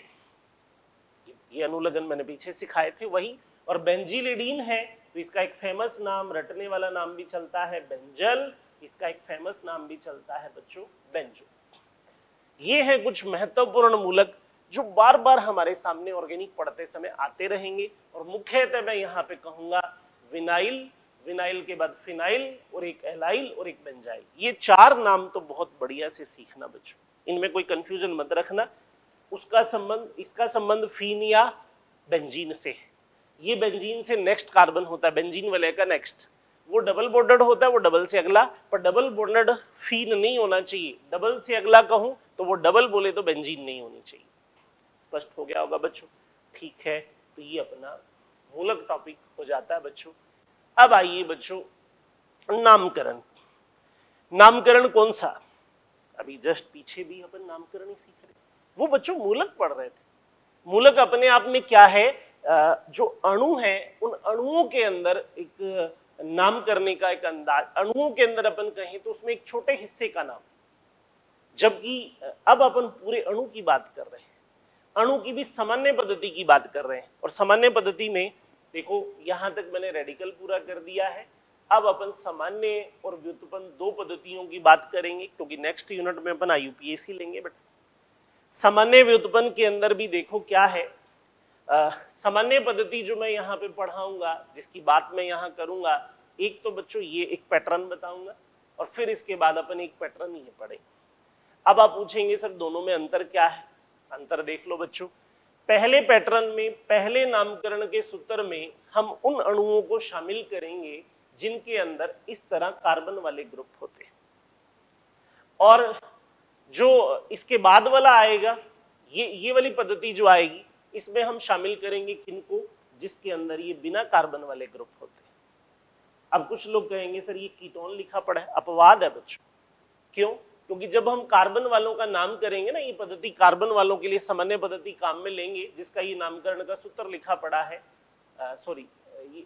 ये अनुलगन मैंने पीछे सिखाए थे वही। और बेंजिलिडीन है तो इसका एक फेमस नाम, रटने वाला नाम भी चलता है बेंजल, इसका एक फेमस नाम भी चलता है बच्चों बेंजो। ये है कुछ महत्वपूर्ण मूलक जो बार बार हमारे सामने ऑर्गेनिक पढ़ते समय आते रहेंगे। और मुख्यतः मैं यहाँ पे कहूंगा विनाइल, विनाइल के बाद फिनाइल और एक एलाइल और एक बेंजाइल, ये चार नाम तो बहुत बढ़िया से सीखना बच्चों, इनमें कोई कंफ्यूजन मत रखना। उसका संबंध, इसका संबंध फीन या बेंजीन से है। ये बेंजीन से नेक्स्ट कार्बन होता है, बेंजीन वाले का नेक्स्ट, वो डबल बॉन्डेड होता है, वो डबल से अगला, पर डबल बॉन्डेड फीन नहीं होना चाहिए। डबल से अगला कहूं तो वो डबल बोले तो बेंजीन नहीं होनी चाहिए। स्पष्ट हो गया होगा बच्चों? ठीक है, तो ये अपना मूलक टॉपिक हो जाता है बच्चों। अब आइए बच्चों नामकरण। नामकरण कौन सा? अभी जस्ट पीछे भी अपन नामकरण ही सीख रहे, वो बच्चों मूलक पढ़ रहे थे। मूलक अपने आप में क्या है, जो अणु है उन अणुओं के अंदर एक नाम करने का एक अंदाज, अणुओं के अंदर अपन कहें तो उसमें एक छोटे हिस्से का नाम, जबकि अब अपन पूरे अणु की बात कर रहे हैं, अणु की भी सामान्य पद्धति की बात कर रहे हैं। और सामान्य पद्धति में देखो यहां तक मैंने रेडिकल पूरा कर दिया है। अब अपन सामान्य और व्युत्पन्न दो पद्धतियों की बात करेंगे, क्योंकि नेक्स्ट यूनिट में अपन आईयूपीएसी लेंगे। बट सामान्य व्युत्पन्न के अंदर भी देखो क्या है, आ, सामान्य पद्धति जो मैं यहाँ पे पढ़ाऊंगा, जिसकी बात मैं यहाँ करूंगा, एक तो बच्चों ये एक पैटर्न बताऊंगा और फिर इसके बाद अपन एक पैटर्न ये पढ़ेंगे। अब आप पूछेंगे सर दोनों में अंतर क्या है? अंतर देख लो बच्चों। पहले पैटर्न में, पहले नामकरण के सूत्र में हम उन अणुओं को शामिल करेंगे जिनके अंदर इस तरह कार्बन वाले ग्रुप होते हैं, और जो इसके बाद वाला आएगा, ये ये वाली पद्धति जो आएगी, इसमें हम शामिल करेंगे किनको? जिसके अंदर ये बिना कार्बन वाले ग्रुप होते हैं। अब कुछ लोग कहेंगे सर ये कीटोन लिखा पड़ा है, अपवाद है बच्चों। क्यों? क्योंकि जब हम कार्बन वालों का नाम करेंगे ना, ये पद्धति कार्बन वालों के लिए सामान्य पद्धति काम में लेंगे, जिसका ये नामकरण का सूत्र लिखा पड़ा है, सॉरी ये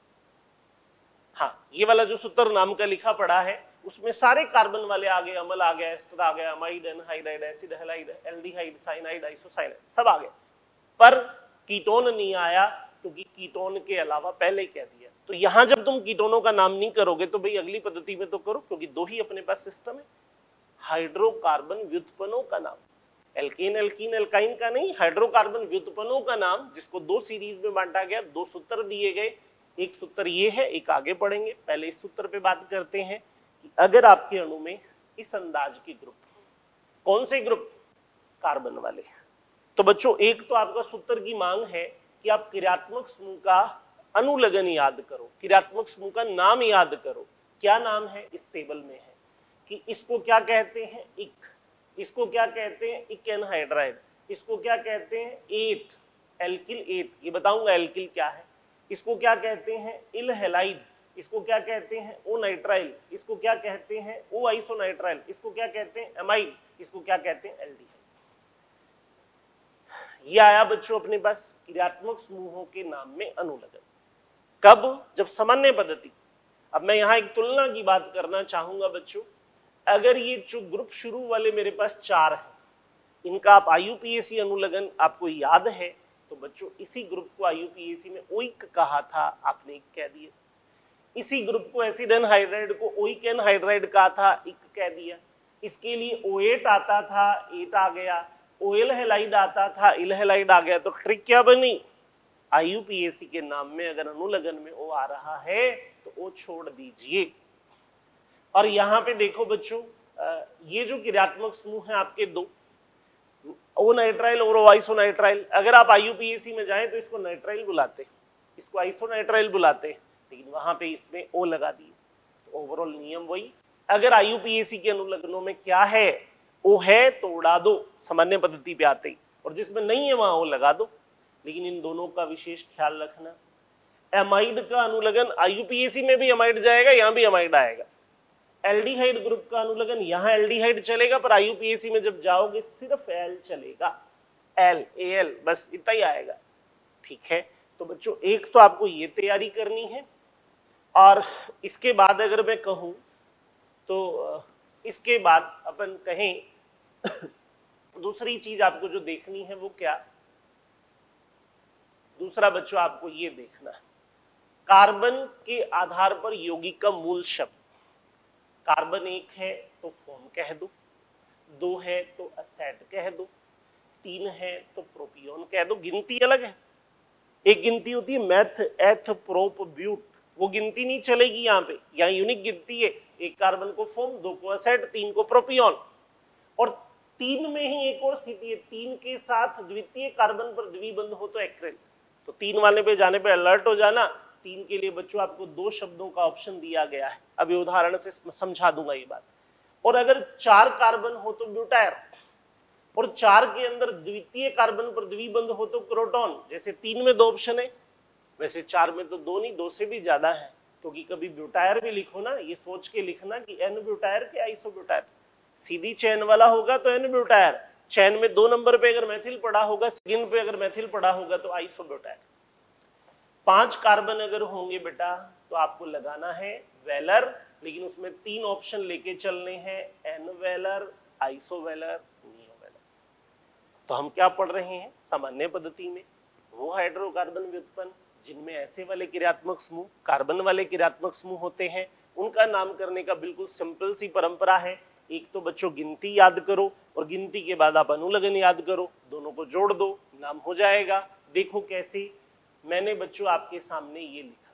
हाँ ये वाला जो सूत्र नाम का लिखा पड़ा है, उसमें सारे कार्बन वाले आ गए, अमल आ गया, एस्टर आ गया, amide, anhydride, acid halide, aldehyde, cyanide, isocyanide, सब आ गए, पर कीटोन नहीं आया, क्योंकि कीटोन के अलावा पहले कह दिया। तो यहां जब तुम कीटोनों का नाम नहीं करोगे तो भाई अगली पद्धति में तो करो, क्योंकि दो ही अपने पास सिस्टम है। हाइड्रोकार्बन व्युत्पन्नों का नाम, एल्केन, एल्कीन, एल्काइन का नहीं, हाइड्रोकार्बन व्युत्पन्नों का नाम, जिसको दो सीरीज में बांटा गया, दो सूत्र दिए गए। एक सूत्र ये है, एक आगे पढ़ेंगे। पहले इस सूत्र पे बात करते हैं कि अगर आपके अणु में इस अंदाज के ग्रुप, कौन से ग्रुप? कार्बन वाले। तो बच्चों एक तो आपका सूत्र की मांग है कि आप क्रियात्मक समूह का अनुलगन याद करो, क्रियात्मक समूह का नाम याद करो। क्या नाम है? इस टेबल में है कि इसको क्या कहते हैं? इक। इसको क्या कहते हैं? इक एनहाइड्राइड। इसको क्या कहते हैं? एट, एल्किल एट, ये बताऊंगा एल्किल क्या है। इसको क्या कहते हैं? इल हैलाइड। इसको क्या कहते हैं? ओ नाइट्राइल। इसको क्या कहते हैं? ओ आइसोनाइट्राइल। इसको क्या कहते हैं? एमाइड। इसको क्या कहते हैं? एल्डिहाइड। ये आया बच्चों अपने पास क्रियात्मक समूहों के नाम में अनुलगन। कब? जब सामान्य पद्धति। अब मैं यहाँ एक तुलना की बात करना चाहूंगा बच्चों। अगर ये जो ग्रुप शुरू वाले मेरे पास चार है, इनका आप आईयूपीएसी अनुलगन आपको याद है, तो बच्चों इसी ग्रुप को आईयूपीएसी में ओइक कहा था, आपने इक कह दिया। इसी ग्रुप को एसिड एनहाइड्राइड को ओइक एनहाइड्राइड कहा था, इक कह दिया। इसके लिए ओ एट आता था, एट आ गया। ओएल हैलाइड आता था, इल हैलाइड आ गया। तो ट्रिक क्या बनी? आईयूपीएसी के नाम में अगर अनुलगन में ओ आ रहा है तो ओ छोड़ दीजिए। और यहाँ पे देखो बच्चों, ये जो क्रियात्मक समूह है आपके दो, ओ नाइट्राइल और ओ आइसोनाइट्राइल, अगर आप आईयूपीएसी में जाएं तो इसको नाइट्राइल बुलाते, इसको आइसोनाइट्राइल बुलाते, लेकिन वहां पे इसमें ओ लगा दिए। तो ओवरऑल नियम वही, अगर आईयूपीएसी के अनुलग्नों में क्या है? ओ है तो उड़ा दो, सामान्य पद्धति पे आते ही, और जिसमें नहीं है वहां ओ लगा दो। लेकिन इन दोनों का विशेष ख्याल रखना, एमाइड का अनुलगन आईयूपीएसी में भी एमाइड जाएगा, यहाँ भी एमाइड आएगा। एल्डिहाइड ग्रुप का अनुलगन यहाँ एल्डिहाइड चलेगा, पर आईयूपीएसी में जब जाओगे सिर्फ एल चलेगा, एल, एल, बस इतना ही आएगा। ठीक है, तो बच्चों एक तो आपको ये तैयारी करनी है। और इसके बाद अगर मैं कहूँ तो इसके बाद अपन कहें दूसरी चीज आपको जो देखनी है वो क्या, दूसरा बच्चों आपको ये देखना है कार्बन के आधार पर यौगिक का मूल शब्द। कार्बन एक है तो फोम कह दो, दो है तो एसेट कह दो, तीन है तो प्रोपियोन कह दो। गिनती अलग है, एक गिनती होती है मैथ एथ प्रोप ब्यूट, वो गिनती नहीं चलेगी यहाँ पे, यहाँ यूनिक गिनती है, एक कार्बन को फोम, दो को एसेट, तीन को प्रोपियोन। और तीन में ही एक और स्थिति है, तीन के साथ द्वितीय कार्बन पर द्विबंध हो तो एक्रिल। तो तीन वाले पे जाने पे अलर्ट हो जाना। तीन के लिए बच्चों आपको दो शब्दों का ऑप्शन दिया गया है, अभी उदाहरण से समझा दूंगा ये बात। और अगर चार कार्बन हो तो ब्यूटायर, और चार के अंदर द्वितीय कार्बन पर द्विबंध हो तो क्रोटॉन। जैसे तीन में दो ऑप्शन है, वैसे चार में तो दो नहीं, दो से भी ज्यादा है, क्योंकि कभी ब्यूटायर भी लिखो ना, ये सोच के लिखना कि एन ब्यूटायर के आइसो ब्यूटायर। सीधी चैन वाला होगा तो एन ब्यूटायर, चैन में दो नंबर पे अगर मैथिल पड़ा होगा, सेकंड पे अगर मैथिल पड़ा होगा तो आइसो ब्यूटायर। पांच कार्बन अगर होंगे बेटा तो आपको लगाना है वेलर, लेकिन उसमें तीन ऑप्शन लेके चलने हैं, n valer, iso valer, neo valer. तो हम क्या पढ़ रहे हैं सामान्य पद्धति में, वो हाइड्रोकार्बन व्युत्पन्न जिनमें ऐसे वाले क्रियात्मक समूह, कार्बन वाले क्रियात्मक समूह होते हैं, उनका नाम करने का बिल्कुल सिंपल सी परंपरा है। एक तो बच्चों गिनती याद करो और गिनती के बाद आप अनुलग्न याद करो, दोनों को जोड़ दो, नाम हो जाएगा। देखो कैसे, मैंने बच्चों आपके सामने ये लिखा,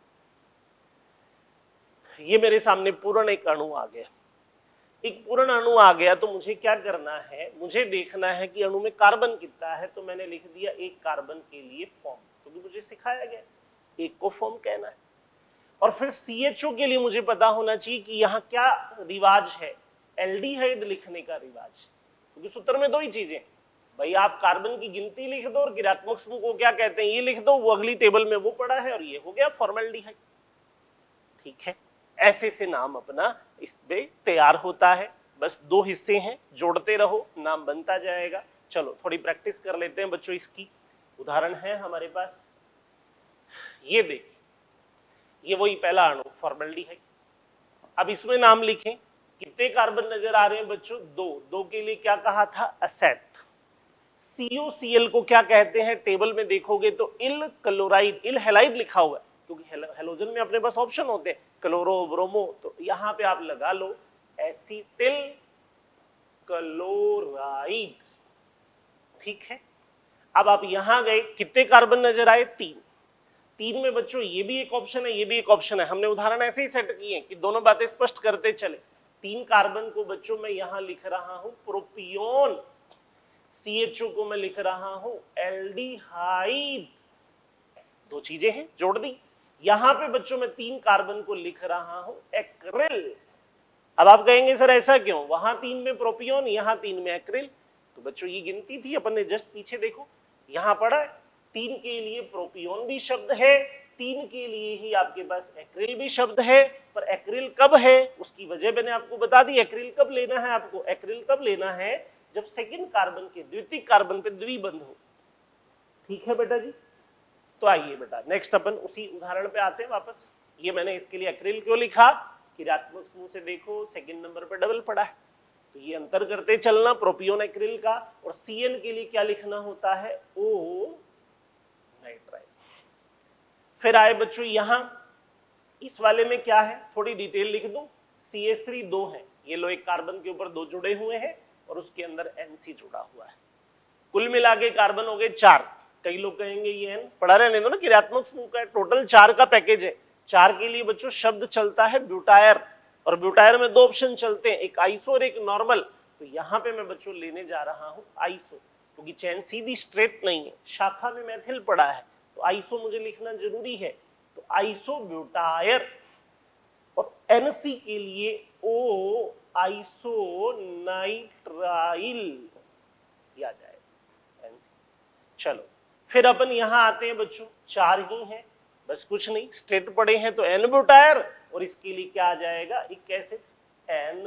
ये मेरे सामने पूर्ण एक अणु आ गया, एक पूर्ण अणु आ गया तो मुझे क्या करना है, मुझे देखना है कि अणु में कार्बन कितना है। तो मैंने लिख दिया एक कार्बन के लिए फॉर्म, क्योंकि मुझे सिखाया गया एक को फॉर्म कहना है। और फिर सी एच ओ के लिए मुझे पता होना चाहिए कि यहाँ क्या रिवाज है, एल्डिहाइड लिखने का रिवाज, क्योंकि सूत्र में दो ही चीजें, भाई आप कार्बन की गिनती लिख दो और क्रियात्मक समूह को क्या कहते हैं ये लिख दो, वो अगली टेबल में वो पड़ा है और ये हो गया फॉर्मल्डिहाइड। ठीक है, ऐसे से नाम अपना इसमें तैयार होता है। बस दो हिस्से हैं, जोड़ते रहो, नाम बनता जाएगा। चलो थोड़ी प्रैक्टिस कर लेते हैं बच्चों इसकी। उदाहरण है हमारे पास, ये देखिए, ये वही पहला अणु फॉर्मल्डिहाइड। अब इसमें नाम लिखें, कितने कार्बन नजर आ रहे हैं बच्चों, दो। दो के लिए क्या कहा था, एसेट। सी ओ सी एल को क्या कहते हैं, टेबल में देखोगे तो इल क्लोराइड, इल हैलाइड लिखा हुआ है, क्योंकि हेलोजन में अपने पास ऑप्शन होते हैं क्लोरो ब्रोमो, तो यहां पे आप लगा लो एसिटिल क्लोराइड। ठीक है, अब आप यहां गए, कितने कार्बन नजर आए, तीन। तीन में बच्चों ये भी एक ऑप्शन है, ये भी एक ऑप्शन है, हमने उदाहरण ऐसे ही सेट किए कि दोनों बातें स्पष्ट करते चले। तीन कार्बन को बच्चों मैं यहां लिख रहा हूं प्रोपियोन, सी एच ओ को मैं लिख रहा हूं एल्डिहाइड। दो चीजें हैं, जोड़ दी। यहां पे बच्चों मैं तीन कार्बन को लिख रहा हूं एक्रिल। अब आप कहेंगे सर ऐसा क्यों, वहां तीन में प्रोपियोन, यहां तीन में एक्रिल। तो बच्चों ये गिनती थी, अपन ने जस्ट पीछे देखो यहां पढ़ा है, तीन के लिए प्रोपियोन भी शब्द है, तीन के लिए ही आपके पास एक्रिल भी शब्द है। पर एक्रिल कब है उसकी वजह मैंने आपको बता दी। एक्रिल कब लेना है आपको, एक्रिल कब लेना है, जब सेकंड कार्बन के द्वितीय कार्बन पे द्विबंध हो। ठीक है बेटा जी, तो आइए बेटा नेक्स्ट अपन उसी उदाहरण पे आते हैं वापस। ये मैंने इसके लिए एक्रिल क्यों लिखा, क्रियात्मक समूह से देखो सेकंड नंबर पे डबल पड़ा है, तो ये अंतर करते चलना प्रोपियोन एक्रिल का। और सी एन के लिए क्या लिखना होता है, ओ नाइट्राइल। फिर आए बच्चों यहां इस वाले में क्या है, थोड़ी डिटेल लिख दूं। सी एच थ्री दो है, ये लो एक कार्बन के ऊपर दो जुड़े हुए हैं और उसके अंदर एन सी जुड़ा हुआ है। कुल मिला के कार्बन हो गए चार। कई लोग कहेंगे ये एन पढ़ा रहने दो ना, क्रियात्मक समूह का टोटल चार का पैकेज है। चार के लिए बच्चों शब्द चलता है ब्यूटायर, और ब्यूटायर में दो ऑप्शन चलते हैं, एक आइसो और एक नॉर्मल। तो यहां पे मैं बच्चों लेने जा रहा हूं आइसो, क्योंकि चैन सीधी स्ट्रेट नहीं है, शाखा में मैथिल पड़ा है, तो आइसो मुझे लिखना जरूरी है। तो आइसो ब्यूटायर। और एनसी के लिए ओ आइसो नाइट्राइल किया जाएगा, एनसी। चलो फिर अपन यहां आते हैं बच्चों, चार ही हैं, बस कुछ नहीं, स्ट्रेट पड़े हैं तो एन ब्यूटायर, और इसके लिए क्या आ जाएगा, एक एसिड, एन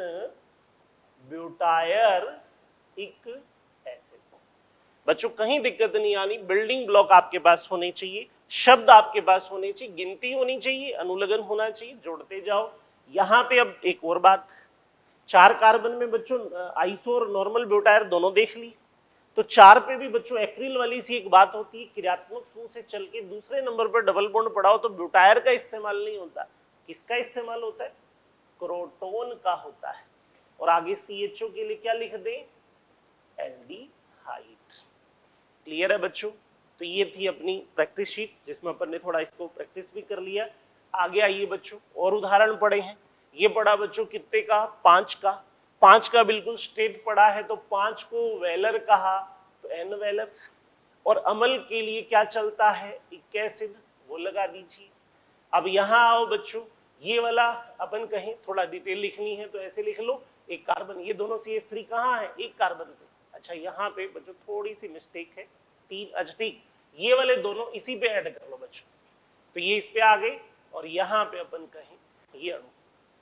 ब्यूटायर एक एसिड। बच्चों कहीं दिक्कत नहीं आनी, बिल्डिंग ब्लॉक आपके पास होने चाहिए, शब्द आपके पास होने चाहिए, गिनती होनी चाहिए, अनुलग्न होना चाहिए, जोड़ते जाओ। यहां पे अब एक और बात, चार कार्बन में बच्चों आइसो और नॉर्मल ब्यूटायर दोनों देख ली। तो चार पे भी बच्चों एक्रिल वाली सी एक बात होती है, क्रियात्मक समूह से चल के दूसरे नंबर पर डबल बॉन्ड पढ़ाओ तो ब्यूटायर का इस्तेमाल नहीं होता, किसका इस्तेमाल होता है? क्रोटोन का होता है। और आगे सी एच ओ के लिए क्या लिख दें? एल्डिहाइड। क्लियर है बच्चों? तो ये थी अपनी प्रैक्टिस शीट जिसमें अपन ने थोड़ा इसको प्रैक्टिस भी कर लिया। आगे आइए बच्चों, और उदाहरण पढ़े हैं। ये पढ़ा बच्चों कितने का? पांच का। पांच का बिल्कुल स्ट्रेट पड़ा है, तो पांच को वेलर कहा तो एन वेलर। और अमल के लिए क्या चलता है? इक एसिड, वो लगा दीजिए। अब यहां आओ बच्चों, ये वाला अपन कहें थोड़ा डिटेल लिखनी है तो ऐसे लिख लो, एक कार्बन, ये दोनों सी एच थ्री कहाँ है? एक कार्बन पे। अच्छा यहाँ पे बच्चों थोड़ी सी मिस्टेक है, तीन। अच्छा ठीक, ये वाले दोनों इसी पे ऐड कर लो बच्चों, तो ये इस पे आ गए। और यहाँ पे अपन कहें ये अणु,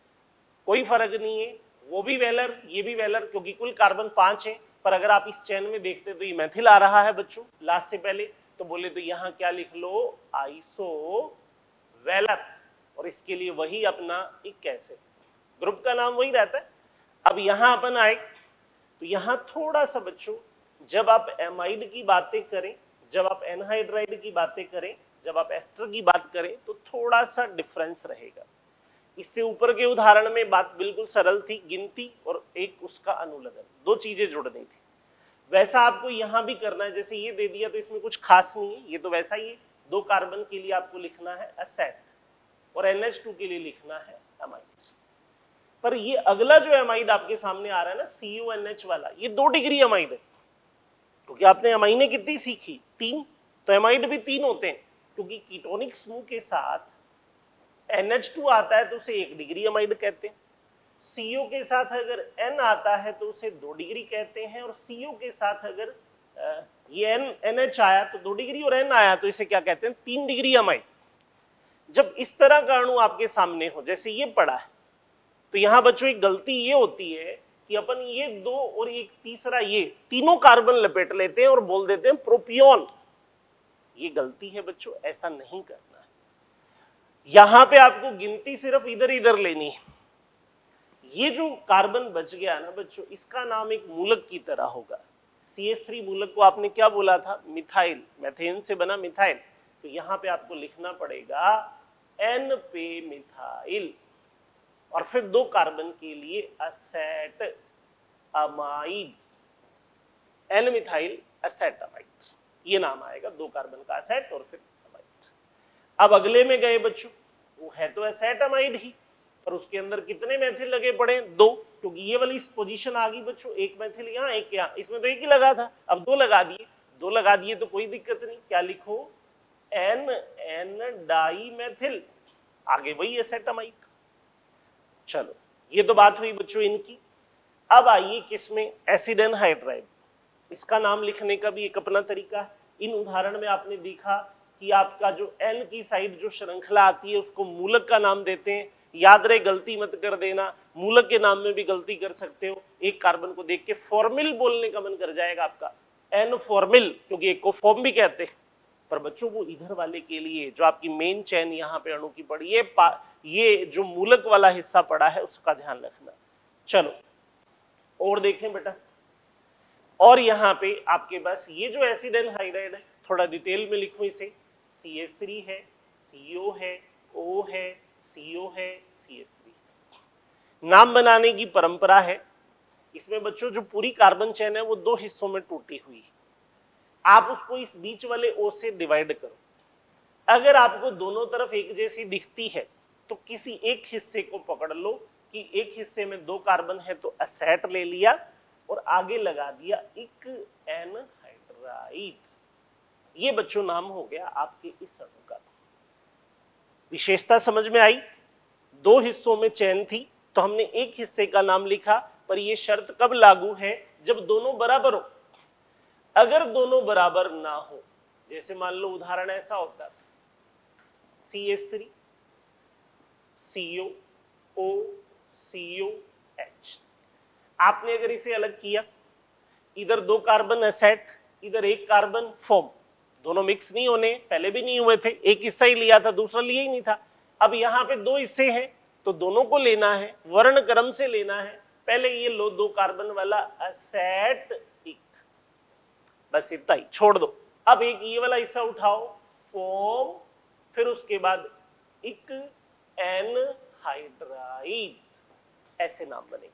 कोई फर्क नहीं है, वो भी वेलर ये भी वेलर, क्योंकि कुल कार्बन पांच है। पर अगर आप इस चेन में देखते तो ये मैथिल आ रहा है बच्चों लास्ट से पहले, तो बोले तो यहाँ क्या लिख लो? Iso velar. और इसके लिए वही अपना इक एसिड, ग्रुप का नाम वही रहता है। अब यहां अपन आए तो यहां थोड़ा सा बच्चों, जब आप एमाइड की बातें करें, जब आप एनहाइड्राइड की बातें करें, जब आप एस्टर की बात करें, तो थोड़ा सा डिफरेंस रहेगा। इससे ऊपर के उदाहरण में बात बिल्कुल सरल थी, गिनती और एक उसका अनुलग्न, दो चीजें जुड़नी थी। वैसा आपको यहां भी करना है। जैसे ये दे दिया तो इसमें कुछ खास नहीं है, ये तो वैसा ही है। दो कार्बन के लिए आपको लिखना है एसेट और एन एच टू के लिए लिखना है एमाइड। पर ये अगला जो एमाइड आपके सामने आ रहा है ना, सी ओ एन एच वाला, ये दो डिग्री एमाइड है, क्योंकि आपने एमाइने कितनी सीखी? तीन। तो एमाइड भी तीन होते हैं, क्योंकि कीटोनिक समूह के साथ एन एच टू आता है तो उसे एक डिग्री एमाइड कहते हैं। सीओ के साथ अगर एन आता है तो उसे दो डिग्री कहते हैं। और सीओ के साथ अगर ये एन एन एच आया तो दो डिग्री, और एन आया तो इसे क्या कहते हैं? तीन डिग्री एमाइड। जब इस तरह का अणु आपके सामने हो, जैसे ये पड़ा है, तो यहां बच्चों एक गलती ये होती है कि अपन ये दो और एक तीसरा, ये तीनों कार्बन लपेट लेते हैं और बोल देते हैं प्रोपियोन। ये गलती है बच्चों, ऐसा नहीं करना है। यहां पे आपको गिनती सिर्फ इधर इधर लेनी है। ये जो कार्बन बच गया ना बच्चों, इसका नाम एक मूलक की तरह होगा। सी एच थ्री मूलक को आपने क्या बोला था? मिथाइल, मैथेन से बना मिथाइल। तो यहां पे आपको लिखना पड़ेगा एन पे मिथाइल, और फिर दो कार्बन के लिए acetamide, N methyl acetamide, ये नाम आएगा दो कार्बन का एसेट और फिर अमाइड। अब अगले में गए बच्चों, वो है तो एसेट अमाइड ही, पर उसके अंदर कितने मैथिल लगे पड़े? दो, क्योंकि ये वाली पोजीशन आ गई बच्चों, एक मैथिल यहाँ एक यहाँ, इसमें तो एक ही लगा था, अब दो लगा दिए। दो लगा दिए तो कोई दिक्कत नहीं, क्या लिखो? एन एन डाई मैथिल, आगे वही एसेटामाइड। चलो ये तो बात हुई बच्चों इनकी। अब आइए किसमें? Acid anhydride. इसका नाम लिखने का भी एक अपना तरीका है। इन उदाहरण में आपने देखा कि आपका जो एन की साइड जो श्रृंखला आती है उसको मूलक का नाम देते हैं। याद रहे, गलती मत कर देना, मूलक के नाम में भी गलती कर सकते हो। एक कार्बन को देख के फॉर्मिल बोलने का मन कर जाएगा आपका, एन फॉर्मिल, क्योंकि एक को फॉर्म भी कहते हैं। पर बच्चों वो इधर वाले के लिए जो आपकी मेन चैन यहाँ पे अणु की पड़ी है, ये जो मूलक वाला हिस्सा पड़ा है उसका ध्यान रखना। चलो और देखें बेटा, और यहाँ पे आपके पास ये जो एसिड एनहाइड्राइड है, थोड़ा डिटेल में लिखूं इसे। सी एच थ्री है, सी ओ है, O है, सी ओ है, सी एच थ्री। नाम बनाने की परंपरा है इसमें बच्चों। जो पूरी कार्बन चेन है वो दो हिस्सों में टूटी हुई है, आप उसको इस बीच वाले O से डिवाइड करो। अगर आपको दोनों तरफ एक जैसी दिखती है तो किसी एक हिस्से को पकड़ लो कि एक हिस्से में दो कार्बन है तो एसेट ले लिया और आगे लगा दिया इक एनहाइड्राइड। ये बच्चों नाम हो गया आपके इस अणु का। विशेषता समझ में आई? दो हिस्सों में चैन थी तो हमने एक हिस्से का नाम लिखा, पर यह शर्त कब लागू है? जब दोनों बराबर हो। अगर दोनों बराबर ना हो, जैसे मान लो उदाहरण ऐसा होता है C H three, C O, O, C O H. आपने अगर इसे अलग किया, इधर दो कार्बन एसेट, इधर एक कार्बन फॉर्म, दोनों मिक्स नहीं होने, पहले भी नहीं हुए थे, एक हिस्सा ही लिया था, दूसरा लिया ही नहीं था। अब यहाँ पे दो हिस्से हैं तो दोनों को लेना है, वर्ण क्रम से लेना है, पहले ये लो दो कार्बन वाला असेटिक, बस इतना ही छोड़ दो। अब एक ये वाला हिस्सा उठाओ फोम, फिर उसके बाद एक एनहाइड्राइड, ऐसे नाम बनेगा।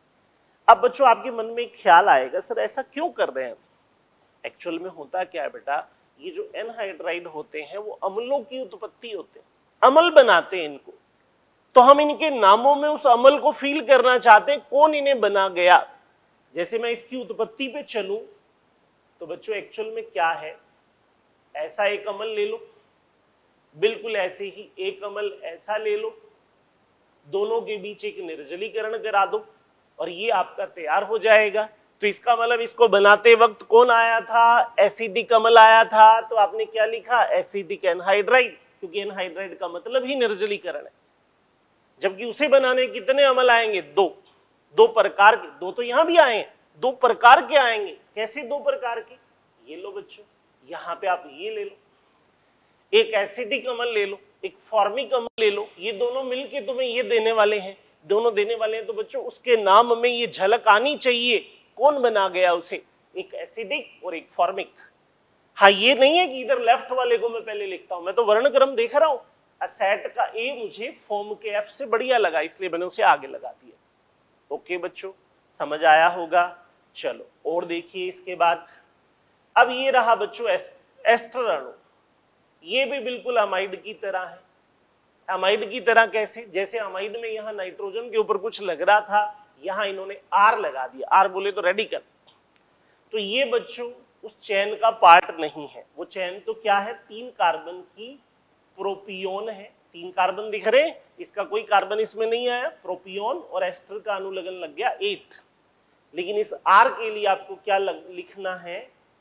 अब बच्चों आपके मन में एक ख्याल आएगा, सर ऐसा क्यों कर रहे हैं? एक्चुअल में होता क्या है बेटा, ये जो एनहाइड्राइड होते हैं वो अम्लों की उत्पत्ति होते हैं, अम्ल बनाते हैं इनको, तो हम इनके नामों में उस अम्ल को फील करना चाहते हैं, कौन इन्हें बना गया। जैसे मैं इसकी उत्पत्ति पे चलूं तो बच्चों एक्चुअल में क्या है, ऐसा एक अम्ल ले लो, बिल्कुल ऐसे ही एक अम्ल ऐसा ले लो, दोनों के बीच एक निर्जलीकरण करा दो और ये आपका तैयार हो जाएगा। तो इसका मतलब इसको बनाते वक्त कौन आया था, एसिडिक अम्ल आया था, तो आपने क्या लिखा, एसिडिक एनहाइड्राइड, क्योंकि एनहाइड्राइड का मतलब ही निर्जलीकरण है। जबकि उसे बनाने कितने अम्ल आएंगे, दो, दो प्रकार के, दो तो यहां भी आए हैं, दो प्रकार के आएंगे। कैसे दो प्रकार के, ये लो बच्चों, यहां पे आप ये ले लो, एक एसिडिक अम्ल ले लो, एक फॉर्मिक अम्ल ले लो, ये दोनों मिलके तुम्हें ये देने वाले हैं, दोनों देने वाले हैं। तो बच्चों उसके नाम में ये झलक आनी चाहिए, कौन बना गया उसे, एक एसिडिक और एक फॉर्मिक। हाँ ये नहीं है कि इधर लेफ्ट वाले को मैं पहले लिखता हूं, मैं तो वर्णक्रम देख रहा हूं, असेट का ए मुझे फॉर्म के एफ से बढ़िया लगा, इसलिए मैंने उसे आगे लगा दिया। ओके बच्चों, समझ आया होगा। चलो और देखिए इसके बाद, अब ये रहा बच्चों एस्टर अणु, ये भी बिल्कुल अमाइड की तरह है। अमाइड की तरह कैसे, जैसे अमाइड में यहाँ नाइट्रोजन के ऊपर कुछ लग रहा था, यहाँ इन्होंने आर लगा दिया, आर बोले तो रेडिकल। तो ये बच्चों उस चैन का पार्ट नहीं है, वो चैन तो क्या है, तीन कार्बन की प्रोपियोन है, तीन कार्बन दिख रहे, इसका कोई कार्बन इसमें नहीं आया, प्रोपियोन और एस्टर का अनुलग्न लग गया एट। लेकिन इस आर के लिए आपको क्या लग, लिखना है,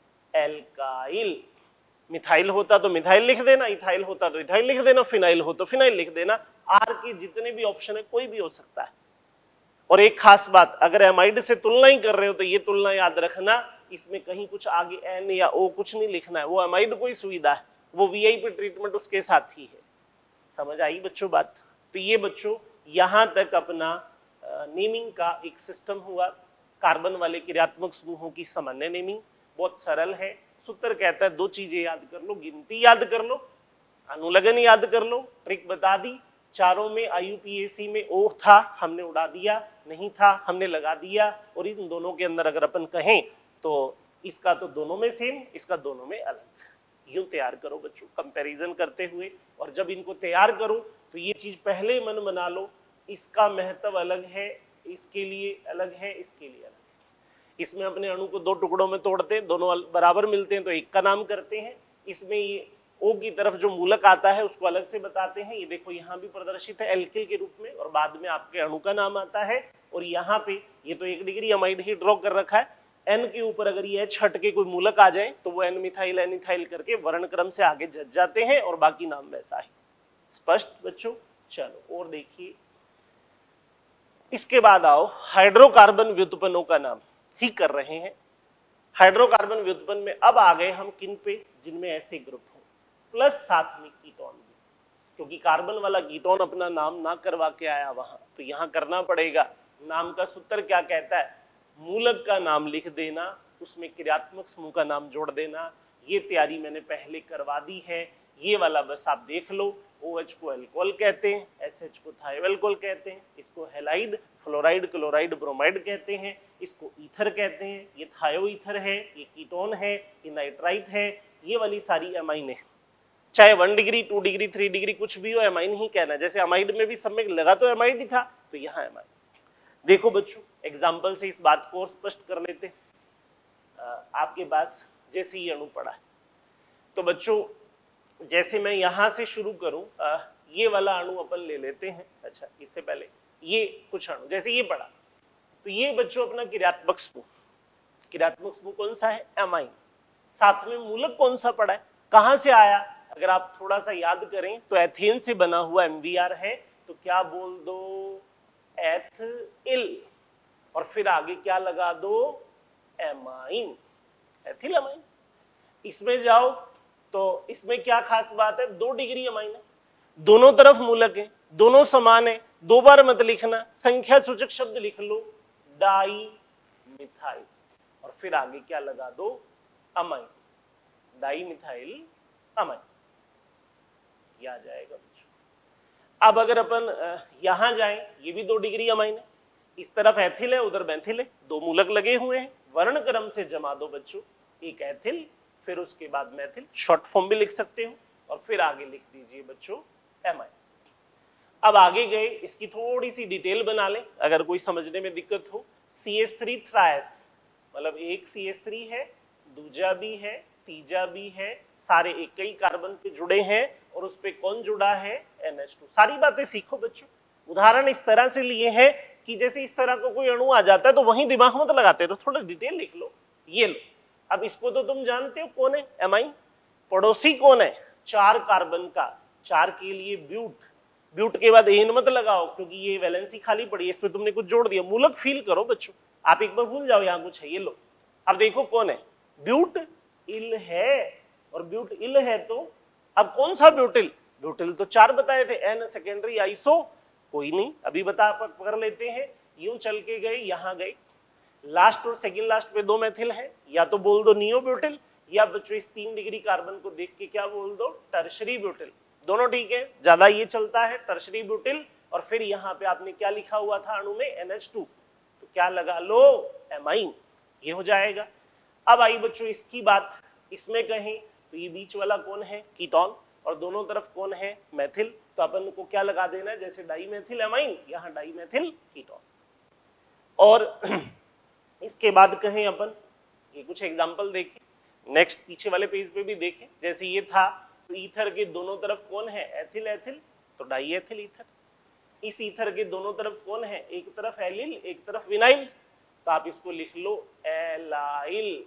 एल्काइल। मिथाइल होता तो मिथाइल लिख देना, इथाइल होता तो इथाइल लिख देना, फिनाइल हो तो फिनाइल लिख देना। आर के जितने भी ऑप्शन है कोई भी हो सकता है। और एक खास बात, अगर एमाइड से तुलना ही कर रहे हो तो ये तुलना याद रखना, इसमें कहीं कुछ आगे एन या ओ कुछ नहीं लिखना है, वो एमाइड कोई सुविधा है, वो वीआईपी ट्रीटमेंट उसके साथ ही है। समझ आई बच्चों बात। तो ये बच्चों यहां तक अपना नेमिंग का एक सिस्टम हुआ, कार्बन वाले क्रियात्मक समूहों की सामान्य नेमिंग बहुत सरल है। सूत्र कहता है दो चीजें याद कर लो, गिनती याद कर लो, अनुलग्न याद कर लो, ट्रिक बता दी। चारों में आईयूपीएसी में ओ था, हमने उड़ा दिया, नहीं था हमने लगा दिया। और इन दोनों के अंदर अगर अपन कहें तो इसका तो दोनों में सेम, इसका दोनों में अलग। यूं तैयार करो बच्चों कंपैरिजन करते हुए, और जब इनको तैयार करो तो ये चीज पहले मन बना लो, इसका महत्व अलग है, इसके लिए अलग है, इसके लिए अलग है। इसमें अपने अणु को दो टुकड़ों में तोड़ते हैं, दोनों बराबर मिलते हैं तो एक का नाम करते हैं। इसमें ये ओ की तरफ जो मूलक आता है उसको अलग से बताते हैं। ये देखो यहाँ भी प्रदर्शित है एल्किल के रूप में, और बाद में आपके अणु का नाम आता है। और यहाँ पे ये तो एक डिग्री अमाइड ही ड्रॉ कर रखा है, एन के ऊपर अगर ये एच हट के कोई मूलक आ जाए तो वो एन मिथाइल एन इथाइल करके वर्णक्रम से आगे जज जाते हैं, और बाकी नाम वैसा है। स्पष्ट बच्चों। चलो और देखिए, इसके बाद आओ हाइड्रोकार्बन व्युत्पन्नों का नाम ही कर रहे हैं। हाइड्रोकार्बन व्युत्पन्न में अब आ गए हम किन पे, जिनमें ऐसे ग्रुप हो प्लस साथ में कीटोन भी, क्योंकि कार्बन वाला कीटोन अपना नाम ना करवा के आया वहां, तो यहां करना पड़ेगा। नाम का सूत्र क्या कहता है, मूलक का नाम लिख देना, उसमें क्रियात्मक समूह का नाम जोड़ देना। ये तैयारी मैंने पहले करवा दी है, ये वाला बस आप देख लो। OH को अल्कोहल कहते हैं, एसएच को थायोअल्कोहल कहते हैं, इसको हेलाइड, फ्लोराइड, क्लोराइड, ब्रोमाइड कहते हैं, इसको ईथर कहते हैं, ये थायो ईथर है, ये कीटोन है, ये नाइट्राइट है। ये वाली सारी एमाइन है, चाहे one degree two degree three degree कुछ भी हो, एमाइन ही कहना। जैसे अमाइड में भी सब में लगा तो एमाइड ही था, तो यहाँ एमाइन। देखो बच्चों एग्जाम्पल से इस बात को और स्पष्ट कर लेते हैं। आपके पास जैसे ये अणु पड़ा है, तो बच्चों जैसे मैं यहां से शुरू करूं, आ, ये वाला अणु अपन ले लेते हैं। अच्छा, इससे पहले ये कुछ अणु जैसे ये पड़ा, तो ये बच्चों अपना क्रियात्मक समूह, क्रियात्मक समूह कौन सा है, एमाइन। साथ में मूलक कौन सा पड़ा है, कहां से आया, अगर आप थोड़ा सा याद करें तो एथेन से बना हुआ एमवीआर है, तो क्या बोल दो, एथिल, और फिर आगे क्या लगा दो, एमाइन, एथिल अमाइन। इसमें जाओ तो इसमें क्या खास बात है, दो डिग्री अमाइन है, दोनों तरफ मूलक है, दोनों समान है, दो बार मत लिखना, संख्या सूचक शब्द लिख लो। डाई मिथाइल, और फिर आगे क्या लगा दो, अमाइन, डाई मिथाइल अमाइन, ये आ जाएगा बच्चों। अब अगर अपन यहां जाएं, ये भी दो डिग्री अमाइन है, इस तरफ एथिल है उधर मेथिल है, दो मूलक लगे हुए हैं, वर्ण क्रम से जमा दो बच्चों, एक एथिल फिर उसके बाद मेथिल, शॉर्ट फॉर्म भी लिख सकते हो, और फिर आगे लिख दीजिए बच्चों एमाइन। अब आगे गए, इसकी थोड़ी सी डिटेल बना लें अगर कोई समझने में दिक्कत हो। सी एच थ्री थ्रायस, मतलब एक सी एच थ्री है, दूजा भी है, तीजा भी है, सारे एक ही कार्बन पे जुड़े हैं, और उस पे कौन जुड़ा है, एन एच टू। सारी बातें सीखो बच्चों। उदाहरण इस तरह से लिए हैं कि जैसे इस तरह का कोई अणु आ जाता है तो वहीं दिमाग मत लगाते, तो थोड़ा डिटेल लिख लो। ये लो, अब इसको तो तुम जानते हो कौन है, एमाइन। पड़ोसी कौन है, चार कार्बन का, चार के लिए ब्यूट, ब्यूट के बाद एन मत लगाओ क्योंकि ये वैलेंसी खाली पड़ी है, इस पे तुमने कुछ जोड़ दिया। मूलक फील करो बच्चों, आप एक बार भूल जाओ यहाँ कुछ है। ये लो, अब देखो कौन है, ब्यूट इल है, और ब्यूट इल है तो अब कौन सा ब्यूटिल, ब्यूटिल तो चार बताए थे, एन सेकेंडरी आइसो, कोई नहीं अभी बता कर लेते हैं। यूं चल के गए, यहां गए, लास्ट और सेकंड लास्ट पे दो मेथिल है, या तो बोल दो नियो ब्यूटिल, या बच्चों इस तीन डिग्री कार्बन को देख के क्या बोल दो, टर्शरी ब्यूटिल, दोनों ठीक है, ज्यादा ये चलता है टर्शरी ब्यूटिल। और फिर यहाँ पे आपने क्या लिखा हुआ था अणु में, एन एच टू, तो क्या लगा लो, एमाइन, ये हो जाएगा। अब आई बच्चों इसकी बात, इसमें कहें तो ये बीच वाला कौन है, कीटोन, और दोनों तरफ कौन है, मेथिल, तो अपन को क्या लगा देना है, जैसे डाई मेथिल एमाइन, यहाँ डाई मेथिल कीटोन। और इसके बाद कहें अपन, ये कुछ एग्जांपल देखें, नेक्स्ट पीछे वाले पेज पे भी देखें, जैसे ये था तो ईथर के दोनों तरफ कौन है, एथिल एथिल, तो डाई एथिल ईथर। इस ईथर के दोनों तरफ कौन है, एक तरफ एलिल एक तरफ विनाइल, तो आप इसको लिख लो एलाइल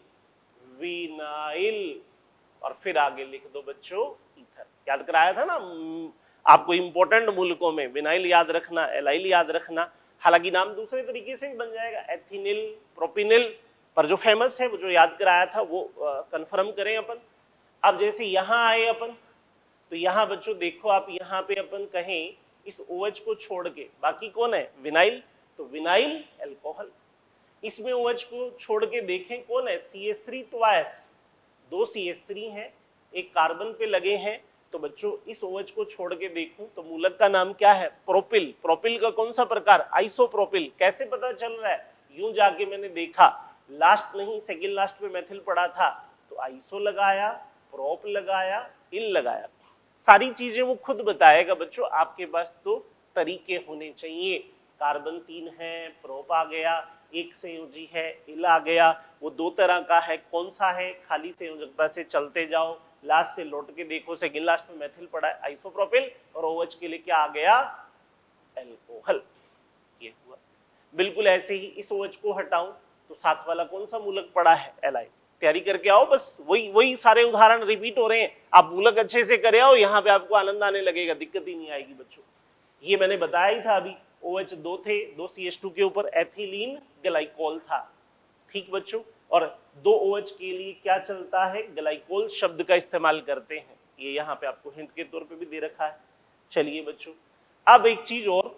विनाइल, और फिर आगे लिख दो बच्चों ईथर। याद कराया था ना आपको इंपॉर्टेंट मूलकों में, विनाइल याद रखना, एलाइल याद रखना, हालांकि नाम दूसरे तरीके से भी बन जाएगा, एथिनिल, प्रोपिनिल, पर जो फेमस है वो जो याद कराया था वो कंफर्म करें अपन। अब जैसे यहाँ आए अपन, तो यहाँ बच्चों देखो आप, यहाँ पे अपन कहें इस OH को छोड़ के बाकी कौन है, विनाइल, तो विनाइल एल्कोहल। इसमें OH को छोड़ के देखें कौन है, सी एच थ्री ट्वाइस, दो सी एच थ्री हैं, एक कार्बन पे लगे हैं, तो बच्चों इस OH को छोड़ के देखूं तो मूलक का नाम क्या है, प्रोपिल। प्रोपिल का कौन सा प्रकार, आइसोप्रोपिल। कैसे पता चल रहा है, यूं जाके मैंने देखा, लास्ट नहीं सेकंड लास्ट पे मेथिल पड़ा था तो आइसो लगाया, प्रोप लगाया, इल लगाया, सारी चीजें वो खुद बताएगा बच्चों। आपके पास तो तरीके होने चाहिए, कार्बन तीन है, प्रोप आ गया, एक संयोजी है, इल आ गया, वो दो तरह का है, कौन सा है, खाली संयोजकता से चलते जाओ, लास्ट से लौट के देखो, सेकंड लास्ट में मेथिल पड़ा है, आइसोप्रोपिल, और OH के लिए क्या आ गया, एल्कोहल। ये हुआ। बिल्कुल ऐसे ही इस OH को हटाऊं तो साथ वाला कौन सा मूलक पड़ा है, एलाइन। तैयारी करके आओ, बस वही वही सारे उदाहरण रिपीट हो रहे हैं, आप मूलक अच्छे से करे आओ, यहाँ पे आपको आनंद आने लगेगा, दिक्कत ही नहीं आएगी बच्चों। ये मैंने बताया ही था अभी, OH दो थे, दो सी एच टू के ऊपर एथिलीन ग्लाइकोल था, ठीक बच्चों, और दो OH के लिए क्या चलता है, ग्लाइकोल शब्द का इस्तेमाल करते हैं, ये यहाँ पे आपको हिंट के तौर पे भी दे रखा है। चलिए बच्चों, अब एक चीज और,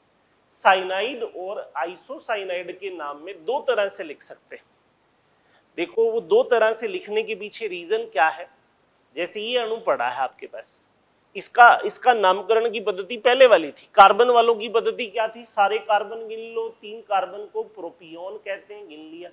साइनाइड और आइसोसाइनाइड के नाम में दो तरह से लिख सकते हैं। देखो वो दो तरह से लिखने के पीछे रीजन क्या है, जैसे ये अणु पड़ा है आपके पास, इसका इसका नामकरण की पद्धति पहले वाली थी, कार्बन वालों की पद्धति क्या थी, सारे कार्बन गिन लो, तीन कार्बन को प्रोपियोन कहते हैं, गिन लिया,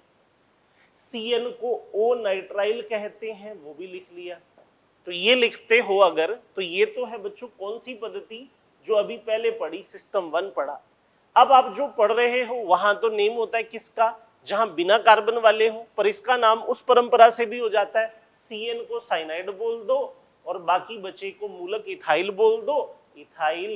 सी एन को ओ नाइट्राइल कहते हैं, वो भी लिख लिया। तो ये लिखते हो अगर, तो ये तो है बच्चों कौन सी पद्धति, जो अभी पहले पढ़ी, सिस्टम वन पढ़ा। अब आप जो पढ़ रहे हो वहां तो नेम होता है किसका, जहां बिना कार्बन वाले हो, पर इसका नाम उस परंपरा से भी हो जाता है, सी एन को साइनाइड बोल दो और बाकी बचे को मूलक इथाइल बोल दो, इथाइल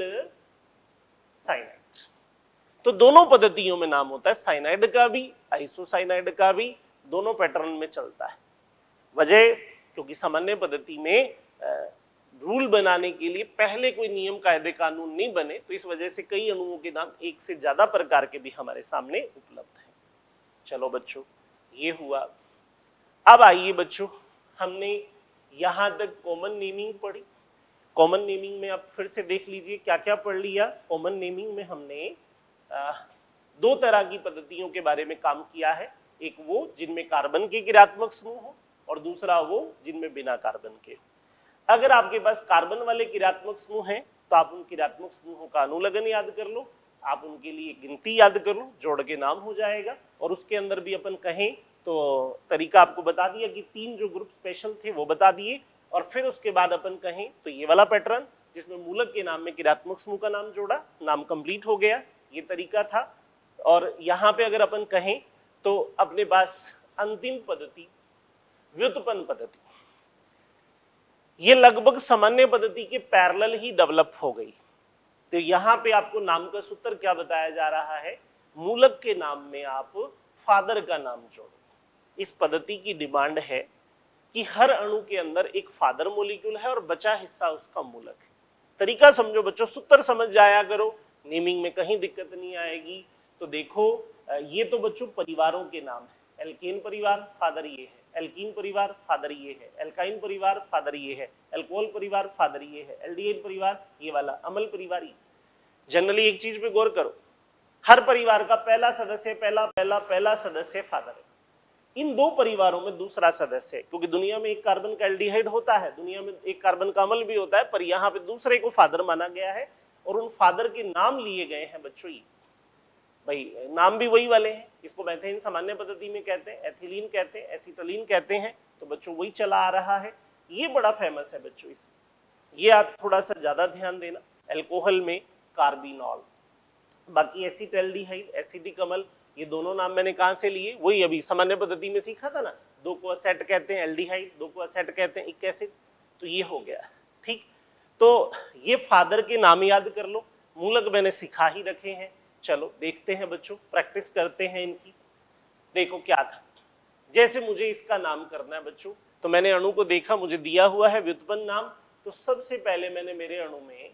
साइनाइड। तो दोनों पद्धतियों में नाम होता है, साइनाइड का भी, आइसोसाइनाइड का भी, दोनों पैटर्न में चलता है। वजह क्योंकि सामान्य पद्धति में रूल बनाने के लिए पहले कोई नियम कायदे कानून नहीं बने, तो इस वजह से कई अणुओं के नाम एक से ज्यादा प्रकार के भी हमारे सामने उपलब्ध हैं। चलो बच्चों, ये हुआ। अब आइए बच्चों, हमने यहां तक कॉमन नेमिंग पढ़ी। कॉमन नेमिंग में आप फिर से देख लीजिए क्या क्या पढ़ लिया। कॉमन नेमिंग में हमने दो तरह की पद्धतियों के बारे में काम किया है, एक वो जिनमें कार्बन के क्रियात्मक समूह हो और दूसरा वो जिनमें बिना कार्बन के। अगर आपके पास कार्बन वाले क्रियात्मक समूह हैं तो आप उन क्रियात्मक समूहों का अनुलग्न याद कर लो, आप उनके लिए गिनती याद कर लो, जोड़ के नाम हो जाएगा। और उसके अंदर भी अपन कहें तो तरीका आपको बता दिया कि तीन जो ग्रुप स्पेशल थे वो बता दिए, और फिर उसके बाद अपन कहें तो ये वाला पैटर्न जिसमें मूलक के नाम में क्रियात्मक समूह का नाम जोड़ा, नाम कंप्लीट हो गया, ये तरीका था। और यहाँ पे अगर अपन कहें तो अपने पास अंतिम पद्धति व्युत्पन्न पद्धति, ये लगभग सामान्य पद्धति के पैरेलल ही डेवलप हो गई। तो यहाँ पे आपको नाम का सूत्र क्या बताया जा रहा है, मूलक के नाम में आप फादर का नाम जोड़ो। इस पद्धति की डिमांड है कि हर अणु के अंदर एक फादर मॉलिक्यूल है और बचा हिस्सा उसका मूलक है। तरीका समझो बच्चों, सूत्र समझ जाया करो, नेमिंग में कहीं दिक्कत नहीं आएगी। तो देखो ये तो बच्चों परिवारों के नाम है, एल्केन परिवार फादर ये है, एल्कीन परिवार फादर ये है, एल्काइन परिवार फादर ये है, एल्कोहल परिवार फादर ये है, एल्डिहाइड परिवार ये वाला, अम्ल परिवार ये। जनरली एक चीज पे गौर करो, हर परिवार का पहला सदस्य पहला पहला पहला सदस्य फादर है। इन दो परिवारों में दूसरा सदस्य है, क्योंकि दुनिया में एक कार्बन का एल्डिहाइड होता है, दुनिया में एक कार्बन का अम्ल भी होता है, पर यहाँ पे दूसरे को फादर माना गया है और उन फादर के नाम लिए गए हैं बच्चों। ये भाई नाम भी वही वाले हैं, इसको मैथेन सामान्य पद्धति में कहते हैं, एथिलीन कहते हैं, एसिटिलीन कहते हैं, तो बच्चों वही चला आ रहा है। ये बड़ा फेमस है बच्चों, इस ये आप थोड़ा सा ज्यादा ध्यान देना। अल्कोहल में कार्बिनॉल, बाकी एसिटल्डिहाइड, एसिटिक अम्ल, ये दोनों नाम मैंने कहां से लिए, वही अभी सामान्य पद्धति में सीखा था ना, दो को असेट कहते हैं एल्डिहाइड, दो को असेट कहते हैं इक एसिड, तो ये हो गया ठीक। तो ये फादर के नाम याद कर लो, मूलक मैंने सिखा ही रखे हैं। चलो देखते हैं बच्चों, प्रैक्टिस करते हैं इनकी। देखो क्या था, जैसे मुझे इसका नाम करना है बच्चों, तो मैंने अणु को देखा, मुझे दिया हुआ है व्युत्पन्न नाम, तो सबसे पहले मैंने मेरे अणु में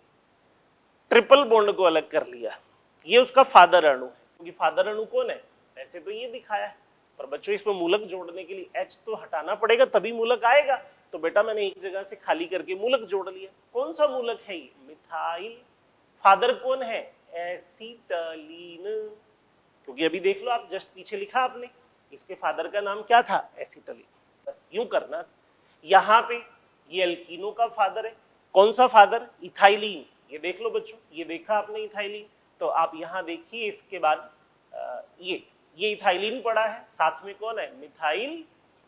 ट्रिपल बॉन्ड को अलग कर लिया। ये उसका फादर अणु है, क्योंकि फादर अणु कौन है, ऐसे तो ये दिखाया है, पर बच्चों इसमें मूलक जोड़ने के लिए H तो हटाना पड़ेगा तभी मूलक आएगा। तो बेटा मैंने एक जगह से खाली करके मूलक जोड़ लिया। कौन सा मूलक है ये, मिथाइल। फादर कौन है, एसिटलीन, क्योंकि अभी देख लो आप जस्ट पीछे लिखा आपने, इसके फादर का नाम क्या था, एसिटलीन। बस यूं करना। यहाँ पे ये एल्कीनो का फादर है, कौन सा फादर, इथाइलिन। ये देख लो बच्चों, ये देखा आपने इथाइलिन, तो आप यहाँ देखिए इसके बाद आ, ये ये इथाइलिन पड़ा है, साथ में कौन है, मिथाइल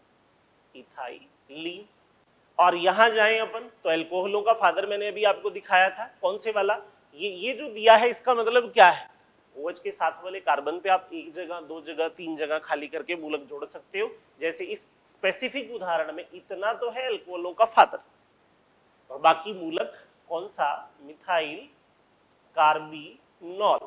इथाइलिन। और यहाँ जाएं अपन तो एल्कोहलों का फादर मैंने अभी आपको दिखाया था, कौन से वाला, ये ये जो दिया है इसका मतलब क्या है, OH के साथ वाले कार्बन पे आप एक जगह दो जगह तीन जगह खाली करके मूलक जोड़ सकते हो। जैसे इस स्पेसिफिक उदाहरण में इतना तो है एल्कोहलों का फादर, और बाकी मूलक कौन सा, मिथाइल कार्बिनॉल।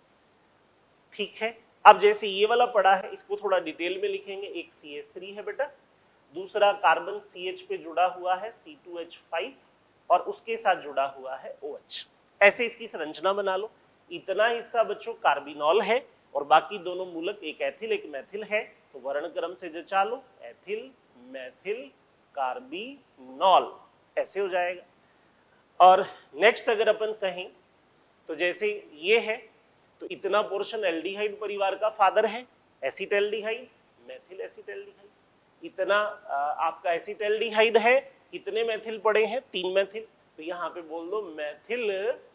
ठीक है, अब जैसे ये वाला पड़ा है, इसको थोड़ा डिटेल में लिखेंगे। एक सी एच थ्री है बेटा, दूसरा कार्बन सी एच पे जुड़ा हुआ है सी टू एच फाइव, और उसके साथ जुड़ा हुआ है OH। ऐसे इसकी संरचना बना लो। इतना हिस्सा बच्चों कार्बिनॉल है और बाकी दोनों मूलक, एक एथिल एक मैथिल है, तो वर्ण क्रम से जचा लो, एथिल मैथिल कार्बिनॉल, ऐसे हो जाएगा। और नेक्स्ट अगर अपन कहें तो जैसे ये है, तो इतना पोर्शन एल्डिहाइड परिवार का फादर है, एसिटल्डिहाइड मैथिल एसिटल्डिहाइड। इतना आपका एसिटल्डिहाइड है, कितने मैथिल पड़े हैं, तीन मैथिल, तो यहाँ पे बोल दो मैथिल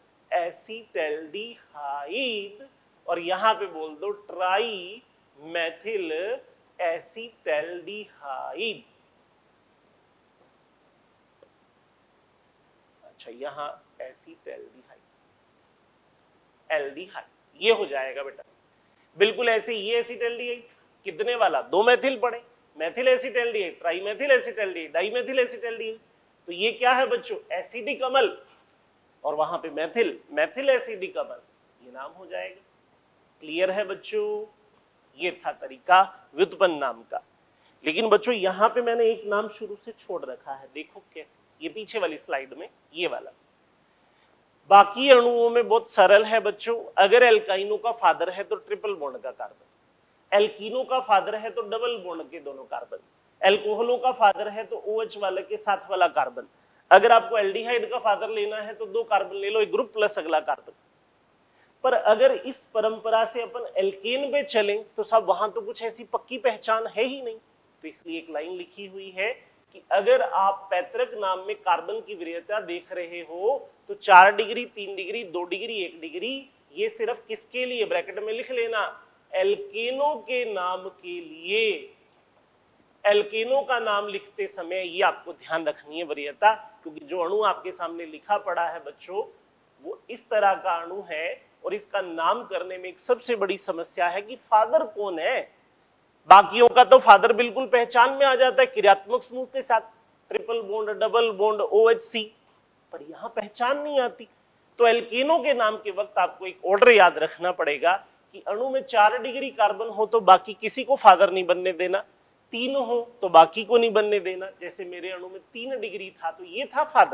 एसिटल्डिहाइड, और यहाँ पे बोल दो ट्राई मैथिल एसिटल्डिहाइड। अच्छा, यहाँ एसिटल्डिहाइड एल्डिहाइड, ये हो जाएगा बेटा। बिल्कुल ऐसे ये एसिटल्डिहाइड कितने वाला, दो मैथिल पड़े, methyl acetaldehyde, tri methyl acetaldehyde, di methyl acetaldehyde, तो ये क्या है बच्चों, एसिडिक अम्ल, और वहां पे मैथिल मैथिल एसिडिक अम्ल, ये नाम हो जाएगा। क्लियर है बच्चों, ये था तरीका व्युत्पन्न नाम का। लेकिन बच्चों यहाँ पे मैंने एक नाम शुरू से छोड़ रखा है, देखो कैसे, ये पीछे वाली स्लाइड में ये वाला। बाकी अणुओं में बहुत सरल है बच्चों, अगर एल्काइनो का फादर है तो ट्रिपल बॉन्ड का कार्बन, एल्कीनो का फादर है तो डबल बॉन्ड के दोनों कार्बन, एल्कोहलों का फादर है तो OH वाले के साथ वाला कार्बन। अगर आपको एल्डिहाइड का फादर लेना है तो दो कार्बन ले लो, एक ग्रुप प्लस अगला कार्बन। पर अगर इस परंपरा से अपन एल्केन पे चलें तो साहब वहां तो कुछ ऐसी पक्की पहचान है ही नहीं। तो इसलिए एक लाइन लिखी हुई है कि अगर आप पैतृक नाम में कार्बन की वरीयता देख रहे हो तो चार डिग्री, तीन डिग्री, दो डिग्री, एक डिग्री, ये सिर्फ किसके लिए, ब्रैकेट में लिख लेना, एल्केनों के नाम के लिए। एल्केनों का नाम लिखते समय ये आपको ध्यान रखनी है वरीयता, क्योंकि जो अणु आपके सामने लिखा पड़ा है बच्चों वो इस तरह का अणु है और इसका नाम करने में एक सबसे बड़ी समस्या है कि फादर कौन है। बाकियों का तो फादर बिल्कुल पहचान में आ जाता है क्रियात्मक समूह के साथ, triple bond, double bond, OHC, पर यहां पहचान नहीं आती। तो एल्केनों के नाम के वक्त आपको एक ऑर्डर याद रखना पड़ेगा कि अणु में चार डिग्री कार्बन हो तो बाकी किसी को फादर नहीं बनने देना, तीन हो तो बाकी को नहीं बनने देना। जैसे मेरे अणु में तीन डिग्री था तो ये था फादर,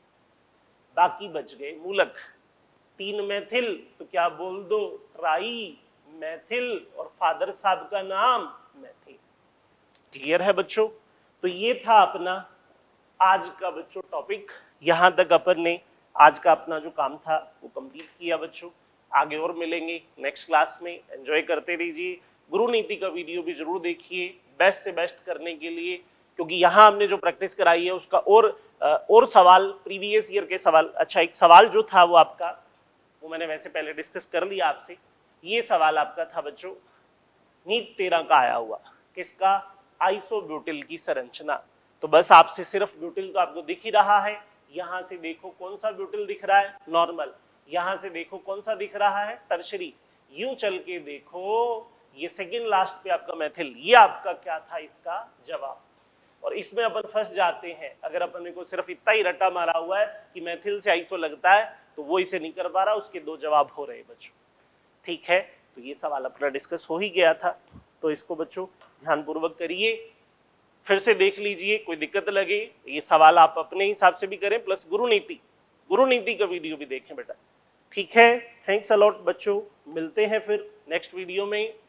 बाकी बच गए मूलक। तीन मैथिल तो क्या बोल दो, ट्राई मैथिल, और फादर साहब का नाम मैथिल। क्लियर है बच्चों? तो ये था अपना आज का बच्चों टॉपिक। यहां तक अपन ने आज का अपना जो काम था वो कंप्लीट किया बच्चों। आगे और मिलेंगे नेक्स्ट क्लास में, एंजॉय करते रहिए। गुरु नीति का वीडियो भी जरूर देखिए बेस्ट से बेस्ट करने के लिए, क्योंकि यहाँ हमने जो प्रैक्टिस कराई है उसका और और सवाल प्रीवियस ईयर के सवाल। अच्छा, एक सवाल जो था वो आपका, वो मैंने वैसे पहले डिस्कस कर लिया आपसे। ये सवाल आपका था बच्चों नीट तेरह का आया हुआ, किसका, आइसोब्यूटिल की संरचना। तो बस आपसे सिर्फ ब्यूटिल तो आपको दिख ही रहा है, यहाँ से देखो कौन सा ब्यूटिल दिख रहा है, नॉर्मल, यहाँ से देखो कौन सा दिख रहा है, टर्शरी, यूं चल के देखो ये सेकेंड लास्ट पे आपका मैथिल। ये आपका क्या था इसका जवाब। और इसमें अपन फंस जाते हैं, अगर अपन को सिर्फ इतना ही रट्टा मारा हुआ है कि मैथिल से आइसो लगता है तो वो इसे नहीं कर पा रहा, उसके दो जवाब हो रहे बच्चों। ठीक है, तो ये सवाल अपना डिस्कस हो ही गया था, तो इसको बच्चों ध्यानपूर्वक करिए, फिर से देख लीजिए, कोई दिक्कत लगे ये सवाल आप अपने हिसाब से भी करें, प्लस गुरु नीति गुरु नीति का वीडियो भी देखें बेटा। ठीक है, थैंक्स अलॉट बच्चों, मिलते हैं फिर नेक्स्ट वीडियो में।